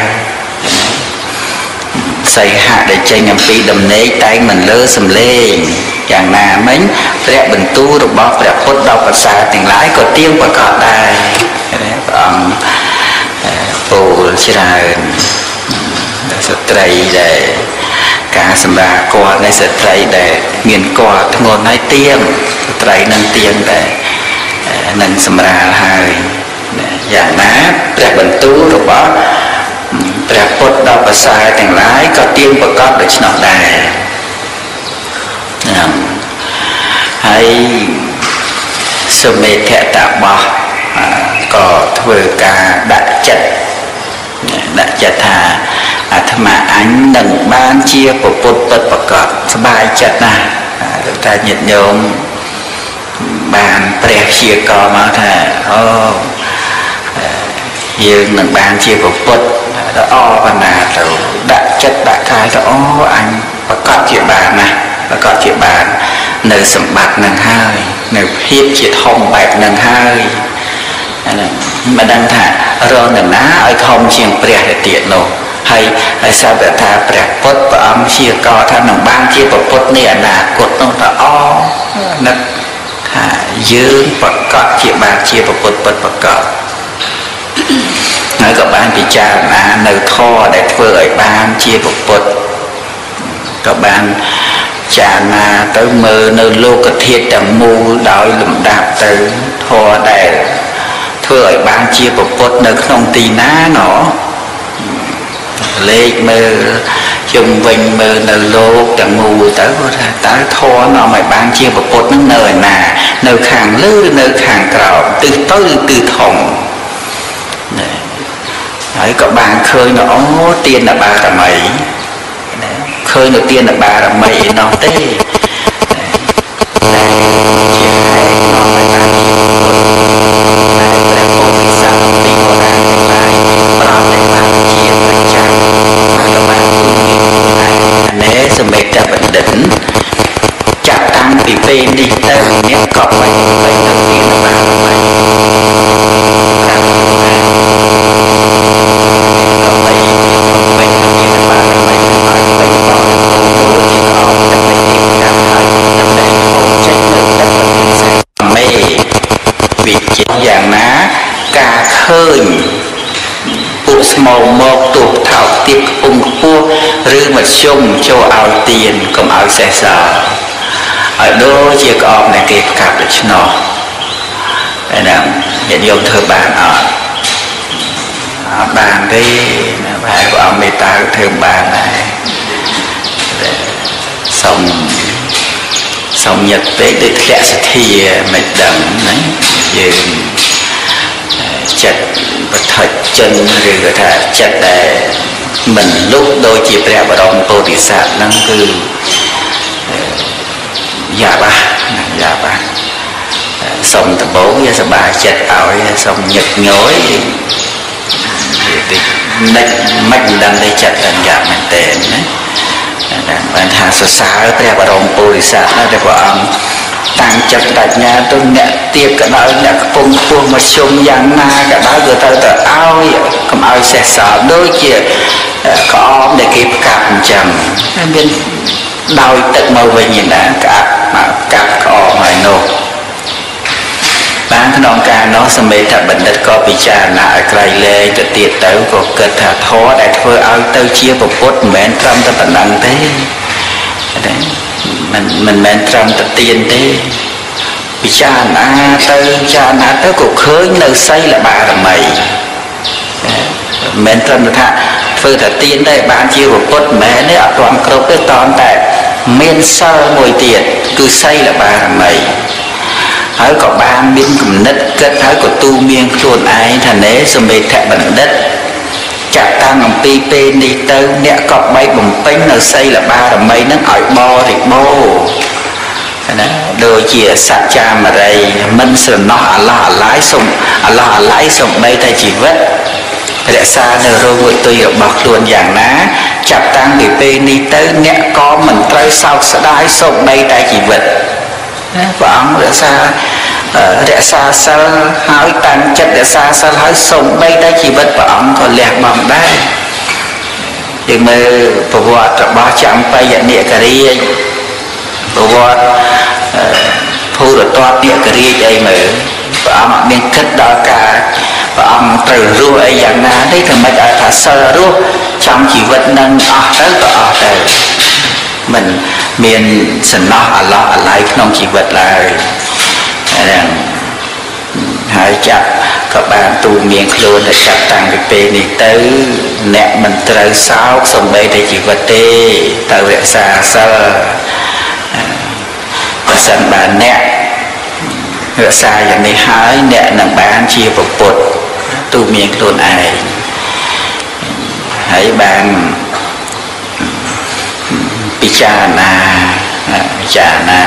សីហៈដែលចេញអំពីដំណេកតែងមិនលើសំឡេងយ៉ាងណាមិញព្រះបន្ទូលរបស់ព្រះពុទ្ធដល់ប្រសើរទាំងឡាយក៏ទៀងប្រកបដែរព្រះអង្គពោលច្រើនស្ត្រីដែលការសម្រាគល់នៃស្ត្រីដែលមានគល់ធ្ងន់ហើយទៀងស្ត្រីនឹងទៀងតែនឹងសម្រាលហើយយ៉ាងណាព្រះបន្ទូលរបស់ព្រះពុទ្ធដល់ប្រសើរទាំងឡាយក៏ទៀងប្រកបដូច្នោះដែរហើយសុមេធតបោះក៏ធ្វើការដាក់ចិត្តដាក់ចិត្តថាអាត្មាអញនឹងបានជាពុទ្ធពិតប្រាកដសบายចិត្តណាស់តែញាតិញោមបានព្រះព្យាករមកថាអូយើងនឹងបានជាពុទ្ធទៅអបណាទៅដាក់ចិត្តដាក់កាយទៅអូអញប្រកបជាបានណាប្រកបជាបាននៅសម្បត្តិនឹងហើយនៅភាពជាធំបែបនឹងហើយមិនដឹងថារកនរណាឲ្យធំជាងព្រះទៅទៀតនោះហើយហើយសាវកថាព្រះពុទ្ធព្រះអង្គព្យាករថានឹងបានជាពុទ្ធនៃអនាគតនោះទៅអនឹកថាយើងប្រកបជាបានជាពុទ្ធពិតប្រាកដហើយក៏បានពិចារណានៅធម៌ដែលធ្វើឲ្យបានជាពុទ្ធក៏បានចារណាទៅមើលនៅលោកធាតុទាំងមូលដោយលំដាប់ទៅធម៌ដែលធ្វើឲ្យបានជាពុទ្ធនៅក្នុងទីណាណោលេខមើលជុំវិញមើលនៅលោកទាំងមូលទៅគាត់ថាតើធម៌នាំឲ្យបានជាពុទ្ធនឹងនៅឯណានៅខាងលើឬនៅខាងក្រោមទិសទៅឬទិសធំហើយក៏បានឃើញនៅអូទានបារមីឃើញនៅទានបារមីឯនោះទេជាហេតុនាំឲ្យបានជាពុទ្ធតែព្រះពោធិសត្វទីបុរាណទាំងឡាយប្រោសតែបានជាប្រចាំហើយក៏បានគុណមានឯសមេតបណ្ឌិតចាប់តាំងពីពេលនេះទៅអ្នកក៏បានទៅទៅទានបារមីយ៉ាងណាការឃើញពួកស្មោមកទូកថោកទៀបខ្ពង់ខ្ពស់ឬមធ្យមចូលឲ្យទៀនកុំឲ្យសេះសល់ឲ្យដូចជាក្អមនៃគេប្រកាសដូច្នោះឯណាញាតិញោមធ្វើបានអត់អអត់បានទេហើយព្រះអង្គមេត្តាធ្វើបានដែរសូមសូមញឹកពេកដូចធ្លាក់សទ្ធាមិនដឹងណាយើងចិត្តបឋិចិនឬក៏ថាចិត្តដែលមិនលុបដូចជាព្រះបរមពោធិសត្វហ្នឹងគឺយ៉ាបាយ៉ាបាសូមដំបូងវាសប្បាយចិត្តឲ្យសូមញឹកញយតិចមិនមិនដឹងទេចិត្តតែយ៉ាងមែនទេណាបានថាសរសើរព្រះបរមពុរិស័ទណាដែលព្រះអង្គតាំងចិត្តបញ្ញាទៅអ្នកទៀបក៏ដោយអ្នកកំពុងពោះមកជុំយ៉ាងណាក៏ដោយក៏ទៅទៅឲ្យកុំឲ្យសេះសល់ដូចជាក្អមដែលគេផ្កាប់អញ្ចឹងមានដោយទឹកមកវិញណាក្អាប់មកកាប់ក្អមហើយនោះបានក្នុងការនោះសមេធបណ្ឌិតក៏ពិចារណាឲ្យក្រៃលែងទៅទៀតទៅក៏គិតថាធម៌ដែលធ្វើឲ្យទៅជាពុទ្ធមិនមែនត្រឹមតែប៉ុណ្ណឹងទេមិនមិនមែនត្រឹមតែទៀនទេពិចារណាទៅពិចារណាទៅក៏ឃើញនៅសីលបារមីមិនមែនត្រឹមថាធ្វើតែទៀនទេបានជាពុទ្ធមិនមែនទេអត់ទាន់គ្រប់ទេតតែមានសិលមួយទៀតគឺសីលបារមីហើយក៏បានមានគំនិតគិតហើយក៏ទូមានខ្លួនឯងថាណែសមេធបណ្ឌិតចាក់តាំងអំពីពេលនេះទៅអ្នកក៏បីបំពេញនៅសីលបារមីនឹងឲ្យបរិបូរណ៍ណាដូចជាសច្ចាមរីមិនស្រណោះអាឡោះអាឡាយសុំអាឡោះអាឡាយសុំបីតែជីវិតរក្សានៅរោងទុយរបស់ខ្លួនយ៉ាងណាចាប់តាំងពីពេលនេះទៅអ្នកក៏មិនត្រូវសោកស្ដាយសុំបីតែជីវិតព្រះអង្គរក្សារក្សាសិលហើយតាំងចិត្តរក្សាសិលហើយសូម្បីតែជីវិតព្រះអង្គក៏លះបង់ដែរយើងមើលប្រវត្តិរបស់ចង្បៃនិករាជប្រវត្តិភូរតតនិករាជអីមើលព្រះអង្គអត់មានគិតដល់ការព្រះអង្គត្រូវរស់អីយ៉ាងណាទេតែមិនឲ្យថាសិលរស់ចំជីវិតនឹងអស់ទៅក៏អស់ទៅមិនមានសំណោះអាឡោះអាឡៃក្នុងជីវិតឡើយហើយចាប់ក៏បានទូមានខ្លួនតែចាប់តាំងពីពេលនេះទៅអ្នកមិនត្រូវសោកសំបីតែជីវិតទេទៅរក្សាសិលបើសិនបានអ្នករក្សាយ៉ាងនេះហើយអ្នកនឹងបានជាពុទ្ធទូមានខ្លួនឯងហើយបានពិចារណាពិចារណា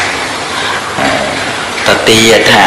តទីថា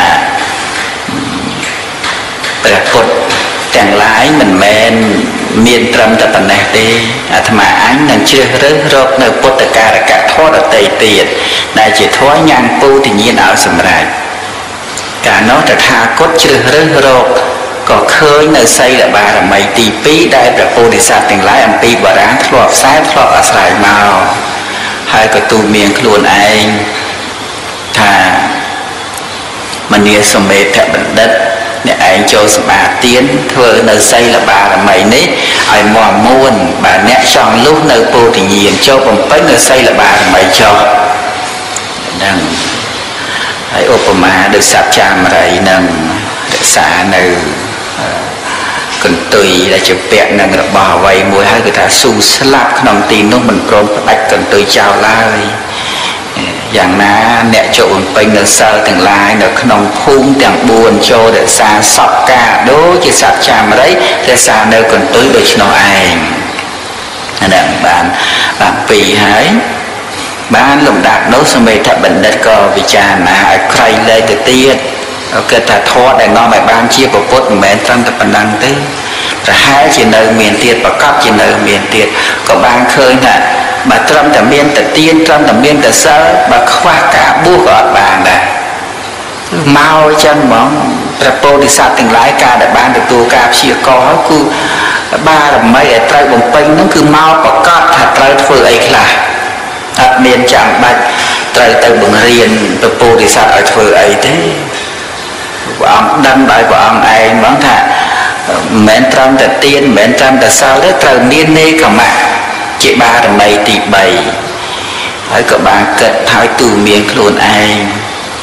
ព្រះពុទ្ធទាំងឡាយមិនមែនមានត្រឹមតែប៉ុណ្ណេះទេអាត្មាអញនឹងជ្រើសរើសរកនៅពុទ្ធការកធម៌ដតីទៀតដែលជាធម៌ញ៉ាំងពូទញ្ញាណឲ្យសម្រេចកាលនោះតថាគតជ្រើសរើសរកក៏ឃើញនៅសីលបារមីទីពីរដែលព្រះពោធិសត្វទាំងឡាយអំពីបារាំងធ្លាប់ខ្សែធ្លាប់អាស្រ័យមកហើយក៏ទូមានខ្លួនឯងថាមនីសមេធបណ្ឌិតអ្នកឯងចូលសមាទានធ្វើនៅសីលបារមីនេះឲ្យមាំមួនបើអ្នកចង់លុះនៅពោធិញ្ញាណចូលបំពេញនៅសីលបារមីចុះហ្នឹងហើយឧបមាដូចសច្ចាមរីនឹងរក្សានៅកន្ទុយដែលជាពាក់នឹងរបស់អ្វីមួយហើយគឺថាស៊ូស្លាប់ក្នុងទីនោះមិនព្រមផ្ដាច់កន្ទុយចោលឡើយយ៉ាងណាអ្នកចូលបំពេញនៅសិលទាំងឡាយនៅក្នុងភូមិទាំងបួនចូលរក្សាសពការដូចជាសច្ចាមរីរក្សានៅកន្ទុយដូច្នោះឯងអានេះបានបានពីរហើយបានលំដាប់នោះសមេធបណ្ឌិតក៏ពិចារណាឲ្យក្រៃលែងទៅទៀតគិតថាធម៌ដែលនាំឲ្យបានជាពុទ្ធមិនមែនត្រឹមតែប៉ុណ្ណឹងទេប្រហែលជានៅមានទៀតប្រកបជានៅមានទៀតក៏បានឃើញថាបើត្រឹមតែមានតែទៀនត្រឹមតែមានតែសិលបើខ្វះការបួសក៏អត់បានដែរមកអញ្ចឹងហ្មងព្រះពោធិសត្វទាំងឡាយការដែលបានទទួលការព្យាករហើយគឺបារមីឲ្យត្រូវបំពេញហ្នឹងគឺមកប្រកាសថាត្រូវធ្វើអីខ្លះអត់មានចាំបាច់ត្រូវទៅបង្រៀនព្រះពោធិសត្វឲ្យធ្វើអីទេព្រះអង្គដឹងដោយព្រះអង្គឯងហ្មងថាមិនមែនត្រឹមតែទៀនមិនមែនត្រឹមតែសិលទេត្រូវមាននេកមៈជាបារមីទីបីហើយក៏បានគិតហើយទូមានខ្លួនឯង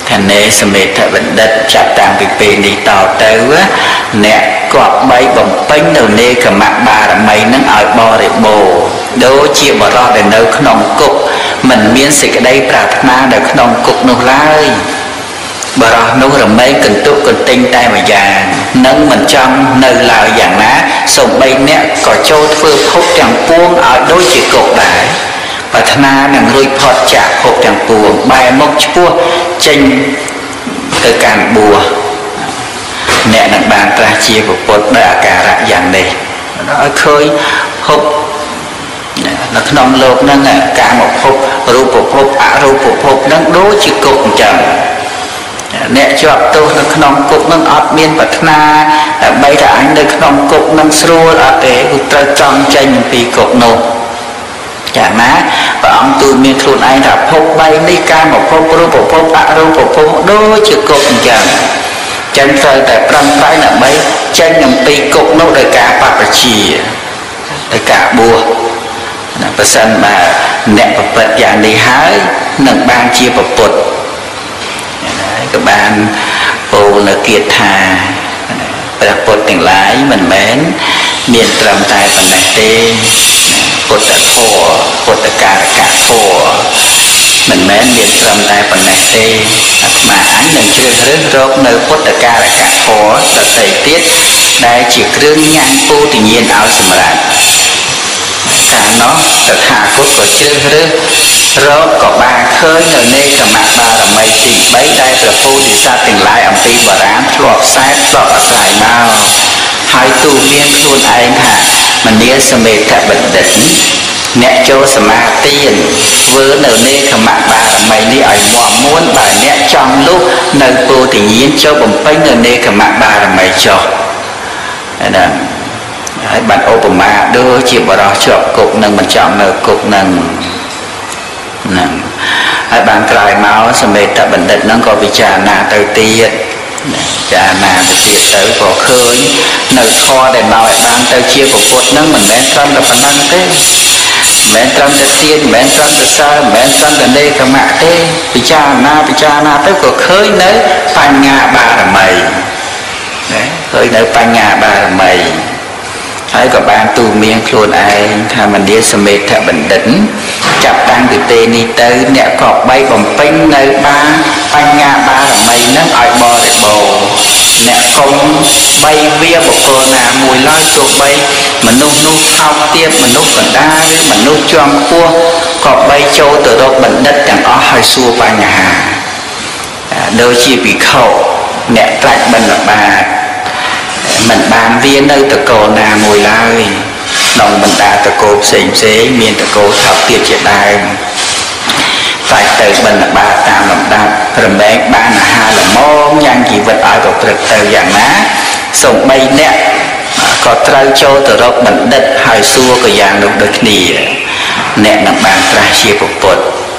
ថានេសមេធបណ្ឌិតចាប់តាំងពីពេលនេះតទៅអ្នកគប្បីបំពេញនៅនេកមបារមីនឹងឲ្យបរិបូរណ៍ដូចជាបរិសុទ្ធដែលនៅក្នុងគុកមិនមានសេចក្តីប្រាថ្នានៅក្នុងគុកនោះឡើយបរិសុទ្ធនោះរមែងកន្ទុកកន្ទិញតែម្យ៉ាងនឹងមិនចង់នៅឡើយយ៉ាងណាសូម្បីអ្នកក៏ចូលធ្វើភពទាំងពួងឲ្យដូចជាគុកដែរប្រាថ្នានឹងរួចផុតจากភពទាំងពួងបែរមុខឆ្ពោះចេញទៅកាន់បួសអ្នកនឹងបានត្រាស់ជាពុទ្ធដោយអាការៈយ៉ាងនេះឲ្យឃើញភពនៅក្នុងលោកហ្នឹងកាមភពរូបភពអរូបភពហ្នឹងដូចជាគុកអញ្ចឹងអ្នកជាប់ទោសនៅក្នុងគុកហ្នឹងអត់មានប្រាថ្នាដើម្បីថាអញនៅក្នុងគុកហ្នឹងស្រួលអត់ទេគឺត្រូវចង់ចេញពីគុកនោះយ៉ាងណាព្រះអង្គទូលមានខ្លួនឯងថាភពបីនេះកាមភពរូបភពអរូបភពដូចជាគុកអញ្ចឹងចឹងត្រូវតែប្រឹងប្រែងដើម្បីចេញអំពីគុកនោះដោយការបព្វជិដោយការបួសប្រសិនបើអ្នកប្រព្រឹត្តយ៉ាងនេះហើយនឹងបានជាពុទ្ធហើយក៏បានពោលនៅគាថាព្រះពុទ្ធទាំងឡាយមិនមែនមានត្រឹមតែប៉ុណ្ណេះទេពុទ្ធធម៌ពុទ្ធការកធម៌មិនមែនមានត្រឹមតែប៉ុណ្ណេះទេអាត្មាអញនឹងជ្រើសរើសរកនៅពុទ្ធការកធម៌ដទៃទៀតដែលជាគ្រឿងញ៉ាំងពូទញ្ញាណឲ្យសម្រាប់កាលនោះតថាគតក៏ជ្រើសរើសរកក៏បានឃើញនៅនេកមបារមីទីបីដែលព្រះពោធិសត្វទាំងឡាយអំពីបុរាណធ្លាប់ខ្សែធ្លាប់អាស្រ័យមកហើយទូមានខ្លួនឯងថាមនាសមេធបណ្ឌិតអ្នកចូលសមាទានធ្វើនៅនេកមបារមីនេះឲ្យមាំមួនបើអ្នកចង់លុះនៅពោធិញ្ញាណចូលបំពេញនៅនេកមបារមីចុះណាហើយបានឧបមាដូចជាបរិសុទ្ធជាប់គុកនឹងមិនចង់នៅគុកនឹងហ្នឹងហើយបានក្រោយមកសមេតបណ្ឌិតហ្នឹងក៏ពិចារណាទៅទៀតពិចារណាទៅទៀតទៅក៏ឃើញនៅធម៌ដែលមកឲ្យបានទៅជាពុទ្ធហ្នឹងមិនមែនត្រឹមតែប៉ុណ្ណឹងទេមិនមែនត្រឹមតែទានមិនមែនត្រឹមតែសិលមិនមែនត្រឹមតែនេកមៈទេពិចារណាពិចារណាទៅក៏ឃើញនៅបញ្ញាបារមីណាឃើញនៅបញ្ញាបារមីហើយក៏បានទូមានខ្លួនឯងថាមនាសមេធបណ្ឌិតចាប់តាំងពីពេលនេះទៅអ្នកក៏បីបំពេញនៅបានបញ្ញាបារមីនឹងឲ្យបរិបូរណ៍អ្នកកុំបីវាបុគ្គលណាមួយឡើយទោះបីមនុស្សនោះថោកទាបមនុស្សកណ្ដាលឬមនុស្សជាន់ខ្ពស់ក៏បីចូលទៅរកបណ្ឌិតទាំងអស់ឲ្យសួរបញ្ហាដូចជាភិក្ខុអ្នកត្រាច់បណ្ឌបាតមិនបានវានៅតកូលណាមួយឡើយក្នុងបណ្ដាតកូលផ្សេងផ្សេងមានតកូលថោកទាបជាដើមតែទៅបណ្ឌបាតតាមលំដាប់រមែងបានអាហារល្មមញ៉ាំងជីវិតឲ្យប្រព្រឹត្តទៅយ៉ាងណាសូម្បីអ្នកក៏ត្រូវចូលទៅរកបណ្ឌិតហើយសួរក៏យ៉ាងនោះដូចគ្នាអ្នកនឹងបានត្រាស់ជាពុទ្ធ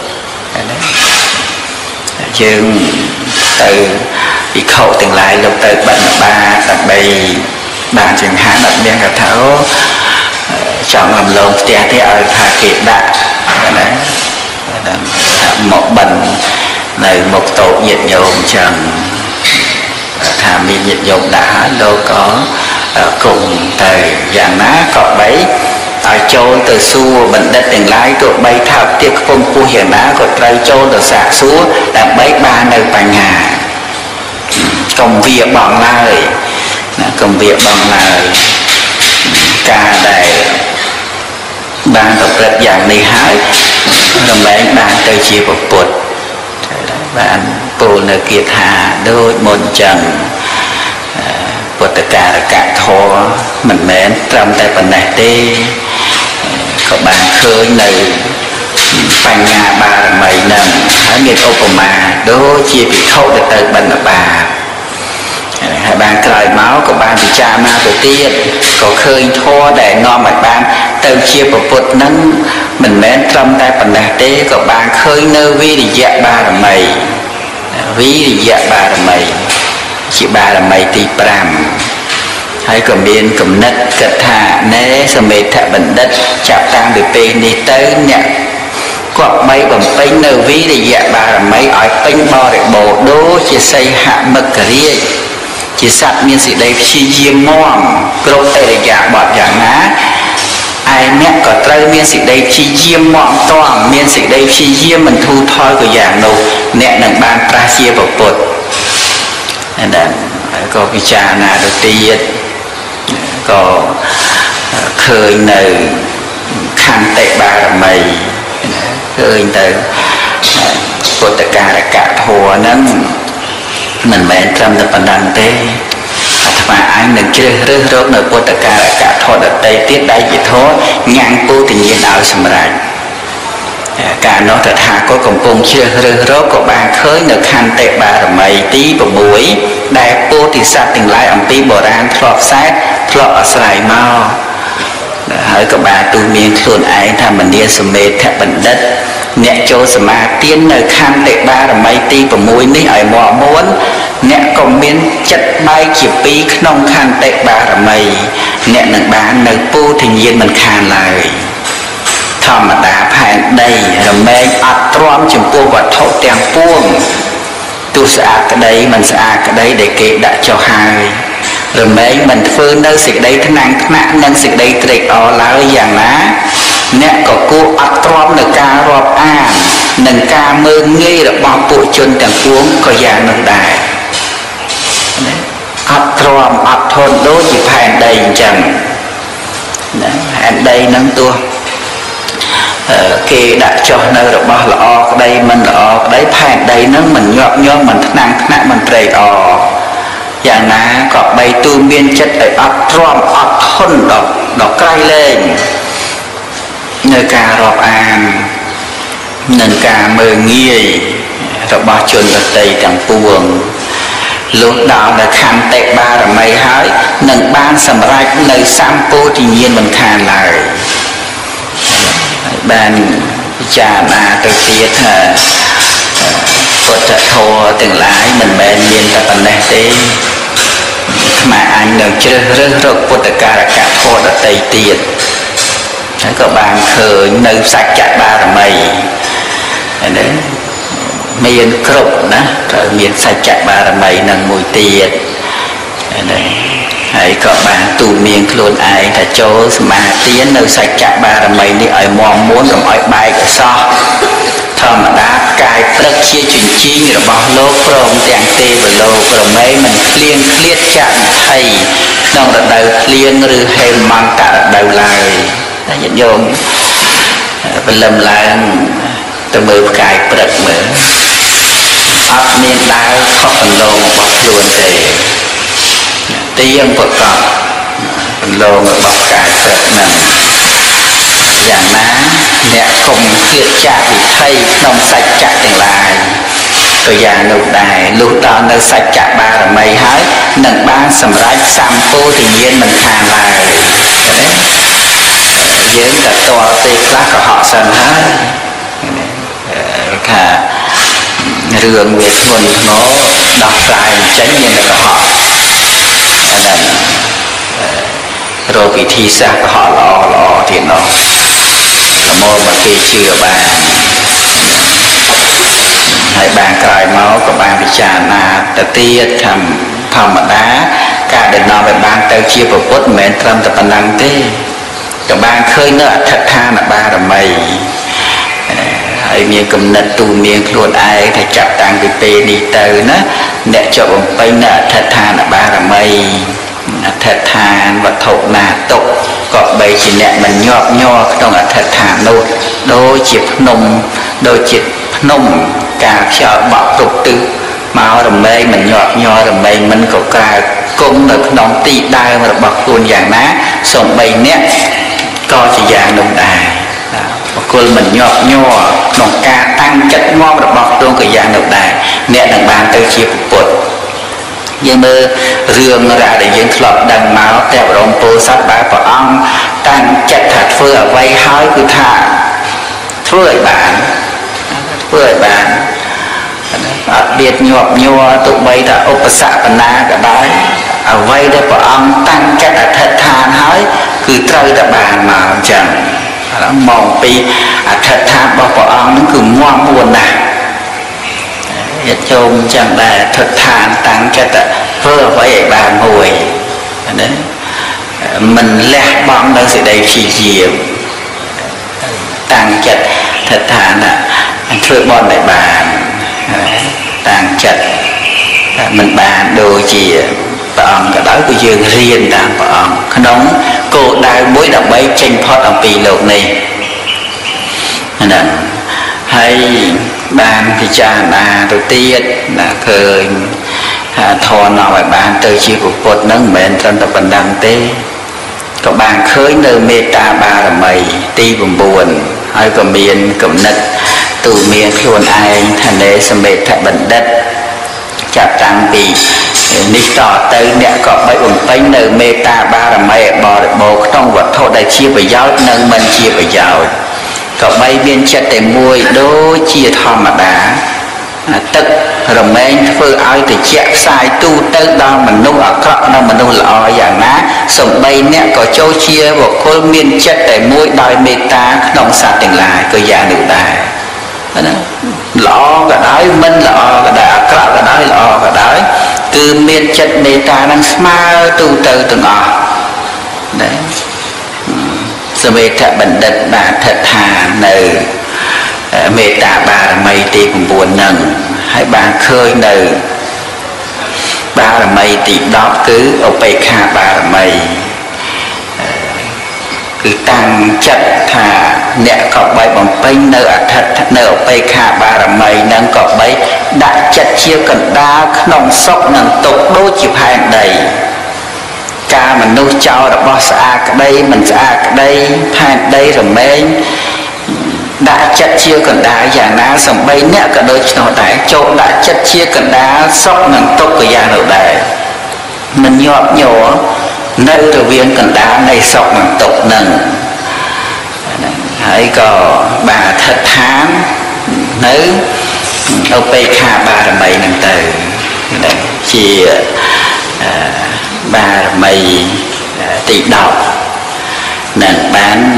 យើងទៅភិក្ខុទាំងឡាយលោកទៅបណ្ឌបាតដើម្បីបានចង្ហាន់អត់មានកថាអូចង់រំលងផ្ទះទេឲ្យថាគេដាក់ណាមកបិណ្ឌនៅមុខតូបញាតិញោមចឹងថាមានញាតិញោមដាក់ហើយលោកក៏គុំទៅយ៉ាងណាក៏បីឲ្យចូលទៅសួរបណ្ឌិតទាំងឡាយទោះបីថាទៀតខ្ពង់ខ្ពស់យ៉ាងណាក៏ត្រូវចូលទៅសាកសួរដើម្បីបាននៅបញ្ញាកុំវាបងឡើយណាកុំវាបងឡើយការដែលបានប្រព្រឹត្តយ៉ាងនេះហើយរមែងបានទៅជាពុទ្ធបានពោលនៅគាថាដូចមុនចឹងពុទ្ធការកធម៌មិនមែនត្រឹមតែប៉ុណ្ណេះទេក៏បានឃើញនៅបញ្ញាបារមីនឹងហើយមានឧបមាដូចជាភិក្ខុដែលទៅបណ្ឌបាតហើយបានក្រោយមកក៏បានពិចារណាទៅទៀតក៏ឃើញធម៌ដែលនាំឲ្យបានទៅជាពុទ្ធនឹងមិនមែនត្រឹមតែប៉ុណ្ណេះទេក៏បានឃើញនៅវិរិយបារមីវិរិយបារមីជាបារមីទីប្រាំហើយក៏មានគំនិតគិតថាណែសមេធបណ្ឌិតចាប់តាំងពីពេលនេះទៅអ្នកก็ใบบำเพ็ญនៅវិរិយបារមីឲ្យពេញបរិបូរណ៍ដូចជាសីហមុខរាជជាសត្វមានសេចក្តីព្យាយាមមាំគ្រប់អរិយាបថយ៉ាងណាឯអ្នកក៏ត្រូវមានសេចក្តីព្យាយាមមាំទាំមានសេចក្តីព្យាយាមមិនធូរថយក៏យ៉ាងនោះអ្នកនឹងបានប្រះជាពុទ្ធนั่นก็ពិចារណាទៅទៀតក៏ឃើញនៅខន្តិបារមីឃើញទៅពុទ្ធការកធម៌ហ្នឹងមិនមែនត្រឹមតែប៉ុណ្ណឹងទេអាត្មាអញនឹងជ្រើសរើសរកនៅពុទ្ធការកធម៌ដទៃទៀតដែលជាធម៌ញ៉ាំងពុទ្ធញ្ញាណឲ្យសម្រេចការនោះតថាគតកំពុងជ្រើសរើសរកក៏បានឃើញនៅខន្តិបារមីទីsáuដែលពោធិសត្វទាំងឡាយអំពីបុរាណធ្លាប់សែតធ្លាប់អាស្រ័យមកហើយក៏បានទូមានខ្លួនឯងថាមនីសមេធបណ្ឌិតអ្នកចូលសមាទាននៅខន្តិបារមីទីsáuនេះឲ្យមកមួនអ្នកក៏មានចិត្តបែកជាពីរក្នុងខន្តិបារមីអ្នកនឹងបាននៅពោធិញ្ញាណមិនខានឡើយធម្មតាផែនដីរមែងអត់ទ្រាំចំពោះវត្ថុទាំងពួងទោះស្អាតក្តីមិនស្អាតក្តីដែលគេដាក់ចុះហើយរមែងមិនធ្វើនៅសេចក្តីថ្នាំងថ្នាក់និងសេចក្តីត្រេកអរឡើយយ៉ាងណាអ្នកក៏គួរអត់ទ្រាំនៅការរាប់អាននិងការមើលងាយរបស់ពួកជនទាំងពួងក៏យ៉ាងនោះដែរអត់ទ្រាំអត់ធន់ដូចជាផែនដីអញ្ចឹងណាផែនដីនឹងទោះគេដាក់ចុះនៅរបស់ល្អក្តីមិនល្អក្តីផែនដីនឹងមិនញាប់ញ័រមិនថ្នាំងថ្នាក់មិនត្រេកអរយ៉ាងណាក៏បីទូមានចិត្តឲ្យអត់ទ្រាំអត់ធន់ដល់ដល់ក្រៃលែងនៅការរាប់អាននិងការមើលងាយរបស់ជនដទៃទាំងពួងលុះដល់ដល់ខន្តិបារមីហើយនឹងបានសម្រេចនៅសម្ពោធិញ្ញាណមិនខានឡើយបានពិចារណាទៅទៀតថាពុទ្ធធម៌ទាំងឡាយមិនមែនមានតែប៉ុណ្ណេះទេថ្មអញនឹងជ្រើសរើសរកពុទ្ធការកធម៌ដទៃទៀតហើយក៏បានឃើញនៅសច្ចបារមីហ្នឹងមានគ្រប់ណាត្រូវមានសច្ចបារមីនឹងមួយទៀតហ្នឹងហើយក៏បានទូមានខ្លួនឯងថាចូលសមាទាននៅសច្ចបារមីនេះឲ្យមាំមួនកុំឲ្យបែកអសោះធម្មតាកាយព្រឹកជាជញ្ជីងរបស់លោកព្រមទាំងទេវលោកប្រមេមិនឃ្លៀងឃ្លាតចាក់ថៃក្នុងរដូវឃ្លៀងឬហេមន្តរដូវឡើយតែញាតិញោមព្រលឹមឡើងទៅមើលផ្កាយព្រឹកមើលអត់មានដើរខុសកន្លងរបស់ខ្លួនទេទៀងប្រកបកន្លងរបស់ផ្កាយព្រឹកហ្នឹងយ៉ាងណាអ្នកកុំឃ្លាតចាកវិថីក្នុងសច្ចៈទាំងឡាយក៏យ៉ាងនោះដែរលុះដល់នៅសច្ចបារមីហើយនឹងបានសម្រេចសម្ពោធិញ្ញាណមិនខានឡើយយើងតែតរពេលខ្លះក៏ហក់សិនហើយថារឿងវាធ្ងន់ធ្ងរដោះស្រាយចេញមានតែកុហកអាហ្នឹងរកវិធីសាស្ត្រកុហកល្អល្អទៀតនោះល្មមមកគេជឿបានហើយបានក្រោយមកក៏បានពិចារណាទៅទៀតថាធម្មតាការដែលនាំឲ្យបានទៅជាពុទ្ធមិនមែនត្រឹមតែប៉ុណ្ណឹងទេក៏បានឃើញនៅអដ្ឋដ្ឋានបារមីហើយមានគំនិតទូមានខ្លួនឯងថាចាប់តាំងពីពេលនេះទៅណាអ្នកជាប់បំពេញនៅអដ្ឋដ្ឋានបារមីអដ្ឋដ្ឋានវត្ថុណាតុក៏បីជាអ្នកមិនញាប់ញ័រក្នុងអដ្ឋដ្ឋាននោះដូចជាភ្នំដូចជាភ្នំការខ្យល់បក់គ្រប់ទិសមករមែងមិនញាប់ញ័ររមែងមិនក៏កើតគង់នៅក្នុងទីដើមរបស់ខ្លួនយ៉ាងណាសូម្បីអ្នកក៏ជាយ៉ាងនោះដែរបុគ្គលមិនញាប់ញ័រក្នុងការតាំងចិត្តងាប់របស់ខ្លួនក៏យ៉ាងនោះដែរអ្នកនឹងបានទៅជាពុទ្ធយើងមើលរឿងរ៉ាវដែលយើងធ្លាប់ដឹងមកតែបរមពោធិសត្វបែបព្រះអង្គតាំងចិត្តថាធ្វើអ្វីហើយគឺថាធ្វើឲ្យបានធ្វើឲ្យបានអត់បៀតញាប់ញ័រទោះបីថាឧបសគ្គបណ្ណាក៏ដោយអ្វីដែលព្រះអង្គតាំងចិត្តអធិដ្ឋានហើយគឺត្រូវតែបានមកអញ្ចឹងมองปีอัฐทานบอกพระองค์นั่นคือม่วงบุญนะญาติโยมจังได้อัฐทานตั้งใจแต่เพื่อไว้บานหวยนั้นมันแลกบ้องเราสิได้ชีเยี่ยมตั้งใจอัฐทานอ่ะช่วยบอลในบานตั้งใจมันบานโดยจีพระองค์ก็ได้ก็ยืนเรียนตามพระองค์ขนมโกได้บุ้ยดอกใบเช่นพอดปีโลกนี้นั่นให้บานพิจารณาตัวเตี้ยนะเคยทอนเอาไว้บานเตยชีบุปผลนั่งเหม็นจนตะปันดังเต้ก็บานเคยเนอเมตตาบารมีตีบุญบุญให้ก็เมียนกับนัดตูเมียนขวนไอทันเดสเมตถบันดัดจับตังปีนิสต่อเตยเนี่ยก็ไปอุ่นไปเนอเมตตาบารมีบริโภคต้องวัดโทษได้เชี่ยไปยาวนั่งมันเชี่ยไปยาวก็ใบเบียนจัดแต่มวยโดยเชี่ยธรรมดาตึกรำแมงเพื่อเอาแต่เจ็บสายตู้ตึกดองมันนุ่งอักระนั่งมันนุ่งละออย่างนั้นสมใบเนี่ยก็โจเชี่ยบอกคนเบียนจัดแต่มวยดอยเมตตาขนมสัตว์ต่างหลายก็อย่างหนึ่งได้นะละอก็ได้มันละอก็ได้อักระก็ได้ละอก็ได้คือเบียนจัดเมตตานั่งสมาตู้ตึกต่างออกนะสมัยถ้าบัณฑิตบาททานในเมตตาบารมีตีบุญบุญนั่งให้บางเคยในบารมีตีดอกคือเอาไปฆ่าบารมีคือตั้งจัดท่าเนี่ยก็ใบบำเพ็ญเนื้อทัดเนื้อไปฆ่าบารมีนั่งก็ใบดัดจัดเชี่ยวกันดาวขนมซอกนั่งตกโดยจีพายใดกามันนู้เจ้าระบสะอาดได้มันสะอาดได้พายได้หรือไม่đã chất chia cần đá giả ná sầm bay nè cả đôi nó đại chỗ đã chất chia cần đá sóc nằng tốc của già đầu đại mình nhọp nhỏ nơi đầu viên cần đá này sóc nằng tốc nằng hãy có bà thật thán nếu ở đây kha bà là mấy nằng từ chỉ bà là mấy tỷ đọc nằng bán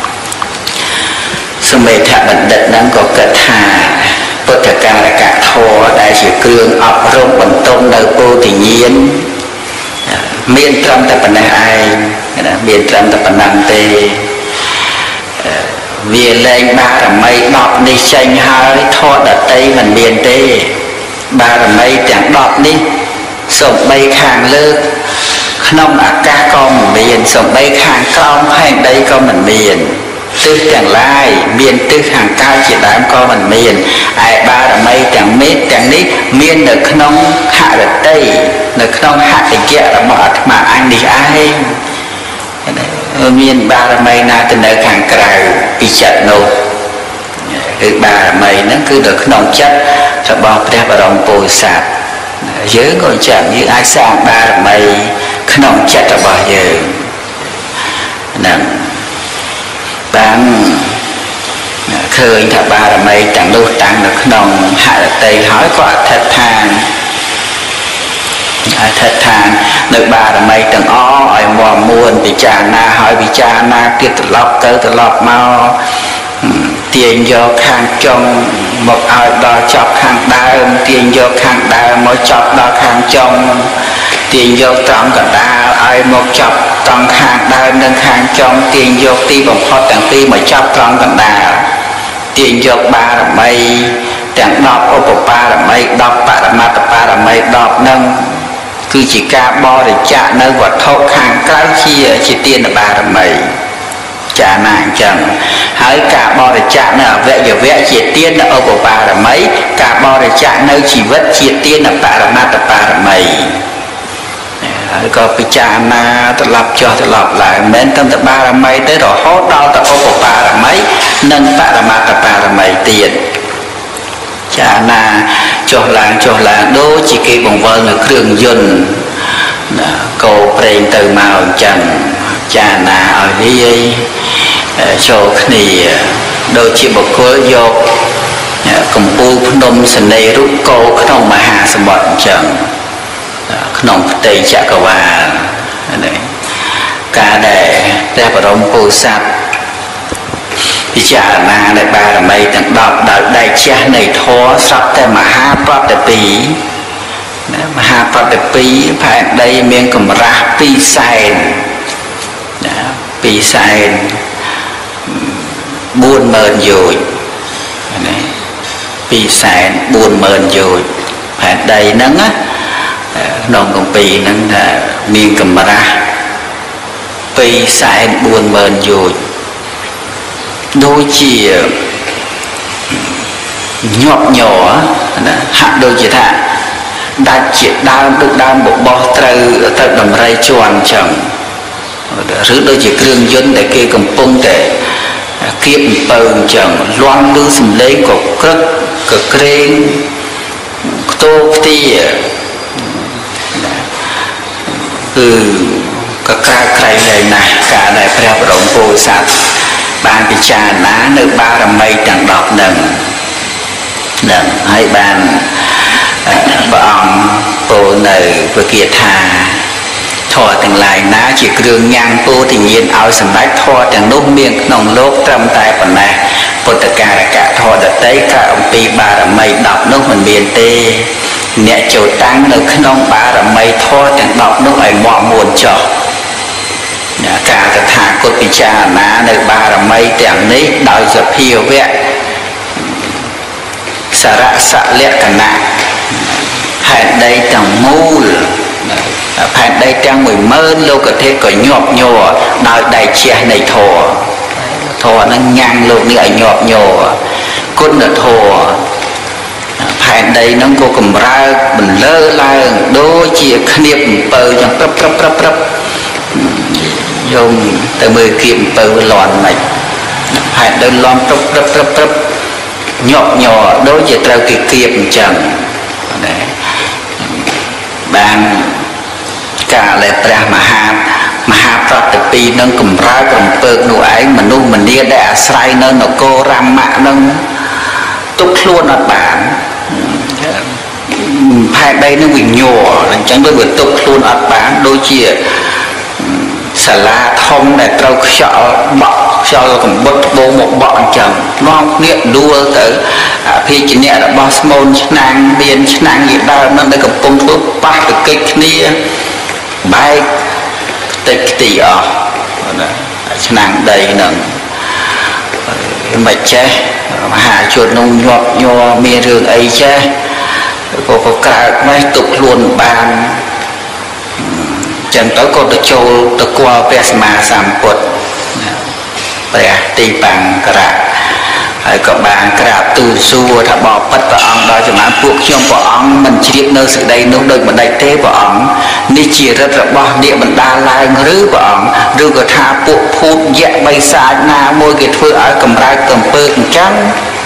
สมัยถ้าบัณฑิตนั้นก็เกิดหาพุทธกาลกะโทได้เชื่อเครื่องอบรมบรรทมในโพธิญาณเมียนตรมแต่ปัญหาเมียนตรมแต่ปัญหาเตเวียนแรงบารมีดอกนิชัยหายทอดดัดเตมันเมียนเตบารมีแต่งดอกนี้ส่งใบขางเลิกขนมอากาก็มันเมียนส่งใบขางกล้องแห่งใดก็มันเมียนตึกแต่งลายเมียนตึกห่างก้าวจีดามก็มันเมียนไอ้บารมีแต่งเม็ดแต่งนี้เมียนเด็กน้องหาเด็กเต้เด็กน้องหาเด็กแก่ระบาดมาอันนี้ไอ้เมียนบารมีน่าจะเด็กห่างไกลปีจัดโนคือบารมีนั่นคือเด็กน้องจัดระบาดพระบรมโพธิสัตว์เยอะก็จังยิ่งไอ้สร้างบารมีขนมจัดระบาดเยอะนั่นบางเคยถ้าบารมีต่างลูกต่างนักนองหาเตยหอยก็ทัดทานทัดทานนักบารมีต่างอ้อไอ้มอมวนปิจานาหอยปิจานาเกิดตลอดเกิดตลอดมาเตียงโยข้างจงหมกเอาดอจอบข้างดาวเตียงโยข้างดาวหมกจอบดอข้างจงเตียงโยตรองกับดาวไอ้หมกจอบตรองข้างดาวหนึ่งข้างจงเตียงโยตีบ่มพอต่างตีหมกจอบตรองกับดาวเตียงโยบารมีแต่งดอกอุปปารมีดอกปารมาตปารมีดอกนั่งคือจิกาบริจาคในวัดทกข้างใกล้เชียจิตเตียนบารมีจานาจังหายกาบริจาคเนื้อเวะอย่าเวะจิตเตียนอุปปารมีกาบริจาคในชีวิตจิตเตียนปารมาตปารมีก็พิจารณาตลอดจอตลอดหลายเหมือนตั้งแต่บารมีได้รอโหดเอาแต่อุปปารมีนั่งปารมาตปารมีเตียนจานาจอหลางจอหลางโดจิเกบงวลเครื่องยนต์โกเปรนเติมมาจังจานาเอาดีโชคนีโดยจิบุคคลโยกกุมปูพนมสเนรุโกขนมมหาสมบัติจังขนมเตยจักรวาลกาได้ได้ปรมปูสัตពិចារណានៅបារមីទាំងដប់ដោយដៃជះនៃធម៌ស្រាប់តែមហាប្រតិពីណាមហាប្រតិពីផែនដីមានកម្រាស់ពីរសែនណាពីរសែនបួនម៉ឺនយោជន៍ណាពីរសែនបួនម៉ឺនយោជន៍ផែនដីហ្នឹងណាក្នុងគម្ពីរហ្នឹងថាមានកម្រាស់ពីរសែនបួនម៉ឺនយោជន៍ដូចជាញាប់ញ័រណាហាក់ដូចជាថាដាច់ជាដើមដូចដើមបបោះត្រូវទៅដំរីជន់អញ្ចឹងឬដូចជាគ្រឿងយន្តដែលគេកំពុងតែគៀបអំពើអញ្ចឹងលាន់ឮសំឡេងក៏ក្រឹកក៏ក្រែងខ្ទោខ្ទាគឺក៏ក្រៅក្រៃលែងណាស់ការដែលព្រះបរមពុទ្ធសាសនាបានពិចារណានៅបារមីទាំងដប់នឹងនឹងហើយបានព្រះអង្គពោលនៅវិគាថាធម៌ទាំងឡាយណាជាគ្រឿងញ៉ាំងពោធិញ្ញាណឲ្យសម្ដេចធម៌ទាំងនោះមានក្នុងលោកត្រឹមតែប៉ុណ្ណេះពុទ្ធការកៈធម៌ដតីក្រៅអំពីបារមីដប់នោះមិនមានទេអ្នកចូលតាំងនៅក្នុងបារមីធម៌ទាំងដប់នោះឲ្យមកមួនចុះការកថាគតពិចារណានៅបារមីទាំងនេះដោយសភាវៈសារៈសលក្ខណៈផែនដីទាំងមូលផែនដីទាំងមួយម៉ឺនលោកធាតុក៏ញាប់ញ័រដោយដៃជះនៃធម៌ធម៌នឹងញ៉ាំងលោកនេះឲ្យញាប់ញ័រគុណធម៌ផែនដីនឹងក៏កម្រើកបន្លឺឡើងដូចជាឃ្នៀបអំពើយ៉ាងព្រឹបព្រឹបព្រឹបព្រឹបយោមទៅមើលគៀបអំពើលាន់មិនផែនដីលាន់ព្រឹបព្រឹបព្រឹបព្រឹបញាប់ញ័រដូចជាត្រូវគេគៀបអញ្ចឹងណាបានកាលដែលព្រះមហាមហាប្រតិពីនឹងកម្រើករំពើកនោះឯងមនុស្សម្នាដែលអាស្រ័យនៅនគររាមៈនឹងទុកខ្លួនអត់បានផែនដីនឹងវាញ័រអញ្ចឹងដូចវាទុកខ្លួនអត់បានដូចជាសាលាធំដែលត្រូវខ្យល់បក់ខ្យល់កំបុតត្បូងមកបក់អញ្ចឹងនាំគ្នាដួលទៅអភិជ្ជនៈរបស់ស្មូនឆ្នាំងមានឆ្នាំងជាដើមនឹងដែលកំពុងធ្វើប៉ះទង្គិចគ្នាបែកតិចខ្ទីអស់ណាឆ្នាំងដីនឹងមិនចេះមហាជននោះញាប់ញ័រមានរឿងអីចេះក៏ក៏ក្រើកម៉េះទុកខ្លួនបានចឹងទៅក៏ទៅចូលទៅគល់ព្រះសម្មាសម្ពុទ្ធព្រះទីបង្ករៈហើយក៏បានក្រាបទូលសួរថាបបិទ្ធព្រះអង្គដល់ចំណានពួកខ្ញុំព្រះអង្គមិនជ្រាបនៅសេចក្តីនោះដោយមិនដេចទេព្រះអង្គនេះជារិទ្ធរបស់អ្នកបណ្ដាលឡើងឬព្រះអង្គឬក៏ថាពួកភូតយៈបិសាចណាមួយគេធ្វើឲ្យកម្រើកកំពើអញ្ចឹង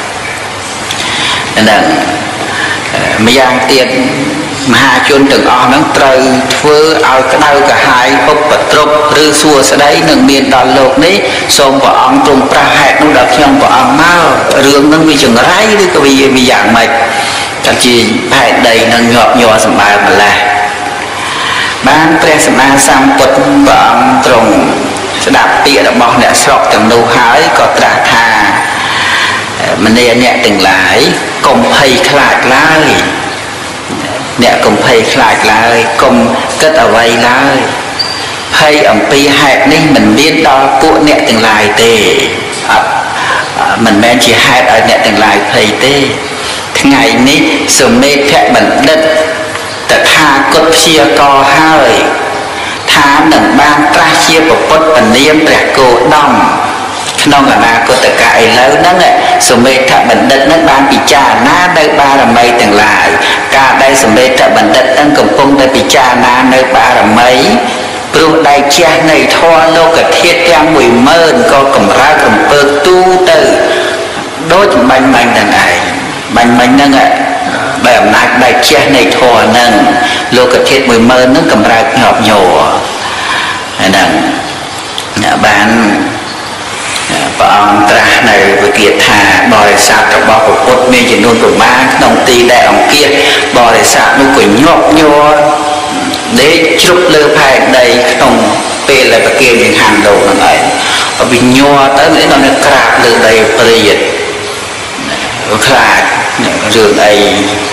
ហ្នឹងម្យ៉ាងទៀតមហាជនទាំងអស់ហ្នឹងត្រូវធ្វើឲ្យក្តៅក្រហាយឧបទ្រពឬសួស្តីនឹងមានដល់លោកនេះសូមព្រះអង្គទ្រង់ប្រះហេតុនោះដល់ខ្ញុំព្រះអង្គមករឿងហ្នឹងវាចង្រៃឬក៏វាវាយ៉ាងម៉េចតែជាផែនដីនឹងញាប់ញ័រសម្បើម្លេះបានព្រះសម្មាសម្ពុទ្ធព្រះអង្គទ្រង់ស្ដាប់ពាក្យរបស់អ្នកស្រុកទាំងនោះហើយក៏ត្រាស់ថាមនាអ្នកទាំងឡាយកុំភ័យខ្លាចឡើយអ្នកកុំភ័យខ្លាចឡើយកុំគិតអ្វីឡើយភ័យអំពីហេតុនេះមិនមានដល់ពួកអ្នកទាំងឡាយទេអត់មិនមែនជាហេតុឲ្យអ្នកទាំងឡាយភ័យទេថ្ងៃនេះសុមេធបណ្ឌិតតថាគតព្យាករហើយថានឹងបានត្រាស់ជាពុទ្ធពនាមព្រះគោដមក្នុងអនាគតកាលឥឡូវហ្នឹងសុមេធបណ្ឌិតហ្នឹងបានពិចារណានៅបារមីទាំងឡាយការដែលសុមេធបណ្ឌិតហ្នឹងកំពុងតែពិចារណានៅបារមីព្រោះដៃជះនៃធម៌លោកធាតុទាំងមួយម៉ឺនក៏កម្រើកកំពើកទូទៅដូចបាញ់បាញ់ទាំងឯងបាញ់បាញ់ហ្នឹងដោយអំណាចដៃជះនៃធម៌ហ្នឹងលោកធាតុមួយម៉ឺនហ្នឹងកម្រើកញាប់ញ័រហ្នឹងបានព្រះអង្គត្រាស់នៅវិគាថាបរិស័ទរបស់ព្រះពុទ្ធមានចំនួនប្រមាណក្នុងទីដែលអង្គាសបរិស័ទនោះក៏ញាប់ញ័រដេកជ្រុកលើផែនដីក្នុងពេលដែលប្រគេនយើងហាន់លោកហ្នឹងឯងវាញ័រទៅនេះដល់នឹងក្រាបលើដីព្រាតវាខ្លាចរឿងអី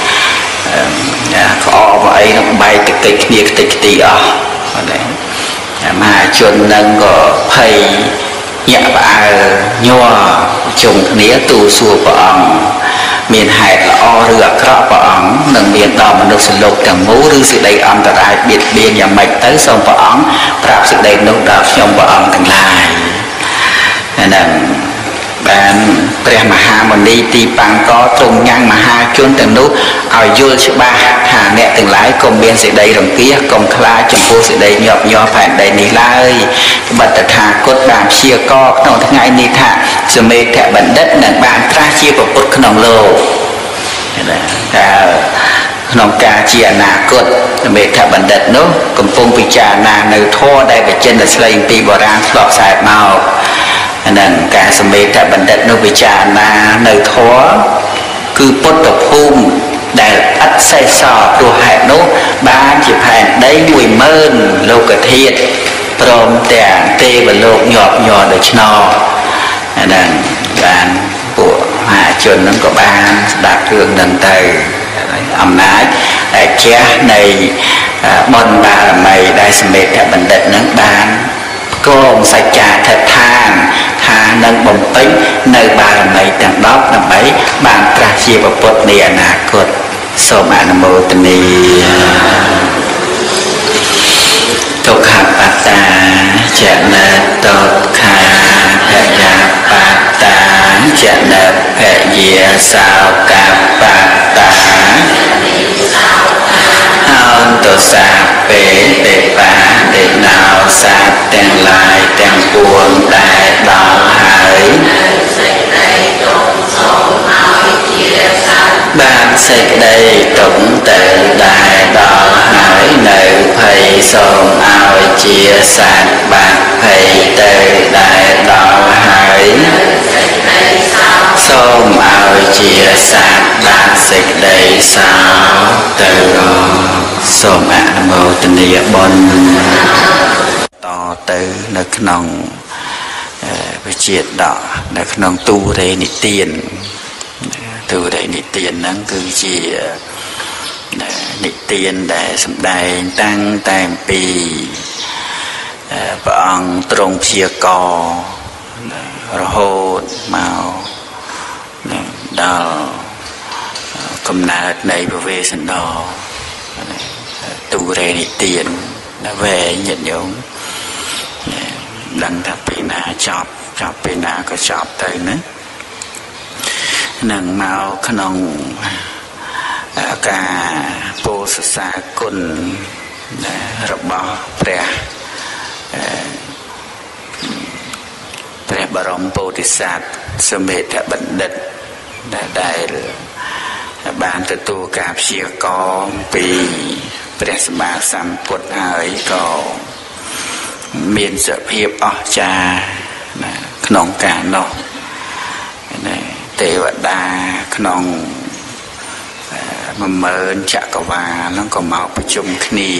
ក្អកមកអីនឹងបែកតិចតិចគ្នាតិចតិចអស់ហ្នឹងមហាជននឹងក៏ភ័យញាក់ផ្អើលញ័រជុំគ្នាទូលសួរព្រះអង្គមានហេតុល្អឬអាក្រក់ព្រះអង្គនឹងមានដល់មនុស្សលោកទាំងមូលឬសេចក្តីអន្តរាយបៀតបៀនយ៉ាងម៉េចទៅសូមព្រះអង្គប្រាប់សេចក្តីនោះដល់ខ្ញុំព្រះអង្គទាំងឡាយហ្នឹងបានព្រះមហាមុនីទីបង្កទ្រង់ញ៉ាំងមហាជនទាំងនោះឲ្យយល់ច្បាស់ថាអ្នកទាំងឡាយកុំមានសេចក្តីរង្គៀសកុំខ្លាចចំពោះសេចក្តីញាប់ញ័រផែនដីនេះឡើយបតថាគតបានព្យាករក្នុងថ្ងៃនេះថាសមេធបណ្ឌិតនឹងបានត្រាស់ជាពុទ្ធក្នុងលោកថាក្នុងការជាអនាគតសមេធបណ្ឌិតនោះកំពុងពិចារណានៅធម៌ដែលបច្ចិនស្លេងពីបុរាណធ្លាប់ខ្សែមកហ្នឹងការសមេធបណ្ឌិតនោះពិចារណានៅធម៌គឺពុទ្ធភូមិដែលឥតសេសសល់ព្រោះហេតុនោះបានជាផែនដីមួយម៉ឺនលោកធាតុព្រមទាំងទេវលោកញាប់ញ័រដូច្នោះហ្នឹងបានពួកមហាជនហ្នឹងក៏បានស្ដាប់រឿងហ្នឹងទៅអំណាចដែលជះនៃបុណ្យបារមីដែលសមេធបណ្ឌិតហ្នឹងបានកងសច្ចាធិដ្ឋានថានឹងបំពេញនៅបារមីទាំងដប់ដើម្បីបានត្រាស់ជាពុទ្ធនាអនាគតសូមអនុមោទនាទុក្ខបត្តាចនៈទុក្ខាភយាបត្តាចនៈភយាសោកបត្តាអន្តសាពេទេបាទេណោសត្វទាំងឡាយទាំងពួងដែលដល់ហើយបានសេចក្តីទុំទៅដែលដល់ហើយនៅភ័យសូមឲ្យជាសត្វបាត់ភ័យទៅដែលដល់ហើយសូមឲ្យជាសត្វបាត់សេចក្តីសោទៅសូមអនុមោទនាបុណ្យតទៅនៅក្នុងវិជាតកនៅក្នុងទូរេនិទានទូរេនិទានហ្នឹងគឺជានិទានដែលសម្ដែងតាំងតែពីព្រះអង្គទ្រង់ព្យាកររហូតមកដល់កំណើតនៃពវេសន្តរទូរេនិទានវែងញាតិញោមដឹងថាពេលណាចប់ចប់ពេលណាក៏ចប់ទៅណានឹងមកក្នុងការពោលសរសើរគុណរបស់ព្រះព្រះបរមពោធិសត្វសមេធបណ្ឌិតដែលបានទទួលការព្យាករពីព្រះសម្មាសម្ពុទ្ធហើយក៏មានសភាពអស្ចារ្យក្នុងការនោះទេវតាក្នុងមួយម៉ឺនចក្រវាលហ្នឹងក៏មកប្រជុំគ្នា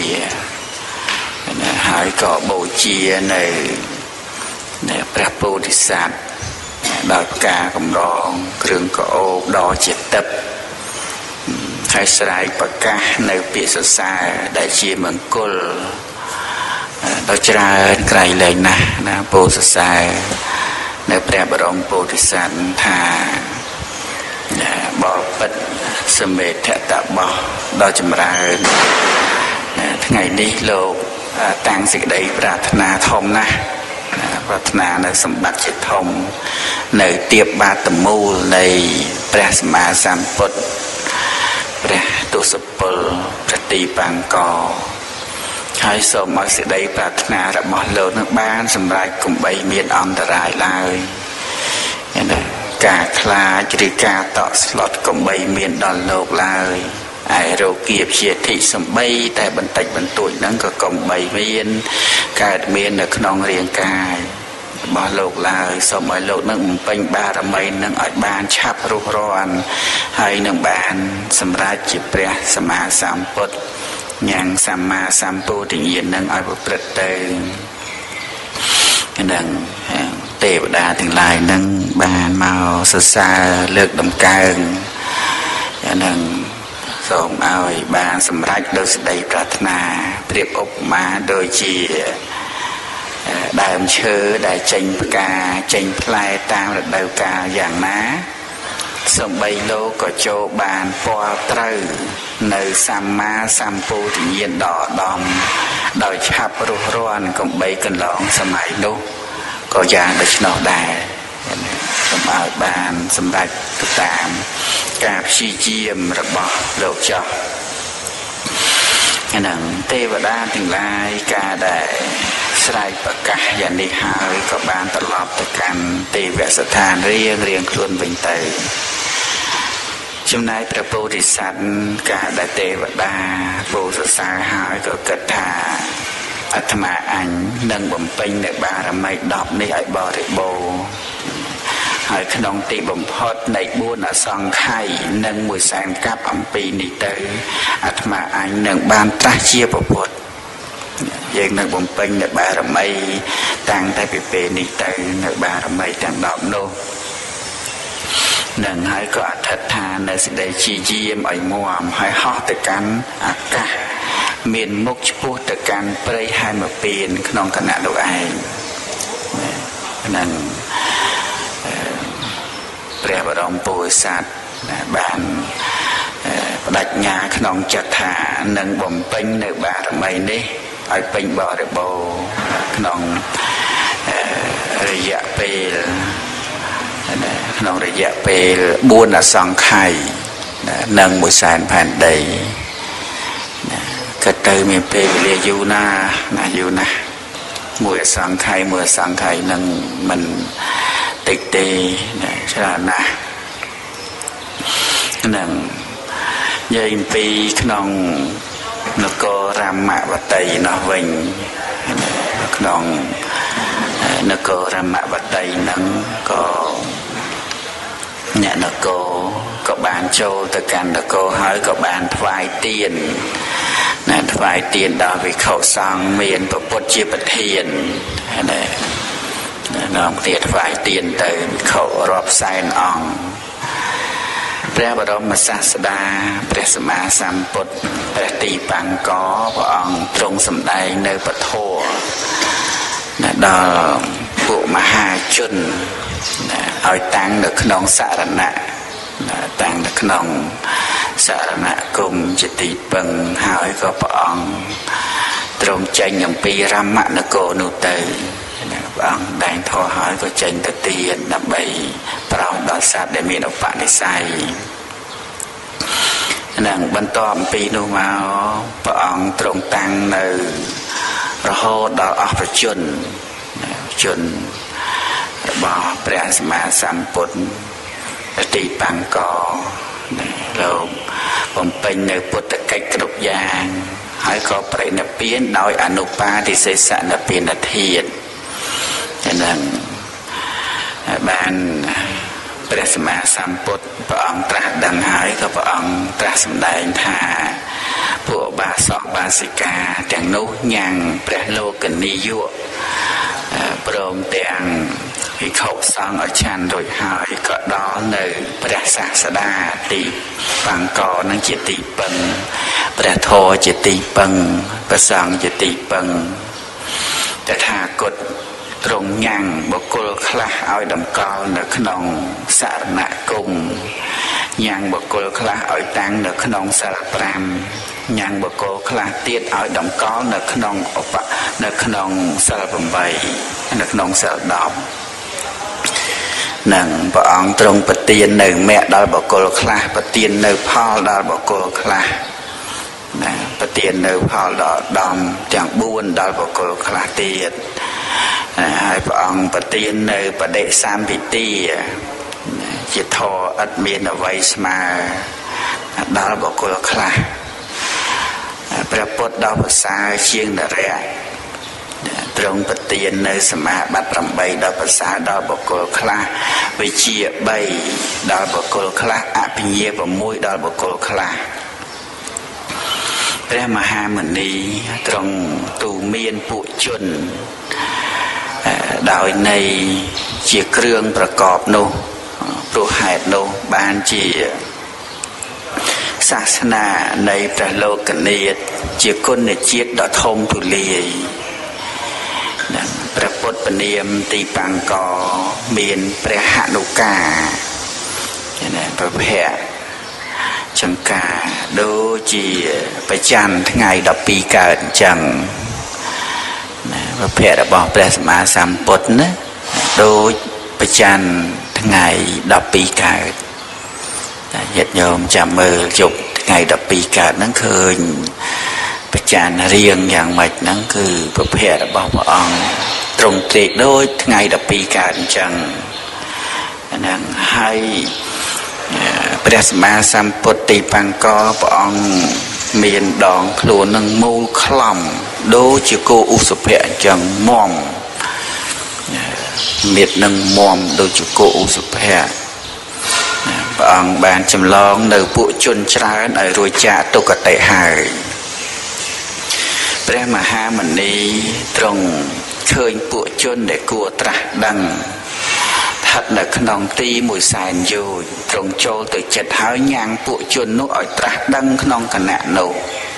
ហើយក៏បូជានៅព្រះពោធិសត្វដោយការកម្រងគ្រឿងកោបដ៏ជាទឹកហើយស្រែកប្រកាសនៅពាក្យសរសើរដែលជាមង្គលដ៏ច្រើនក្រៃលែងណាស់ណាពោលសរសើរនៅព្រះបរមពោធិសត្វថាបបិទ្ធសមេធតបោះដ៏ចម្រើនថ្ងៃនេះលោកតាំងសេចក្តីប្រាថ្នាធំណាស់ប្រាថ្នានៅសម្បត្តិជាធំនៅទៀបបាតមូលនៃព្រះសម្មាសម្ពុទ្ធព្រះទសពលព្រះទីបង្កហើយសូមឲ្យសេចក្តីប្រាថ្នារបស់លោកនឹងបានសម្រេចកុំបីមានអន្តរាយឡើយណាការខ្លាចឬការតក់ស្លុតកុំបីមានដល់លោកឡើយឯរោគាព្យាធិសំបីតែបន្តិចបន្តួចហ្នឹងក៏កុំបីមានកើតមាននៅក្នុងរាងកាយរបស់លោកឡើយសូមឲ្យលោកនឹងបំពេញបារមីនឹងឲ្យបានឆាប់រុះរាន់ហើយនឹងបានសម្រេចជាព្រះសម្មាសម្ពុទ្ធញ៉ាំងសម្មាសម្ពុទ្ធញ្ញាណនឹងឲ្យប្រព្រឹត្តទៅនឹងទេវតាទាំងឡាយនឹងបានមកសរសើរលើកដំកើងនឹងសូមឲ្យបានសម្រេចដោយសេចក្តីប្រាថ្នាប្រៀបឧបមាដូចជាដើមឈើដែលចេញផ្កាចេញផ្លែតាមរដូវកាលយ៉ាងណាសំបីលោកក៏ចូលបានពាល់ត្រូវនៅសម្មាសម្ពុទ្ធញ្ញាណដ៏ឧត្តមដោយឆាប់រុះរាន់កំបីកន្លងសម័យនោះក៏យ៉ាងដូច្នោះដែរសូមឲ្យបានសម្រេចទៅតាមការព្យាយាមរបស់លោកចោះហ្នឹងទេវតាទាំងឡាយការដែលស្រែកប្រកាសយ៉ាងនេះហើយក៏បានត្រឡប់ទៅកាន់ទេវស្ថានរៀងរៀងខ្លួនវិញទៅចំណែកព្រះពោធិសត្វការដែលទេវតាពោសរសើរហើយក៏គិតថាអាត្មាអញនឹងបំពេញនៅបារមីដប់នេះឲ្យបរិបូរណ៍ហើយក្នុងទីបំផុតនៃបួនអសង្ខ័យនិងមួយសែនកាប់អំពីនេះទៅអាត្មាអញនឹងបានត្រាស់ជាពុទ្ធយើងនឹងបំពេញនៅបារមីតាំងតែពីពេលនេះទៅនៅបារមីទាំងដប់នោះនឹងហើយក៏អធិដ្ឋាននៅសេចក្តីជាយាមឲ្យមាំហើយហោះទៅកាន់អាកាសមានមុខឆ្ពោះទៅកាន់ព្រៃហែមពៀនក្នុងគណៈនោះឯងនឹងព្រះបរមពុទ្ធសាសនាបានបដិញ្ញាក្នុងចិត្តថានឹងបំពេញនៅបារមីនេះឲ្យពេញបរិបូរណ៍ក្នុងរយៈពេលក្នុងរយៈពេលបួនអសង្ខ័យនិងមួយសែនផែនដីក៏ទៅមានពេលវេលាយូរណាស់ណាយូរណាស់មួយអសង្ខ័យមួយអសង្ខ័យនឹងមិនតិចទេច្រើនណាស់នឹងនិយាយអំពីក្នុងនគររាមវតីនោះវិញក្នុងនគររាមវតីនឹងក៏អ្នកនគរក៏បានចូលទៅកាន់នគរហើយក៏បានថ្វាយទានណាថ្វាយទានដល់វិខុសង្ឃមានពុទ្ធជាប្រធានណានាំគ្នាថ្វាយទានទៅវិខុរាប់សែនអង្គព្រះបរមសាស្តាព្រះសម្មាសម្ពុទ្ធព្រះទីបង្កព្រះអង្គទ្រង់សម្ដែងនៅពធដល់ពួកមហាជនឲ្យតាំងនៅក្នុងសរណៈតាំងនៅក្នុងសរណគមជាទីពឹងហើយក៏ព្រះអង្គទ្រង់ចេញអំពីរមណគរនោះទៅព្រះអង្គដែងធរហើយក៏ចេញទៅទានដើម្បីប្រោសដល់សត្វដែលមានឧបនិស្ស័យនឹងបន្តអំពីនោះមកព្រះអង្គទ្រង់តាំងនៅរហូតដល់អស់ប្រជជនជនរបស់ព្រះសម្មាសម្ពុទ្ធទីបង្កលោកបំពេញនៅពុទ្ធកិច្ចគ្រប់យ៉ាងហើយក៏បរិនិព្វានដោយអនុបាទិសេសនិព្វានធាតុនឹងបានព្រះសម្មាសម្ពុទ្ធព្រះអង្គត្រាស់ដឹងហើយក៏ព្រះអង្គត្រាស់សម្ដែងថាពួកបាសកបាសិកាទាំងនោះញ៉ាំងព្រះលោកនីយៈព្រមទាំងភិក្ខុសង្ឃឲ្យឆាន់រួចហើយក៏ដល់នៅព្រះសាស្តាទីបង្កនឹងជាទីពឹងព្រះធម៌ជាទីពឹងព្រះសង្ឃជាទីពឹងតថាគតទ្រង់ញ៉ាំងបុគ្គលខ្លះឲ្យតម្កល់នៅក្នុងសរណគមញ៉ាំងបុគ្គលខ្លះឲ្យតាំងនៅក្នុងសិលប្រាំញ៉ាំងបុគ្គលខ្លះទៀតឲ្យតម្កល់នៅក្នុងឧបនៅក្នុងសិលប្រាំនៅក្នុងសិលដប់នឹងព្រះអង្គទ្រង់ប្រទាននៅមគ្គដល់បុគ្គលខ្លះប្រទាននៅផលដល់បុគ្គលខ្លះណាប្រទាននៅផលដល់ដំទាំងបួនដល់បុគ្គលខ្លះទៀតហើយព្រះអង្គប្រទាននៅបដិសម្ពិទាជាធម៌ឥតមានអ្វីស្មើដល់បុគ្គលខ្លះព្រះពុទ្ធដល់ប្រសើរជាងនរៈទ្រង់ប្រទាននៅសមាបត្តិប្រាំបីដល់ប្រសើរដល់បុគ្គលខ្លះវិជ្ជាបីដល់បុគ្គលខ្លះអភិញ្ញាប្រាំមួយដល់បុគ្គលខ្លះព្រះមហាមុនីទ្រង់ទូមានពួកជនដោយនៃជាគ្រឿងប្រកបនោះព្រោះហេតុនោះបានជាសាសនានៃព្រះលោកនាថជាគុណជាតិដ៏ធំទូលាយព្រះពុទ្ធពនាមទីបង្កមានព្រះហនុកាណាប្រភពចង្ការដូចជាប្រច័នថ្ងៃដប់ពីរកើតអញ្ចឹងណាប្រភពរបស់ព្រះសម្មាសម្ពុទ្ធណាដូចប្រច័នថ្ងៃដប់ពីរកើតតែញាតិញោមចាំមើលជប់ថ្ងៃដប់ពីរកើតហ្នឹងឃើញប្រច័នរៀងយ៉ាងម៉េចហ្នឹងគឺប្រភពរបស់ព្រះអង្គត្រង់ត្រេកដូចថ្ងៃដប់ពីរកើតអញ្ចឹងហ្នឹងហើយព្រះសម្មាសម្ពុទ្ធទីបង្កព្រះអង្គមានដងខ្លួននឹងមូលខ្លំដូចជាគោឧសភៈអញ្ចឹងមុំមាននឹងមុំដូចជាគោឧសភៈព្រះអង្គបានចម្លងនៅពួកជនច្រើនឲ្យរួចចាកទុក្ខតិហើយព្រះមហាមុនីទ្រង់ឃើញពួកជនដែលគួរត្រាស់ដឹងស្ថិតនៅក្នុងទីមួយសែនយោជន៍ទ្រង់ចូលទៅចិត្តហើយញ៉ាំងពួកជននោះឲ្យត្រាស់ដឹងក្នុងគណៈនោះ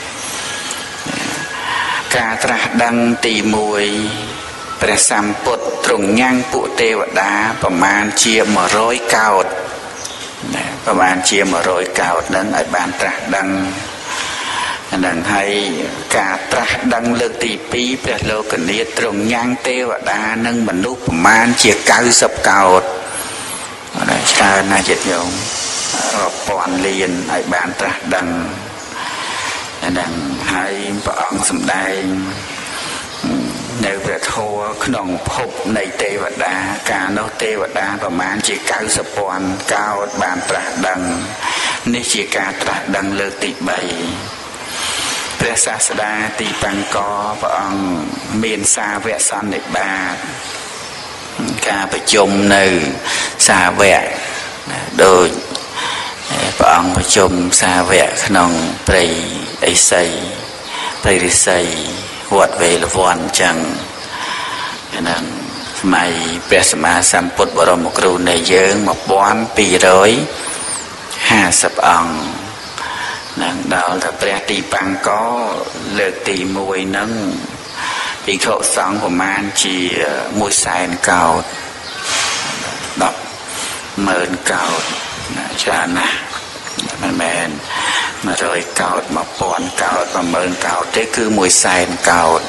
ការត្រាស់ដឹងទីមួយព្រះសម្ពុទ្ធទ្រង់ញ៉ាំងពួកទេវតាប្រមាណជាមួយរយកោដប្រមាណជាមួយរយកោដនឹងឲ្យបានត្រាស់ដឹងហ្នឹងហើយការត្រាស់ដឹងលើកទីពីរព្រះលោកនាថទ្រង់ញ៉ាំងទេវតានិងមនុស្សប្រមាណជាកៅសិបកោដច្រើនណាស់ចិត្តញោមរាប់ពាន់លានឲ្យបានត្រាស់ដឹងហ្នឹងហើយព្រះអង្គសម្ដែងនៅព្រះធម៌ក្នុងភពនៃទេវតាកាលនោះទេវតាប្រមាណជាកៅសិបពាន់កោដបានត្រាស់ដឹងនេះជាការត្រាស់ដឹងលើកទីបីព្រះសាស្តាទីបង្កព្រះអង្គមានសាវកសន្និបាតការប្រជុំនៅសាវកដោយព្រះអង្គប្រជុំសាវកក្នុងព្រៃឥសីព្រៃរិស័យវត្តវេលវ័នអញ្ចឹងហ្នឹងសម័យព្រះសម្មាសម្ពុទ្ធបរមគ្រូនៃយើងmột nghìn hai trămห้าสิบអង្គនឹងដល់តែព្រះទីបង្កលើកទីមួយហ្នឹងភិក្ខុសង្ឃប្រមាណជាមួយសែនកោដដប់ម៉ឺនកោដច្រើនណាស់មិនមែនមួយរយកោដmộtពាន់កោដmộtម៉ឺនកោដទេគឺមួយសែនកោដ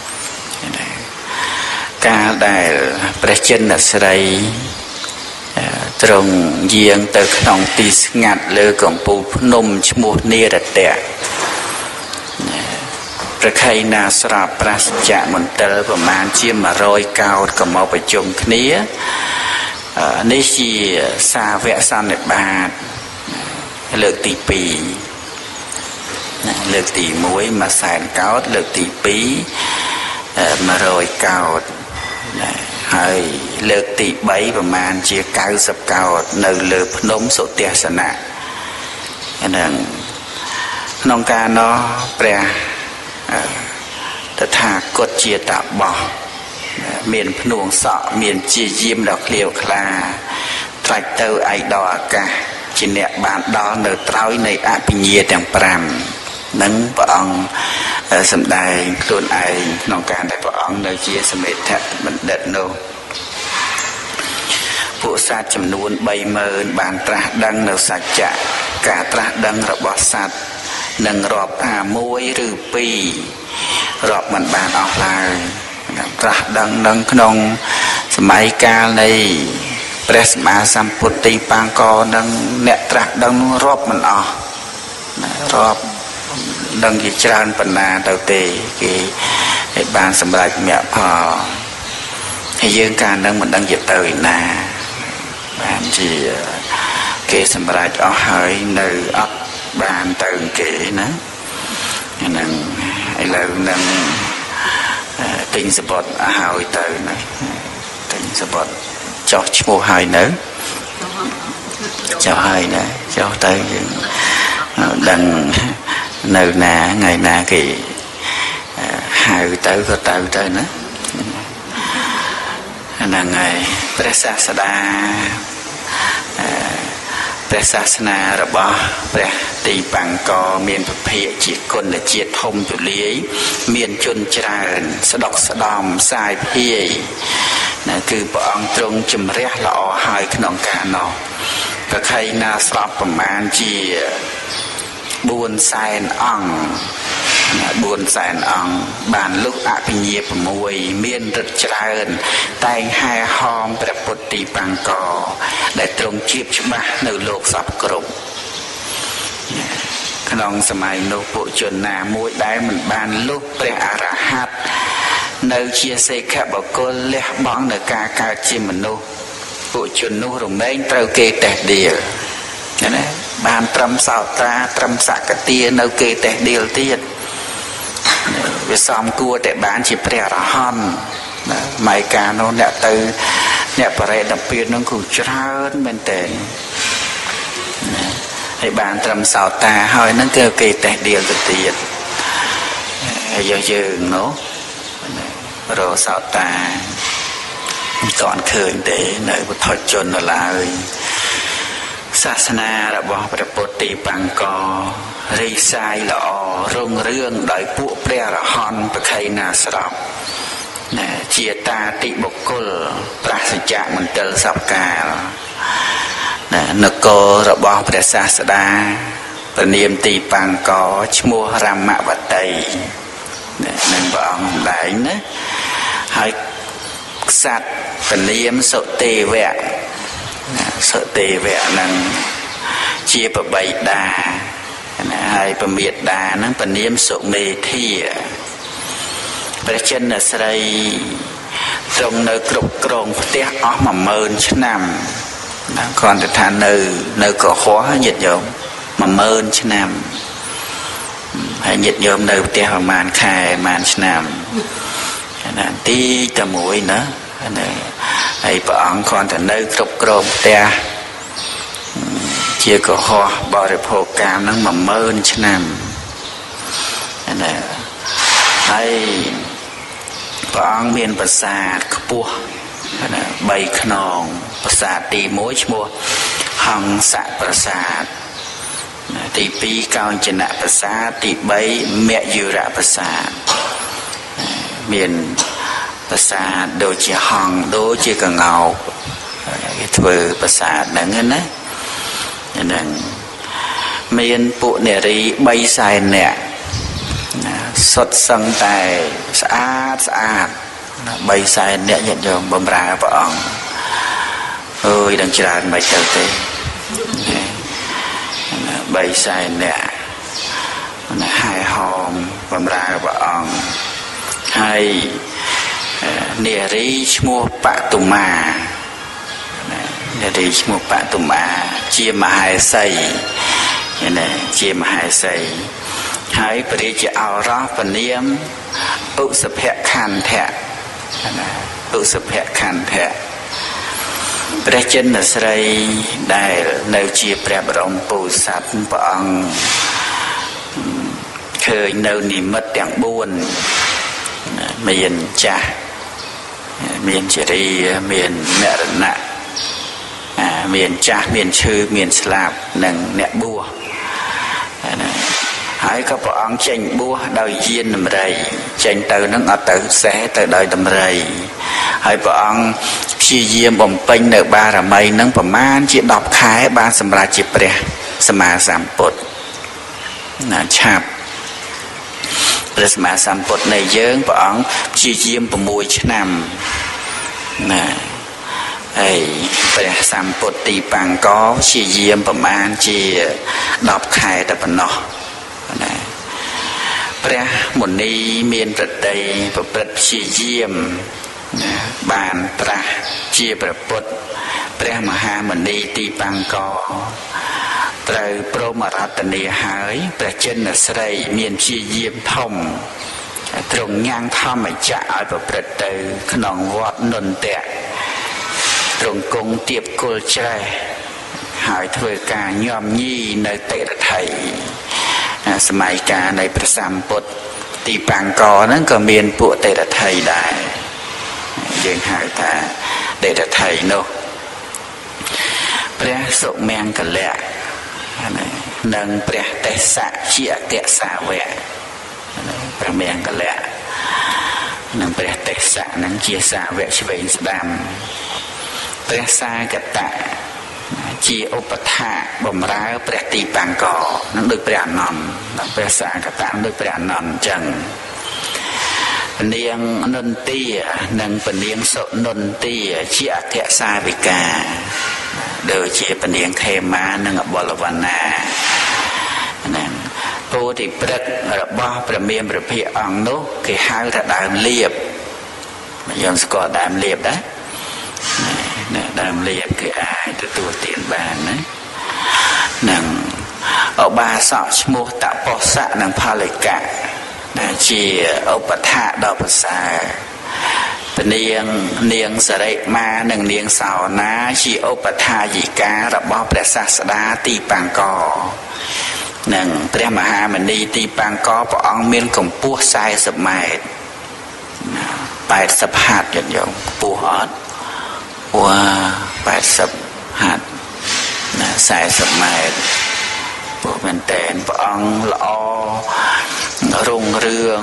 កាលដែលព្រះចិនស្រីទ្រង់យាងទៅក្នុងទីស្ងាត់លើកំពូលភ្នំឈ្មោះនិរតៈប្រខៃណាស្រាប់ប្រាសចៈមន្ទិលប្រមាណជាមួយរយកោដក៏មកប្រជុំគ្នានេះជាសាវកសន្និបាតលើកទីពីរលើកទីមួយមួយសែនកោដលើកទីពីរមួយរយកោដហើយលើកទីបីប្រមាណជាកៅសិបកោដនៅលើភ្នំសុទស្សនៈហ្នឹងក្នុងការនោះព្រះតថាគតជាតបោះមានភ្នួងសក់មានជាយាមដ៏ឃ្លាវខ្លាត្រាច់ទៅឯកដល់អាកាសជាអ្នកបានដល់នៅត្រើយនៃអភិញ្ញាទាំងប្រាំនឹងព្រះអង្គសម្ដែងខ្លួនឯងក្នុងការដែលព្រះអង្គនៅជាសមិទ្ធបណ្ឌិតនោះពួកសត្វចំនួនបីម៉ឺនបានត្រាស់ដឹងនៅសច្ចៈការត្រាស់ដឹងរបស់សត្វនឹងរាប់ថាមួយឬពីររាប់មិនបានអស់ឡើយត្រាស់ដឹងនឹងក្នុងសម័យកាលនៃព្រះសម្មាសម្ពុទ្ធទីបង្កនឹងអ្នកត្រាស់ដឹងរាប់មិនអស់រាប់ដឹងជាច្រើនបណ្ណាទៅទេគេឲ្យបានសម្រេចមគ្គផលហើយយើងកាលនឹងមិនដឹងជាទៅឯណាបានជាគេសម្រេចអស់ហើយនៅអត់បានទៅគេណាហ្នឹងឥឡូវនឹងទិញសបុតហើយទៅណាទិញសបុតចោះឈ្មោះហើយនៅចោះហើយណាចោះទៅយើងដឹងនៅណាថ្ងៃណាគេហៅទៅក៏ទៅទៅណាហ្នឹងហើយព្រះសាស្តាព្រះសាសនារបស់ព្រះទីបង្កមានពភាកជាគុណជាតិធំទូលាយមានជនច្រើនស្ដុកស្ដំសាយភាយណាគឺព្រះអង្គទ្រង់ជំរះល្អហើយក្នុងការនោះប្រខ័យណាស្រាប់ប្រមាណជាបួនសែនអង្គបួនសែនអង្គបានលុះអភិញ្ញា៦មានឫទ្ធិច្រើនតែងហែហោមព្រះពុទ្ធទីបង្កដែលទ្រង់ជាបច្បាស់នៅលោកសពគ្រប់ក្នុងសម័យនោះពួកជនណាមួយដែលមិនបានលុះព្រះអរហន្តនៅជាសេខបុគ្គលលះបង់នៅការកើតជាមនុស្សពួកជននោះរមែងត្រូវគេតេះដៀលណាបានត្រឹមសោតាត្រឹមសក្កទានៅគេតេះដៀលទៀតវាសំគួរតែបានជាព្រះអរហន្តណាម៉ៃកានោះអ្នកទៅអ្នកបរិនិព្វាននោះគឺច្រើនមែនតើហើយបានត្រឹមសោតាហើយនឹងគឺគេតេះដៀលទៅទៀតហើយយើងនោះរកសោតាមិនទាន់ឃើញទេនៅពុទ្ធជននៅឡើយសាសនារបស់ព្រះពុទ្ធទីបង្ករីសាយល្អរុងរឿងដោយពួកព្រះអរហន្តប្រខ័យណាស្រាប់ណាជាតាតិបុគ្គលប្រសិជ្ជមន្ទិលសពកាលណានគររបស់ព្រះសាស្តាព្រះនាមទីបង្កឈ្មោះរមវតីនឹងព្រះអង្គម្លែងណាហើយក្សត្រព្រះនាមសុទេវៈសុទេវៈនឹងជាប្របីតាណាហើយប្រមេតានឹងព្រះនាមសុមេធាព្រះចិនស្រីទ្រង់នៅគ្រប់គ្រងផ្ទះអស់មួយម៉ឺនឆ្នាំណាគ្រាន់តែថានៅនៅកុហកញាតិញោមមួយម៉ឺនឆ្នាំហើយញាតិញោមនៅផ្ទះប្រហែលខែប្រហែលឆ្នាំណាទីតែមួយណាណាហើយព្រះអង្គគ្រាន់តែនៅគ្រប់គ្រងផ្ទះជាកុហកបរិភោគកាមហ្នឹងមួយម៉ឺនឆ្នាំណាហើយព្រះអង្គមានប្រាសាទខ្ពស់ណាបីខ្នងប្រាសាទទីមួយឈ្មោះហង្សប្រាសាទទីពីរកោញ្ចនៈប្រាសាទទីបីមយុរៈប្រាសាទមានប្រាសាទដូចជាហង្សដូចជាកង្កោកគេធ្វើប្រាសាទហ្នឹងណាហ្នឹងមានពួកនារីបីសែននាក់សុទ្ធសឹងតែស្អាតស្អាតបីសែននាក់ញាតិញោមបម្រើព្រះអង្គអើយដឹងច្រើនមិនទៅទេបីសែននាក់ហែហោមបម្រើព្រះអង្គហើយនារីឈ្មោះបតុមានារីឈ្មោះបតុមាជាមហេសីណាជាមហេសីហើយព្រះរាជាឱរសព្រះនាមឧសភខន្ធៈណាឧសភខន្ធៈព្រះចិនស្រីដែលនៅជាព្រះបរមពុទ្ធសាសនាព្រះអង្គឃើញនៅនិមិត្តទាំងបួនមានចាស់មានជរាមានមរណៈមានចាស់មានឈឺមានស្លាប់និងអ្នកបួសណាហើយក៏ព្រះអង្គចេញបួសដោយយានដំរីចេញទៅនឹងអត់ទៅសេះទៅដោយដំរីហើយព្រះអង្គព្យាយាមបំពេញនៅបារមីនឹងប្រមាណជាដប់ខែបានសម្រេចជាព្រះសម្មាសម្ពុទ្ធណាឆាប់ព្រះសម្មាសម្ពុទ្ធនៃយើងព្រះអង្គព្យាយាម៦ឆ្នាំណាហើយព្រះសម្ពុទ្ធទីបង្កព្យាយាមប្រមាណជាដប់ខែតែប៉ុណ្ណោះណាព្រះមុនីមានប្រតិប្រព្រឹត្តព្យាយាមណាបានត្រាស់ជាព្រះពុទ្ធព្រះមហាមុនីទីបង្កត្រូវព្រមរតនាហើយព្រះចិនស្រីមានព្យាយាមធំទ្រង់ញ៉ាំងធម្មចក្រឲ្យប្រព្រឹត្តទៅក្នុងវត្តនន្តៈទ្រង់គង់ទៀបគល់ច្រេះហើយធ្វើការញោមញីនៅតិរដ្ឋីសម័យកាលនៃព្រះសម្ពុទ្ធទីបង្កហ្នឹងក៏មានពួកតិរដ្ឋីដែរយើងហៅថាដេតថៃនោះព្រះសុមង្គលៈនិងព្រះទេសៈជាអគ្គសាវកព្រះមង្គលៈនិងព្រះទេសៈនឹងជាសាវកឆ្វេងស្ដាំព្រះសាកតៈជាឧបថាបំរើព្រះទីបង្កនឹងដូចព្រះអនន្តនិងព្រះសាកតៈដូចព្រះអនន្តអញ្ចឹងនាងនន្ទានិងពនាងសុនន្ទាជាអគ្គសាវិកាដូចជាពនាងខេមានិងអបលវណ្ណាហ្នឹងពោធិព្រឹក្សរបស់ព្រះមានព្រះភិក្ខអង្គនោះគេហៅថាដើមលៀបយើងស្គាល់ដើមលៀបដែរណាដើមលៀបគេអាចទទួលទានបានណានឹងឧបាសកឈ្មោះតពោសៈនិងផលិកៈដែលជាឧបថាដ៏ប្រសើរពនាងនាងសរិមានិងនាងសោណាជាឧបថាយិការបស់ព្រះសាស្តាទីបង្កនិងព្រះមហាមុនីទីបង្កព្រះអង្គមានកម្ពស់សែសិបម៉ែត្រแปดสิบហត្ថយ៉ាងយ៉ាងខ្ពស់អត់វ៉ាแปดสิบហត្ថណាសែសិបម៉ែត្រពោះមែនតែនព្រះអង្គល្អរុងរឿង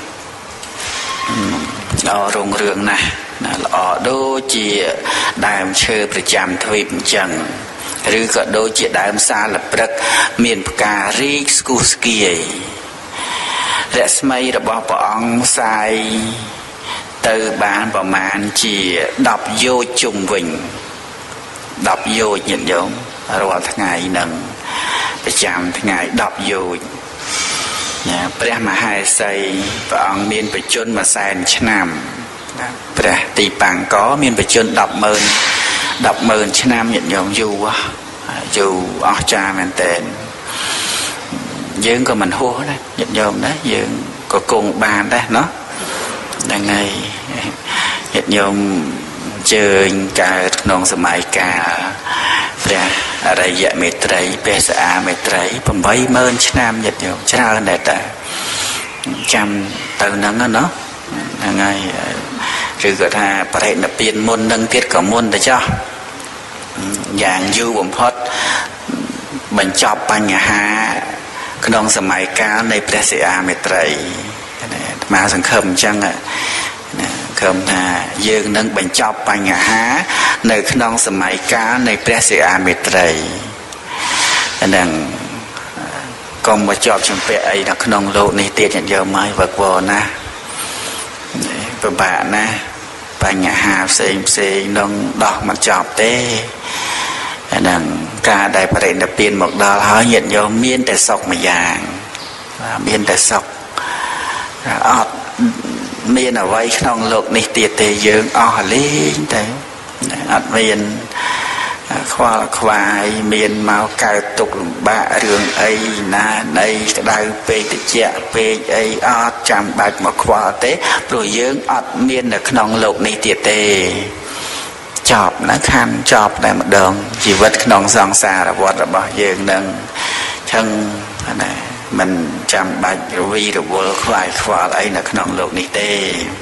ល្អរុងរឿងណាស់ណាល្អដូចជាដើមឈើប្រចាំទ្វីបអញ្ចឹងឬក៏ដូចជាដើមសាលព្រឹកមានផ្ការីកស្គុះស្គាយរស្មីរបស់ព្រះអង្គសាយទៅបានប្រមាណជាដប់យោជជុំវិញដប់យោជញាតិញោមរាល់ថ្ងៃនឹងប្រចាំថ្ងៃដប់យោជណាព្រះមហេសីព្រះអង្គមានបច្ចុប្បន្នមួយសែនឆ្នាំព្រះទីបង្កមានបច្ចុប្បន្នដប់ម៉ឺនដប់ម៉ឺនឆ្នាំញាតិញោមយូរយូរអស្ចារ្យមែនតើយើងក៏មិនហួសដែរញាតិញោមណាយើងក៏គង់បានដែរเนาะហ្នឹងហើយញាតិញោមជើញកើតក្នុងសម័យកាលព្រះអរិយមេត្រីព្រះសអាមេត្រី 八ម៉ឺន ឆ្នាំញាតិញោមច្រើនដែរតាចាំទៅហ្នឹងណាហ្នឹងហើយឬក៏ថាបរិនិព្វានមុននឹងទៀតក៏មុនទៅចោះយ៉ាងយូរបំផុតបញ្ចប់បញ្ហាក្នុងសម័យកាលនៃព្រះសអាមេត្រីអាសង្ឃឹមអញ្ចឹងឃើញថាយើងនឹងបញ្ចប់បញ្ហានៅក្នុងសម័យកាលនៃព្រះសីហមេត្រីហ្នឹងកុំមកជាប់ជំពាក់អីនៅក្នុងលោកនេះទៀតញាតិញោមហើយវឹកវរណាស់ពិបាកណាស់បញ្ហាផ្សេងផ្សេងនឹងដោះមិនចប់ទេហ្នឹងការដែលបរិនិព្វានមកដល់ហើយញាតិញោមមានតែសុខមួយយ៉ាងមានតែសុខអត់មានអ្វីក្នុងលោកនេះទៀតទេយើងអស់លេងតែអត់មានខ្វល់ខ្វាយមានមកកើតទុក្ខលំបាករឿងអីណានៃក្តៅពេកត្រជាក់ពេកអីអត់ចាំបាច់មកខ្វល់ទេព្រោះយើងអត់មាននៅក្នុងលោកនេះទៀតទេចប់ណាខណ្ឌចប់តែម្ដងជីវិតក្នុងសង្សារវដ្តរបស់យើងនឹងឆឹងណាមិនចាំបាច់រវីរវល់ខ្វាយខ្វល់អីនៅក្នុងលោកនេះទេ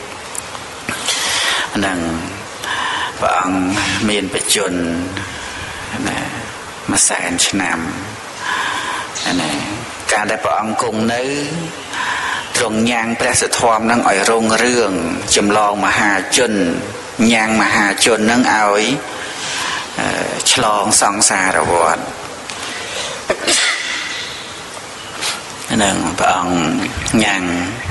ហ្នឹងព្រះអង្គមានបច្ចុប្បន្នណាមួយសែនឆ្នាំណាការដែលព្រះអង្គគង់នៅទ្រង់ញ៉ាំងព្រះសទ្ធម្មនឹងឲ្យរុងរឿងចម្លងមហាជនញ៉ាំងមហាជននឹងឲ្យឆ្លងសង្សារវដ្តនឹងព្រះអង្គញ៉ាំង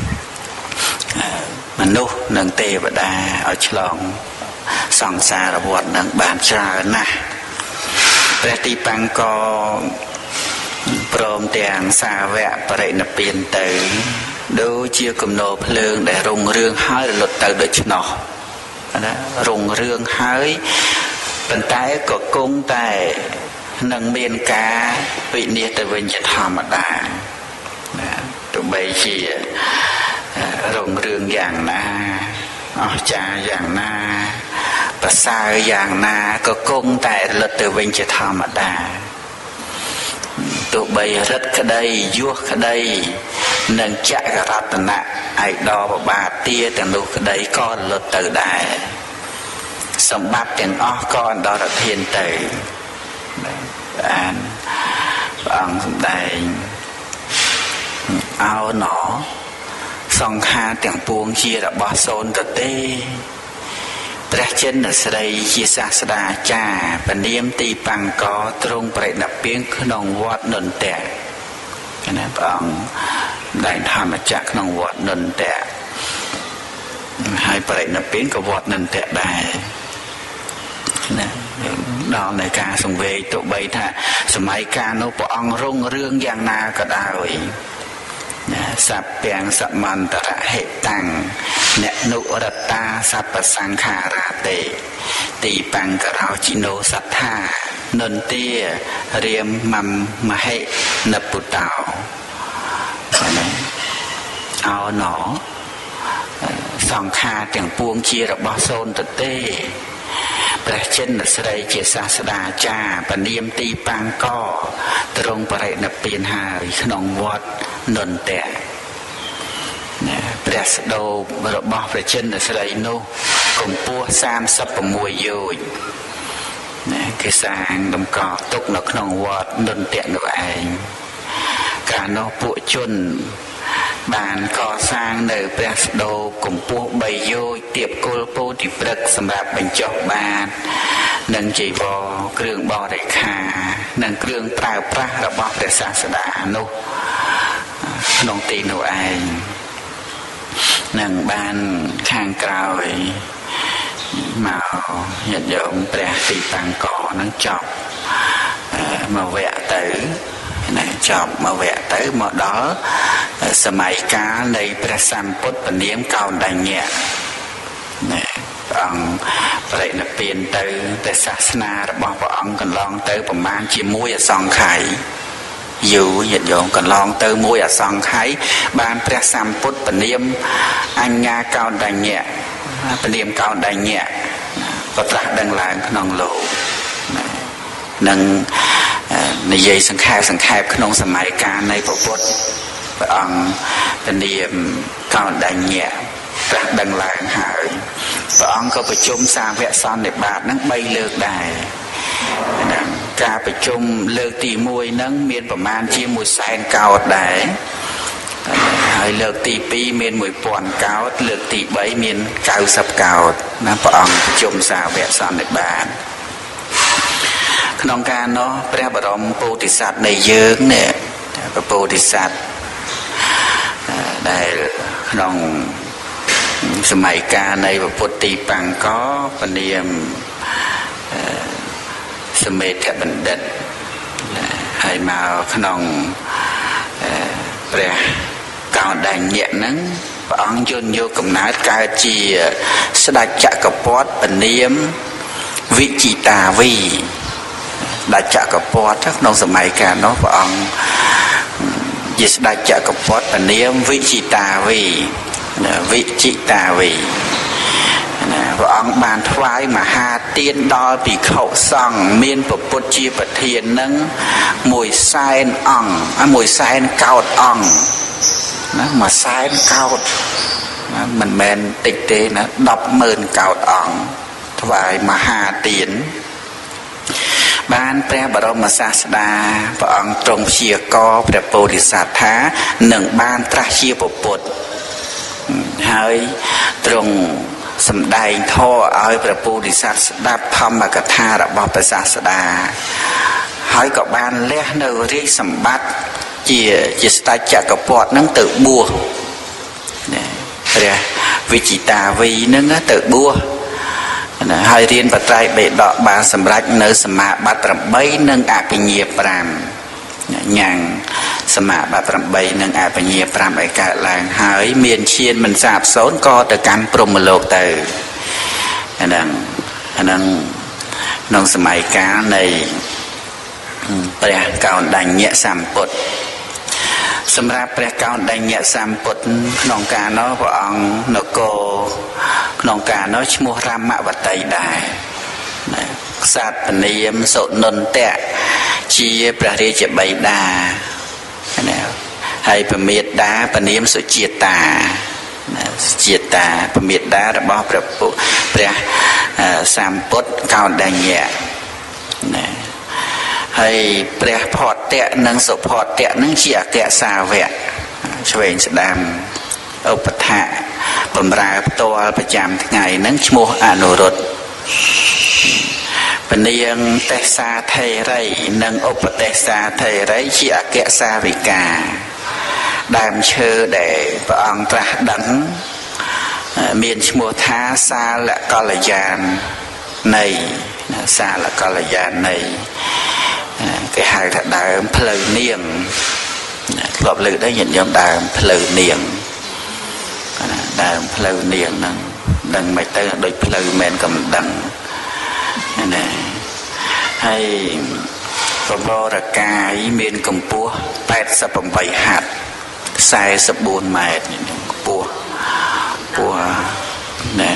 មនុស្សនិងទេវតាឲ្យឆ្លងសង្សារវដ្តនឹងបានច្រើនណាស់ព្រះទីបង្កព្រមទាំងសាវកបរិនិព្វានទៅដូចជាគំនរភ្លើងដែលរុងរឿងហើយរលត់ទៅដូច្នោះណារុងរឿងហើយប៉ុន្តែក៏គង់តែនឹងមានការវិនិច្ឆ័យទៅវិញជាធម្មតាទោះបីជារុងរឿងយ៉ាងណាអស្ចារ្យយ៉ាងណាប្រសើរយ៉ាងណាក៏គង់តែរលត់ទៅវិញជាធម្មតាទោះបីរិទ្ធក្តីយោះក្តីនិងចក្ររតនៈឯកដបបាទាទាំងនោះក្តីក៏រលត់ទៅដែរសម្បត្តិទាំងអស់ក៏អន្តរធានទៅអានព្រះអង្គសម្ដែងអោណោសង្ខារទាំងពួងជារបស់សូន្យទៅទេព្រះចិនស្រីជាសាស្ត្រាចារ្យពនាមទីបង្កទ្រង់ប្រណិពាងក្នុងវត្តនន្ទៈណាព្រះអង្គដែងធម្មចក្រក្នុងវត្តនន្ទៈហើយប្រណិពាងក៏វត្តនន្ទៈដែរណាដល់នៃការសង្វេគទោះបីថាសម័យកាលនោះព្រះអង្គរុងរឿងយ៉ាងណាក៏ដោយសัพពាំងសមន្តរហេតាំងអ្នកនុរត្តាសัพពសង្ខារាតេទីបង្ករោជីណូសត្ថានន្ទារាមមមហេនពុតោអោណោសង្ខារទាំងពួងជារបស់សូន្យទៅទេព្រះចិនស្រីជាសាស្ត្រាចារ្យពនាមទីបង្កទ្រង់បរិណិព្វានហើយក្នុងវត្តនន្ទៈព្រះស្ដូលរបស់ព្រះចិនស្រីនោះកម្ពស់សាមសិប៦យោជន៍ណាគេសាងតម្កល់ទុកនៅក្នុងវត្តនន្ទៈនោះឯងកាលនោះពួកជនបានកសាងនៅព្រះស្ដូលកម្ពស់បីយោជន៍ទៀបគល់ពោធិព្រឹក្សសម្រាប់បញ្ចុះបាតនិងចីវរគ្រឿងបរិក្ខារនិងគ្រឿងប្រើប្រាស់របស់ព្រះសាស្តានោះក្នុងទីនោះឯងនឹងបានខាងក្រោយមកញាតិញោមព្រះទីបង្កនឹងចប់មកវគ្គទៅណាចប់មកវគ្គទៅមកដល់សម័យកាលនៃព្រះសម្ពុទ្ធពនាមកោណ្ឌញ្ញៈណាព្រះអង្គបរិនិព្វានទៅព្រះសាសនារបស់ព្រះអង្គកន្លងទៅប្រមាណជាមួយអសង្ខ័យយូរញាតិញោមកន្លងទៅមួយអសង្ខ័យបានព្រះសម្ពុទ្ធពនាមអញ្ញាកោណ្ឌញ្ញៈពនាមកោណ្ឌញ្ញៈក៏ត្រាស់ដឹងឡើងក្នុងលោកនឹងនិយាយសង្ខេបសង្ខេបក្នុងសម័យកាលនៃព្រះពុទ្ធព្រះអង្គពនាមកោណ្ឌញ្ញៈត្រាស់ដឹងឡើងហើយព្រះអង្គក៏ប្រជុំសាវកសន្និបាតនឹងបីលើកដែរការប្រជុំលើកទីមួយហ្នឹងមានប្រមាណជាមួយសែនកោដដែរហើយលើកទីពីរមានមួយពាន់កោដលើកទីបីមានកៅសិបកោដណាព្រះអង្គប្រជុំសាវកសន្និបាតក្នុងការនោះព្រះបរមពោធិសត្វនៃយើងនេះព្រះពោធិសត្វដែលក្នុងសម័យកាលនៃពុទ្ធទីបង្កពនាមសមេធបណ្ឌិតហើយមកក្នុងព្រះកោណ្ឌញ្ញៈហ្នឹងព្រះអង្គយន់យកកំណើតកើតជាស្ដេចចក្រពត្តិពនាមវិជីតាវីស្ដេចចក្រពត្តិក្នុងសម័យកាលនោះព្រះអង្គជាស្ដេចចក្រពត្តិពនាមវិជីតាវីវិជីតាវីព្រះអង្គបានថ្វាយមហាទានដល់ភិក្ខុសង្ឃមានព្រះពុទ្ធជាប្រធាននឹងមួយសែនអង្គមួយសែនកោដអង្គណាមួយសែនកោដណាមិនមែនតិចទេណាដប់ម៉ឺនកោដអង្គថ្វាយមហាទានបានព្រះបរមសាស្តាព្រះអង្គទ្រង់ព្យាករព្រះពោធិសត្វថានឹងបានត្រាស់ជាពុទ្ធហើយទ្រង់សម្ដែងធម៌ឲ្យព្រះពោធិសត្វស្ដាប់ធម្មកថារបស់ព្រះសាស្តាហើយក៏បានលះនៅរាជសម្បត្តិជាជាស្ដេចចក្រពត្តិនឹងទៅបួសព្រះវិជីតាវីនឹងទៅបួសហើយរៀនបត្រៃបេដកបានសម្រេចនៅសមាបត្តិប្រាំនិងអភិញ្ញាប្រាំញ៉ាំងសមាបត្តិប្រាំនិងអភិញ្ញាប្រាំឲ្យកើតឡើងហើយមានឈានមិនសាបសូន្យក៏ទៅកាន់ព្រហ្មលោកទៅអាហ្នឹងអាហ្នឹងក្នុងសម័យកាលនៃព្រះកោណ្ឌញ្ញៈសម្ពុទ្ធសម្រាប់ព្រះកោណ្ឌញ្ញៈសម្ពុទ្ធក្នុងការនោះព្រះអង្គនគរក្នុងការនោះឈ្មោះរាមវតីដែរក្សត្រពនាមសុនន្តៈជាព្រះរាជបិតាណាហើយពមេតាពនាមសុជាតាសុជាតាពមេតារបស់ព្រះពុព្រះសម្ពុទ្ធកោណ្ឌញ្ញៈណាហើយព្រះផតតៈនិងសុផតតៈនឹងជាអគ្គសាវកឆ្វេងស្ដាំឧបថៈបម្រើផ្ទាល់ប្រចាំថ្ងៃនឹងឈ្មោះអនុរុទ្ធពនាងទេសសាថេរីនិងឧបទេសសាថេរីជាអគ្គសាវិកាដើមឈើដែលព្រះអង្គត្រាស់ដឹងមានឈ្មោះថាសាលកល្យាននៃសាលកល្យាននៃគេហៅថាដើមផ្លូវនាងធ្លាប់លើកដែរញាតិញោមដើមផ្លូវនាងដើមផ្លូវនាងហ្នឹងដឹងមិនទៅដូចផ្លូវមែនក៏មិនដឹងណាហើយបបរកាយមានកម្ពស់八十八ហត្ថ44ម៉ែត្រកម្ពស់ពោះណា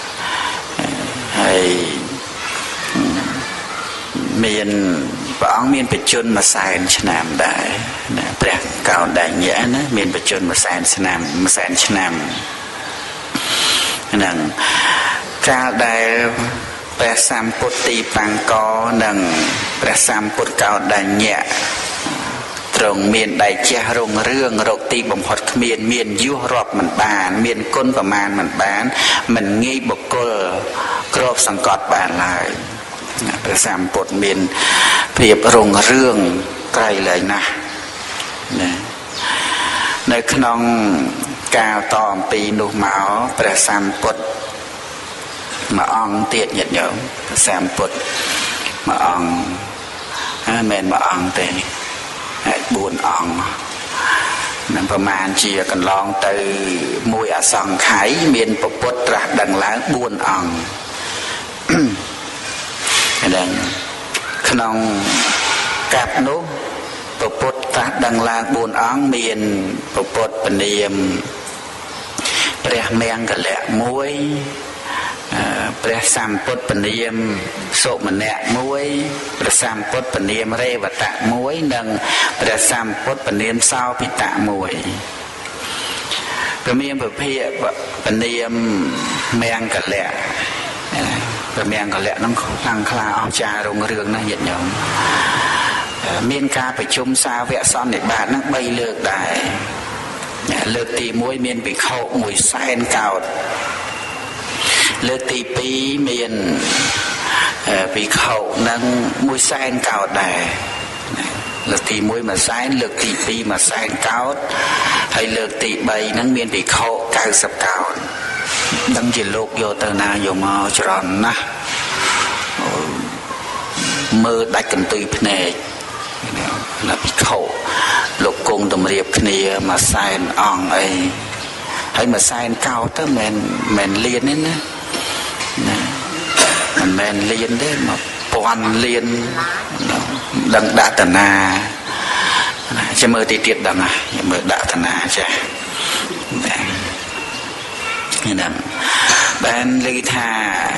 ហើយមានព្រះអង្គមានបច្ចុប្បន្នមួយសែនឆ្នាំដែរណាព្រះកោណ្ឌញ្ញៈណាមានបច្ចុប្បន្នមួយសែនឆ្នាំមួយសែនឆ្នាំហ្នឹងកាលដែលព្រះសម្ពុទ្ធទីបង្កនិងព្រះសម្ពុទ្ធកោណ្ឌញ្ញៈទ្រង់មានដៃជះរុងរឿងរកទីបំផុតគ្មានមានយុះរាប់មិនបានមានគុណប្រមាណមិនបានមិនងាយបុគ្គលគ្របសង្កត់បានឡើយព្រះសម្ពុទ្ធមានភាពរុងរឿងក្រៃលែងណាស់ណានៅក្នុងកាលតអំពីនោះមកព្រះសម្ពុទ្ធមួយអង្គទៀតញាតិញោមព្រះសម្ពុទ្ធមួយអង្គហើយមិនមែនមួយអង្គទេហើយបួនអង្គនឹងប្រមាណជាកន្លងទៅមួយអសង្ខ័យមានពពុទ្ធត្រាស់ដឹងឡើងបួនអង្គហើយក្នុងកាប់នោះពពុទ្ធត្រាស់ដឹងឡើងបួនអង្គមានពពុទ្ធពនាមព្រះមង្គលៈមួយព្រះសម្ពុទ្ធពនាមសុមនៈមួយព្រះសម្ពុទ្ធពនាមរេវតៈមួយនិងព្រះសម្ពុទ្ធពនាមសោភិតៈមួយព្រះមានពភាពនាមមង្គលៈព្រះមង្គលៈនឹងខ្លាំងខ្លាអស្ចារ្យរុងរឿងណាស់ញាតិញោមមានការប្រជុំសាវកសន្និបាតនឹងបីលើកដែរលើកទីមួយមានភិក្ខុមួយសែនកោដលើកទីពីរមានភិក្ខុនឹងមួយសែនកោដដែរលើកទីមួយមួយសែនលើកទីពីរមួយសែនកោដហើយលើកទីបីនឹងមានភិក្ខុកៅសិបកោដដឹងជាលោកយកទៅណាយកមកច្រើនណាស់មើលដាច់កន្ទុយភ្នែកណាភិក្ខុលោកគង់តម្រៀបគ្នាមួយសែនអង្គអីហើយមួយសែនកោដទៅមិនមែនលៀនទេណាណាមិនមែនលៀនទេមកពាន់លៀនដឹងដាក់តាណាចាំមើលទីទៀតដឹងណាមើលដាក់តាណាចាហ្នឹងបានលើកថា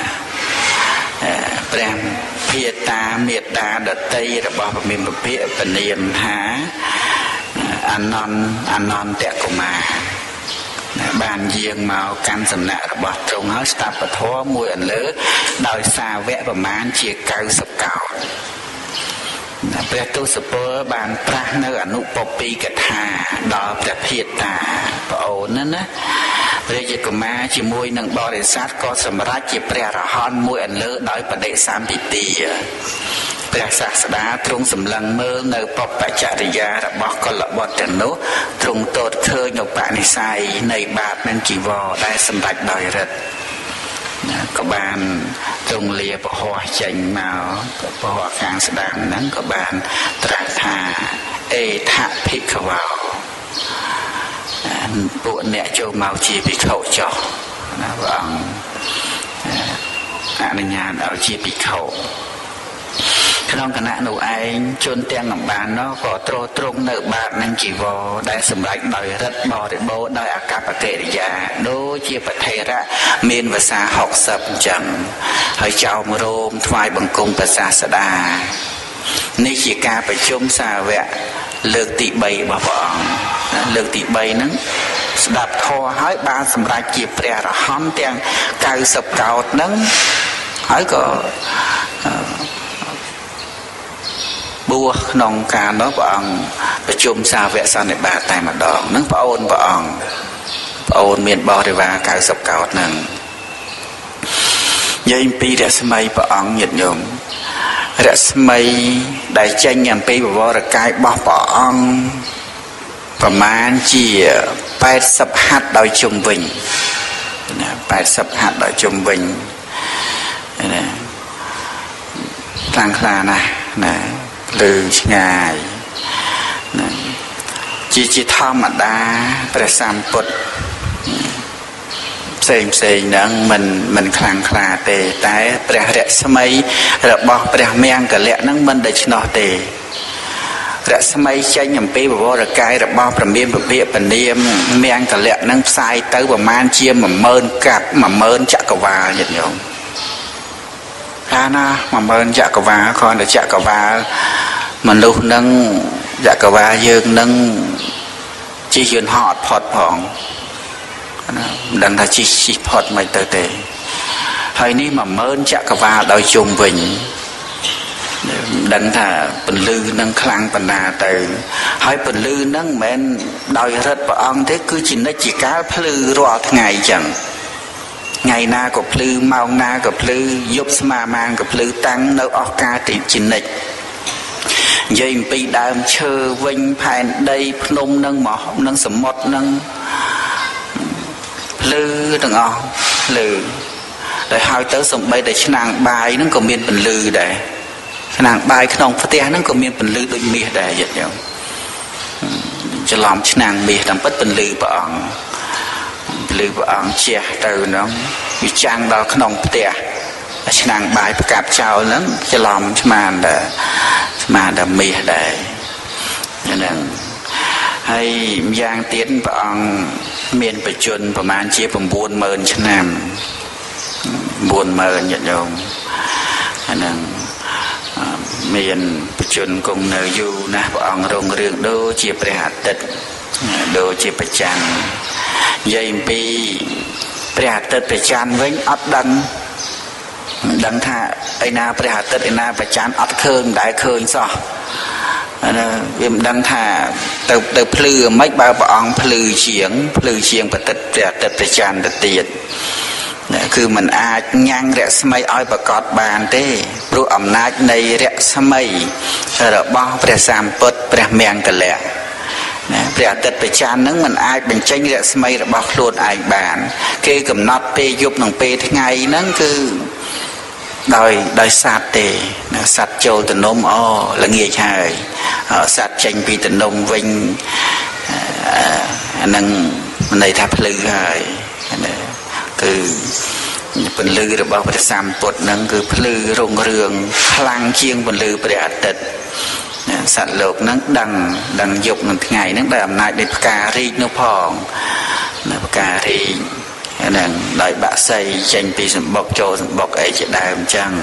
ព្រះភាតាមេត្តាដតីរបស់ព្រះមានពភាពនាមថាអនន្តអនន្តកុមារបានយាងមកកាន់សំណាក់របស់ទ្រង់ហើយស្ដាប់ពធមួយអន្លើដោយសាវកប្រមាណជា九十កោដព្រះទសពលបានប្រាស់នៅអនុពពីកថាដល់ព្រះភាតាប្អូនណាណាព្រះជាកុមារជាមួយនឹងបរិស័ទក៏សម្រេចជាព្រះអរហន្តមួយអន្លើដោយបដិសន្ធិទាព្រះសាស្តាទ្រង់សម្លឹងមើលនៅបព្វជរិយារបស់កុលបុត្រទាំងនោះទ្រង់ទតឃើញឧបនិស្ស័យនៃបាតនិងជីវរដែលសម្រេចដោយឫទ្ធិក៏បានទ្រង់លាពហោះចេញមកពហោះខាងស្ដាំហ្នឹងក៏បានត្រាស់ថាអេថភិក្ខវោពួកអ្នកចូលមកជាភិក្ខុចុះណាព្រះអង្គអនុញ្ញាតឲ្យជាភិក្ខុក្នុងគណៈនោះឯងជនទាំងអំបាននោះក៏ទ្រទ្រង់នៅបាតនឹងជីវរដែលសម្រេចដោយឫទ្ធិបរិបូរដោយអកប្បកិរិយាដូចជាពធេរៈមានវសាហុកសិបអញ្ចឹងហើយចោមរោមថ្វាយបង្គំព្រះសាស្តានេះជាការប្រជុំសាវកលើកទីបីរបស់ព្រះអង្គលើកទីបីហ្នឹងស្ដាប់ធម៌ហើយបានសម្រេចជាព្រះអរហន្តទាំង九十កោដហ្នឹងហើយក៏បួសក្នុងការនោះព្រះអង្គប្រជុំសាវកសន្និបាតតែម្ដងនឹងប្អូនព្រះអង្គប្អូនមានបរិវារកៅសិបកោដនឹងនិយាយពីរស្មីព្រះអង្គញាតិញោមរស្មីដែលចេញអំពីបវរកាយរបស់ព្រះអង្គប្រមាណជាแปดสิบហត្ថដោយជុំវិញណាแปดสิบហត្ថដោយជុំវិញណាខ្លាំងខ្លាណាស់ណាលឺឆ្ងាយណាជាជាធម្មតាព្រះសម្ពុទ្ធផ្សេងផ្សេងហ្នឹងមិនមិនខ្លាំងខ្លាទេតែព្រះរស្មីរបស់ព្រះមង្គលៈហ្នឹងមិនដូច្នោះទេរស្មីចេញអំពីបវរកាយរបស់ព្រះមានពពាកពនាមមង្គលៈហ្នឹងផ្សាយទៅប្រមាណជាមួយម៉ឺនកាប់មួយម៉ឺនចក្រវាលញាតិញោមថាណាមួយម៉ឺនចក្រវាលគ្រាន់តែចក្រវាលមនុស្សហ្នឹងចក្រវាលយើងហ្នឹងជិះយន្តហោះអត់ផុតផងណាមិនដឹងថាជិះជិះផុតមិនទៅទេហើយនេះមួយម៉ឺនចក្រវាលដោយជុំវិញមិនដឹងថាពន្លឺនឹងខ្លាំងប៉ុណ្ណាទៅហើយពន្លឺនឹងមិនមែនដោយរិទ្ធព្រះអង្គទេគឺជានិច្ចជាកាលភ្លឺរាល់ថ្ងៃចឹងថ្ងៃណាក៏ភ្លឺម៉ោងណាក៏ភ្លឺយប់ស្មាម៉ាងក៏ភ្លឺតាំងនៅអស់កាលទីជានិច្ចនិយាយអំពីដើមឈើវិញផែនដីភ្នំនឹងមកនឹងសមុទ្រនឹងភ្លឺទាំងអស់ភ្លឺដោយហើយទៅសំបីតែឆ្នាំងបាយនឹងក៏មានពន្លឺដែរឆ្នាំងបាយក្នុងផ្ទះហ្នឹងក៏មានពន្លឺដូចមាសដែរយល់ទេច្រឡំឆ្នាំងមាសតាមពិតពន្លឺព្រះអង្គពន្លឺព្រះអង្គជះទៅហ្នឹងវាចាំងដល់ក្នុងផ្ទះឆ្នាំងបាយប្រកាប់ចោលហ្នឹងច្រឡំស្មានដែរស្មានតែមាសដែរហ្នឹងហើយម្យ៉ាងទៀតព្រះអង្គមានបច្ចុប្បន្នប្រហែលជា៩ម៉ឺនឆ្នាំ៩ម៉ឺនញាតិញោមហ្នឹងមានបច្ចុប្បន្នគង់នៅយូរណាស់ព្រះអង្គរងរឿងដូចជាព្រះអាទិត្យដូចជាប្រច័ននិយាយអំពីព្រះអាទិត្យប្រច័នវិញអត់ដឹងមិនដឹងថាឯណាព្រះអាទិត្យឯណាប្រច័នអត់ឃើញមិនដែលឃើញសោះណាវាមិនដឹងថាទៅទៅភ្លឺមិនបើព្រះអង្គភ្លឺជាងភ្លឺជាងប្រតិទព្រះអាទិត្យប្រច័នទៅទៀតគឺมันអាចញ៉ាំងរស្មីឲ្យប្រកបបានទេព្រោះអំណាចនៃរស្មីរបស់ព្រះសម្ពុទ្ធព្រះមង្គលៈណាព្រះអាទិត្យប្រច័នហ្នឹងมันអាចបញ្ចេញរស្មីរបស់ខ្លួនឯងបានគេកំណត់ពេលយប់និងពេលថ្ងៃហ្នឹងគឺដោយដោយសត្វទេណាសត្វចូលទៅនំអូល្ងាចហើយសត្វចេញពីទៅនំវិញអាហ្នឹងមិនន័យថាភ្លឺហើយណាគឺពន្លឺរបស់ព្រះសម្ពុទ្ធហ្នឹងគឺភ្លឺរុងរឿងខ្លាំងជាងពន្លឺព្រះអាទិត្យសត្វលោកហ្នឹងដឹងដឹងយប់និងថ្ងៃហ្នឹងដោយអំណាចនៃផ្ការីកនោះផងនៅផ្ការីកហ្នឹងដោយបាក់សីចេញពីសម្បុកចូលសម្បុកអីជាដើមអញ្ចឹង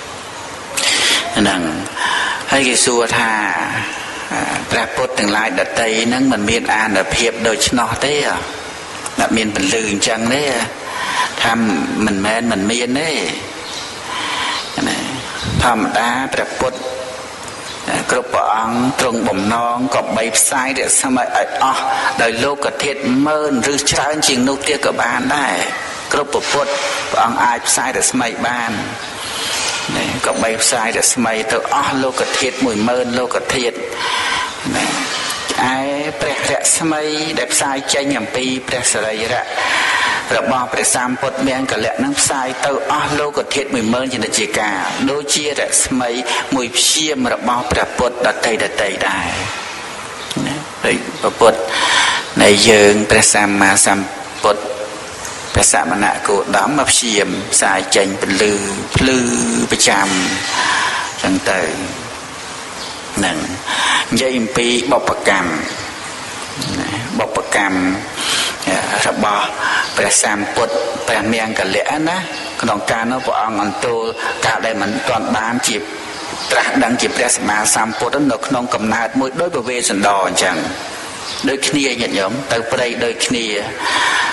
ហ្នឹងហើយគេសួរថាព្រះពុទ្ធទាំងឡាយដតីហ្នឹងมันមានអានុភាពដូច្នោះទេតែមានពន្លឺអញ្ចឹងទេថាមិនមែនមិនមានទេណាធម្មតាព្រះពុទ្ធគ្រប់ព្រះអង្គទ្រង់បំណងក៏បីផ្សាយរស្មីឲ្យអស់ដោយលោកធាតុម៉ឺនឬច្រើនជាងនោះទៀតក៏បានដែរគ្រប់ពុទ្ធព្រះអង្គអាចផ្សាយរស្មីបានណាក៏បីផ្សាយរស្មីទៅអស់លោកធាតុមួយម៉ឺនលោកធាតុណាឯព្រះរស្មីដែលផ្សាយចេញអំពីព្រះសរីរៈរបស់ព្រះសម្ពុទ្ធមង្គលៈនឹងផ្សាយទៅអស់លោកធាតុមួយម៉ឺនជានិច្ចកាលដូចជារស្មីមួយព្យាមរបស់ព្រះពុទ្ធដតីដតីដែរណាហើយព្រះពុទ្ធនៃយើងព្រះសម្មាសម្ពុទ្ធព្រះសមណគោតមមកព្យាមផ្សាយចេញពលឺភ្លឺប្រចាំចឹងទៅនឹងនិយាយអំពីបុព្វកម្មបុព្វកម្មរបស់ព្រះសម្ពុទ្ធព្រះមង្គលៈណាក្នុងការនោះព្រះអង្គអន្ទូលកាលដែលមិនទាន់បានជាត្រាស់ដឹងជាព្រះសម្មាសម្ពុទ្ធនៅក្នុងកំណើតមួយដោយពវេសន្តរអញ្ចឹងដូចគ្នាញាតិញោមទៅព្រៃដូចគ្នា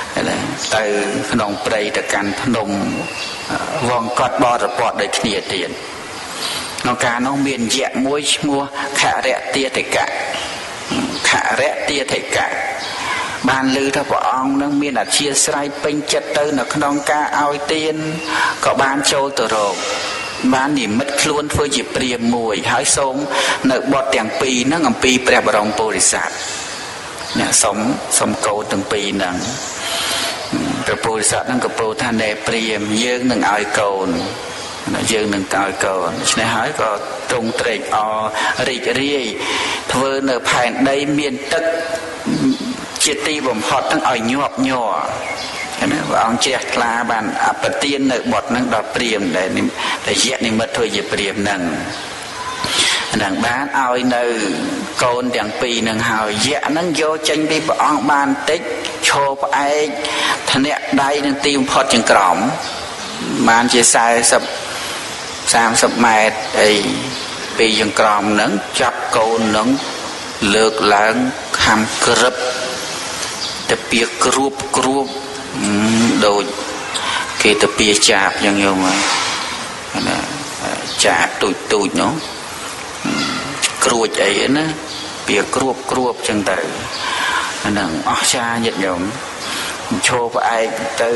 ទៅក្នុងព្រៃទៅកាន់ភ្នំវងកត់បរពតដូចគ្នាទៀតក្នុងការនោះមានយៈមួយឈ្មោះខរទាធិកៈខរទាធិកៈបានឮថាព្រះអង្គនឹងមានអធិស្ឋានពេញចិត្តទៅនៅក្នុងការឲ្យទានក៏បានចូលទៅរកបាននិមិត្តខ្លួនធ្វើជាព្រាហ្មណ៍មួយហើយសូមនៅបទទាំងពីរហ្នឹងអំពីព្រះបរមពុរិស័ទអ្នកសូមសូមកោតទាំងពីរហ្នឹងព្រះពុរិស័ទហ្នឹងក៏ពោលថាណែព្រាហ្មណ៍យើងនឹងឲ្យកូនយើងនឹងឲ្យកូនឆ្នេះហើយក៏ទ្រង់ត្រេកអររីករាយធ្វើនៅផែនដីមានទឹកជាទីបំផុតទាំងឲ្យញាប់ញ័រណាព្រះអង្គជ្រះថ្លាបានអបទាននៅបទហ្នឹងដល់ព្រាហ្មណ៍ដែលដែលយៈនិមិត្តធ្វើជាព្រាហ្មណ៍ហ្នឹងហ្នឹងបានឲ្យនៅកូនទាំងពីរហ្នឹងហើយយៈហ្នឹងយកចេញពីព្រះអង្គបានតិចឈរផ្អែកធ្នាក់ដៃនឹងទីបំផុតជាងក្រោមបានជាសែសិប សាមសិបម៉ែត្រអីពីជាងក្រោមហ្នឹងចាប់កូនហ្នឹងលើកឡើងខំក្រឹបទៅពីគ្រួបគ្រួបដូចគេទៅពីចាបយ៉ាងយំណាចាបទូចទូចនោះគ្រួចអីណាពីគ្រួបគ្រួបចឹងទៅហ្នឹងអស់ចាញាតិញោមឈរផ្អែកទៅ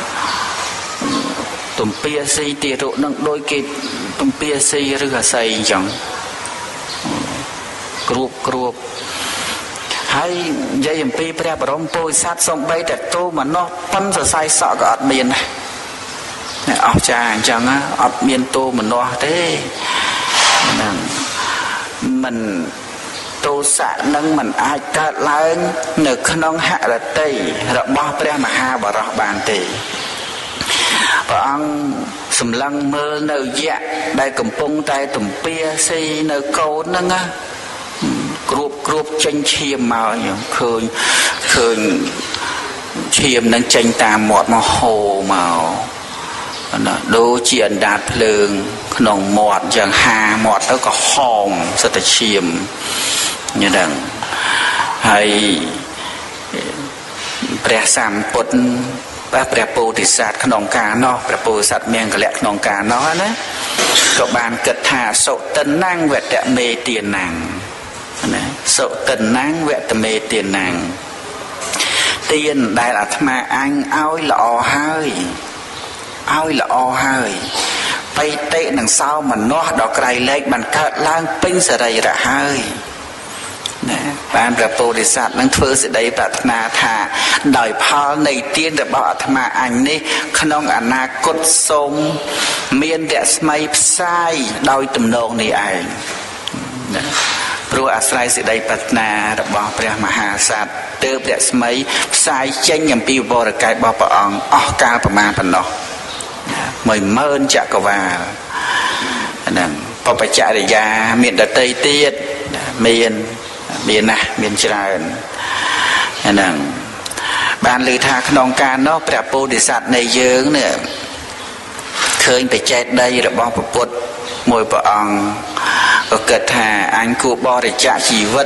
ទំពាស៊ីទីរុនឹងដូចគេទំពាស៊ីឬអាស័យអញ្ចឹងគ្រួបគ្រួបហើយនិយាយអំពីព្រះបរមពុរិស័ទសំបីតែតួមនោះប៉ុនសរសៃសក់ក៏អត់មានដែរអស់ចាអញ្ចឹងអត់មានតួមនោះទេហ្នឹងមិនទោសៈនឹងមិនអាចកើតឡើងនៅក្នុងហឫទ័យរបស់ព្រះមហាបរោះបានទេព្រះអង្គសម្លឹងមើលនៅយៈដែលកំពុងតែទំពាស៊ីនៅកូនហ្នឹងណាគ្រួបគ្រួបចេញឈាមមកខ្ញុំឃើញឃើញឈាមនឹងចេញតាមមាត់មកហូរមកណាដូចជាអណ្ដាតភ្លើងក្នុងមាត់យ៉ាងហាមាត់ទៅក៏ហោមសិតតែឈាមnhư đằng hay ព្រះសម្ពុទ្ធបាទព្រះពោធិសត្វក្នុងការនោះព្រះពោធិសត្វមានកលៈក្នុងការនោះណាក៏បានគិតថាសុតិណាំងវតមេទាណាំងណាសុតិណាំងវតមេទាណាំងទានដែលអាត្មាអញឲ្យល្អហើយឲ្យល្អហើយបៃតិនឹងសោមនស្សដល់ក្រៃលែកបានកើតឡើងពេញសរីរៈហើយណាបានព្រះពោធិសត្វនឹងធ្វើសេចក្តីប្រាថ្នាថាដោយផលនៃទានរបស់អាត្មាអញនេះក្នុងអនាគតសូមមានរស្មីផ្សាយដោយទំនងនេះឯងណាព្រោះអាស្រ័យសេចក្តីប្រាថ្នារបស់ព្រះមហាក្សត្រទើបរស្មីផ្សាយចេញអំពីវរកាយរបស់ព្រះអង្គអស់កាលប្រមាណប៉ុណ្ណោះមួយម៉ឺនចក្រវាលហ្នឹងបព្វជរិយាមានដតីទៀតមានមានណាស់មានច្រើនហ្នឹងបានឮថាក្នុងការនោះព្រះពោធិសត្វនៃយើងនេះឃើញបច្ចេកដីរបស់ព្រះពុទ្ធមួយព្រះអង្គក៏គិតថាអញគួរបរិច្ចាគជីវិត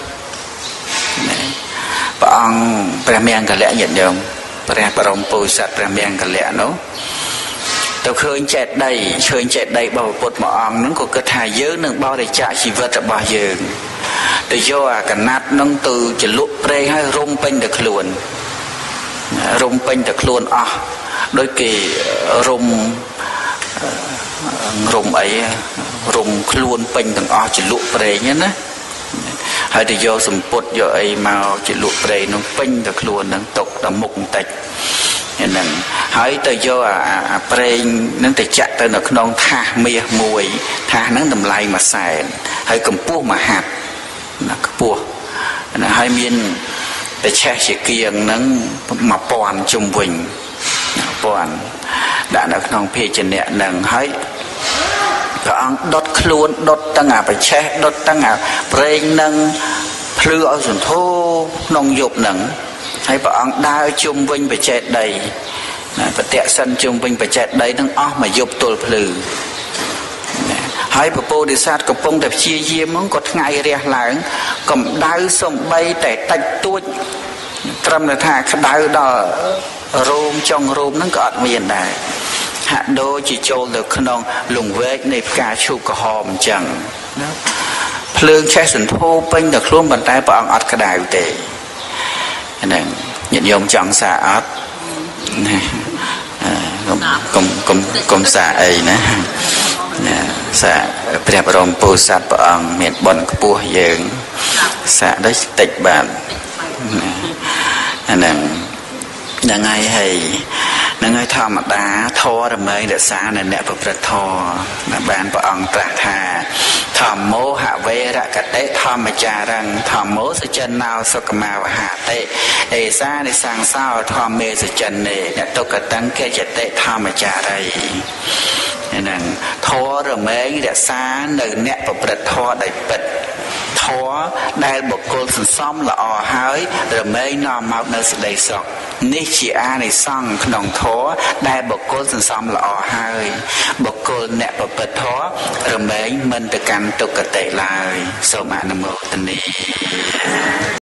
ព្រះអង្គព្រះមង្គលៈញាតិញោមព្រះបរមពុរិស័ទព្រះមង្គលៈនោះទៅឃើញចេតីឃើញចេតីរបស់ព្រះពុទ្ធមួយអង្គហ្នឹងក៏គិតថាយើងនឹងបរិច្ចាគជីវិតរបស់យើងទៅយកអាកណាត់នឹងទៅចលក់ប្រេងឲ្យរុំពេញទៅខ្លួនរុំពេញទៅខ្លួនអស់ដោយគេរុំរុំអីរុំខ្លួនពេញទាំងអស់ចលក់ប្រេងណាហើយទៅយកសម្ពុតយកអីមកចលក់ប្រេងនឹងពេញទៅខ្លួននឹងຕົកដល់មុខបន្តិចហ្នឹងហើយទៅយកអាប្រេងនឹងទៅចាក់ទៅនៅក្នុងថាសមាសមួយថាសហ្នឹងតម្លៃមួយសែនហើយកម្ពស់មួយហាត់ណាខ្ពស់ណាហើយមានតែឆេះជាគៀងហ្នឹងមួយពាន់ជុំវិញពាន់ដាក់នៅក្នុងភេជ្ជៈហ្នឹងហើយព្រះអង្គដុតខ្លួនដុតទាំងអាបច្ឆេះដុតទាំងអាប្រេងហ្នឹងភ្លឺឲ្យសន្ធោក្នុងយប់ហ្នឹងហើយព្រះអង្គដើរជុំវិញបច្ចេកដីណាប្រតិសិនជុំវិញបច្ចេកដីហ្នឹងអស់មួយយប់ទល់ភ្លឺហើយពពោធិសត្វកំពុងតែព្យាយាមហ្នឹងក៏ថ្ងៃរះឡើងកម្ដៅសំបីតែតិចតួចត្រឹមតែថាក្តៅដល់រោមចុងរោមហ្នឹងក៏អត់មានដែរហាក់ដូចជាចូលទៅក្នុងលង្វែកនៃផ្កាឈូកក្រហមអញ្ចឹងណាភ្លើងឆេះសន្ធោពេញទៅខ្លួនប៉ុន្តែព្រះអង្គអត់ក្តៅទេហ្នឹងញាតិញោមចង់សារអត់ណាកុំកុំកុំសារអីណាណាសារព្រះបរមពុទ្ធសាសព្រះអង្គមានបុណ្យខ្ពស់យើងសារដូចតិចបាទអាហ្នឹងហ្នឹងហើយហើយហ្នឹងហើយធម្មតាធម៌រមែងរក្សានៅអ្នកប្រព្រឹត្តធម៌បានព្រះអង្គត្រាស់ថាធម្មោហវេរកតិធម្មចារੰធម្មោសច្ចណោសុខមាវហតិអេសានិសង្សោធម្មេសច្ចនេអ្នកទុក្កតੰកិច្ចតិធម្មចារីហ្នឹងធម៌រមែងរក្សានៅអ្នកប្រព្រឹត្តធម៌ដោយពិតធម៌ដែលបុគ្គលសន្សំល្អហើយរមែងនាំមកនៅសេចក្តីសុខនេះជាអានិសង្សក្នុងធម៌ដែលបុគ្គលសន្សំល្អហើយបុគ្គលអ្នកប្រព្រឹត្តធម៌រមែងមិនទៅកាន់ទុក្ខតិឡើយសូមអនុមោទនា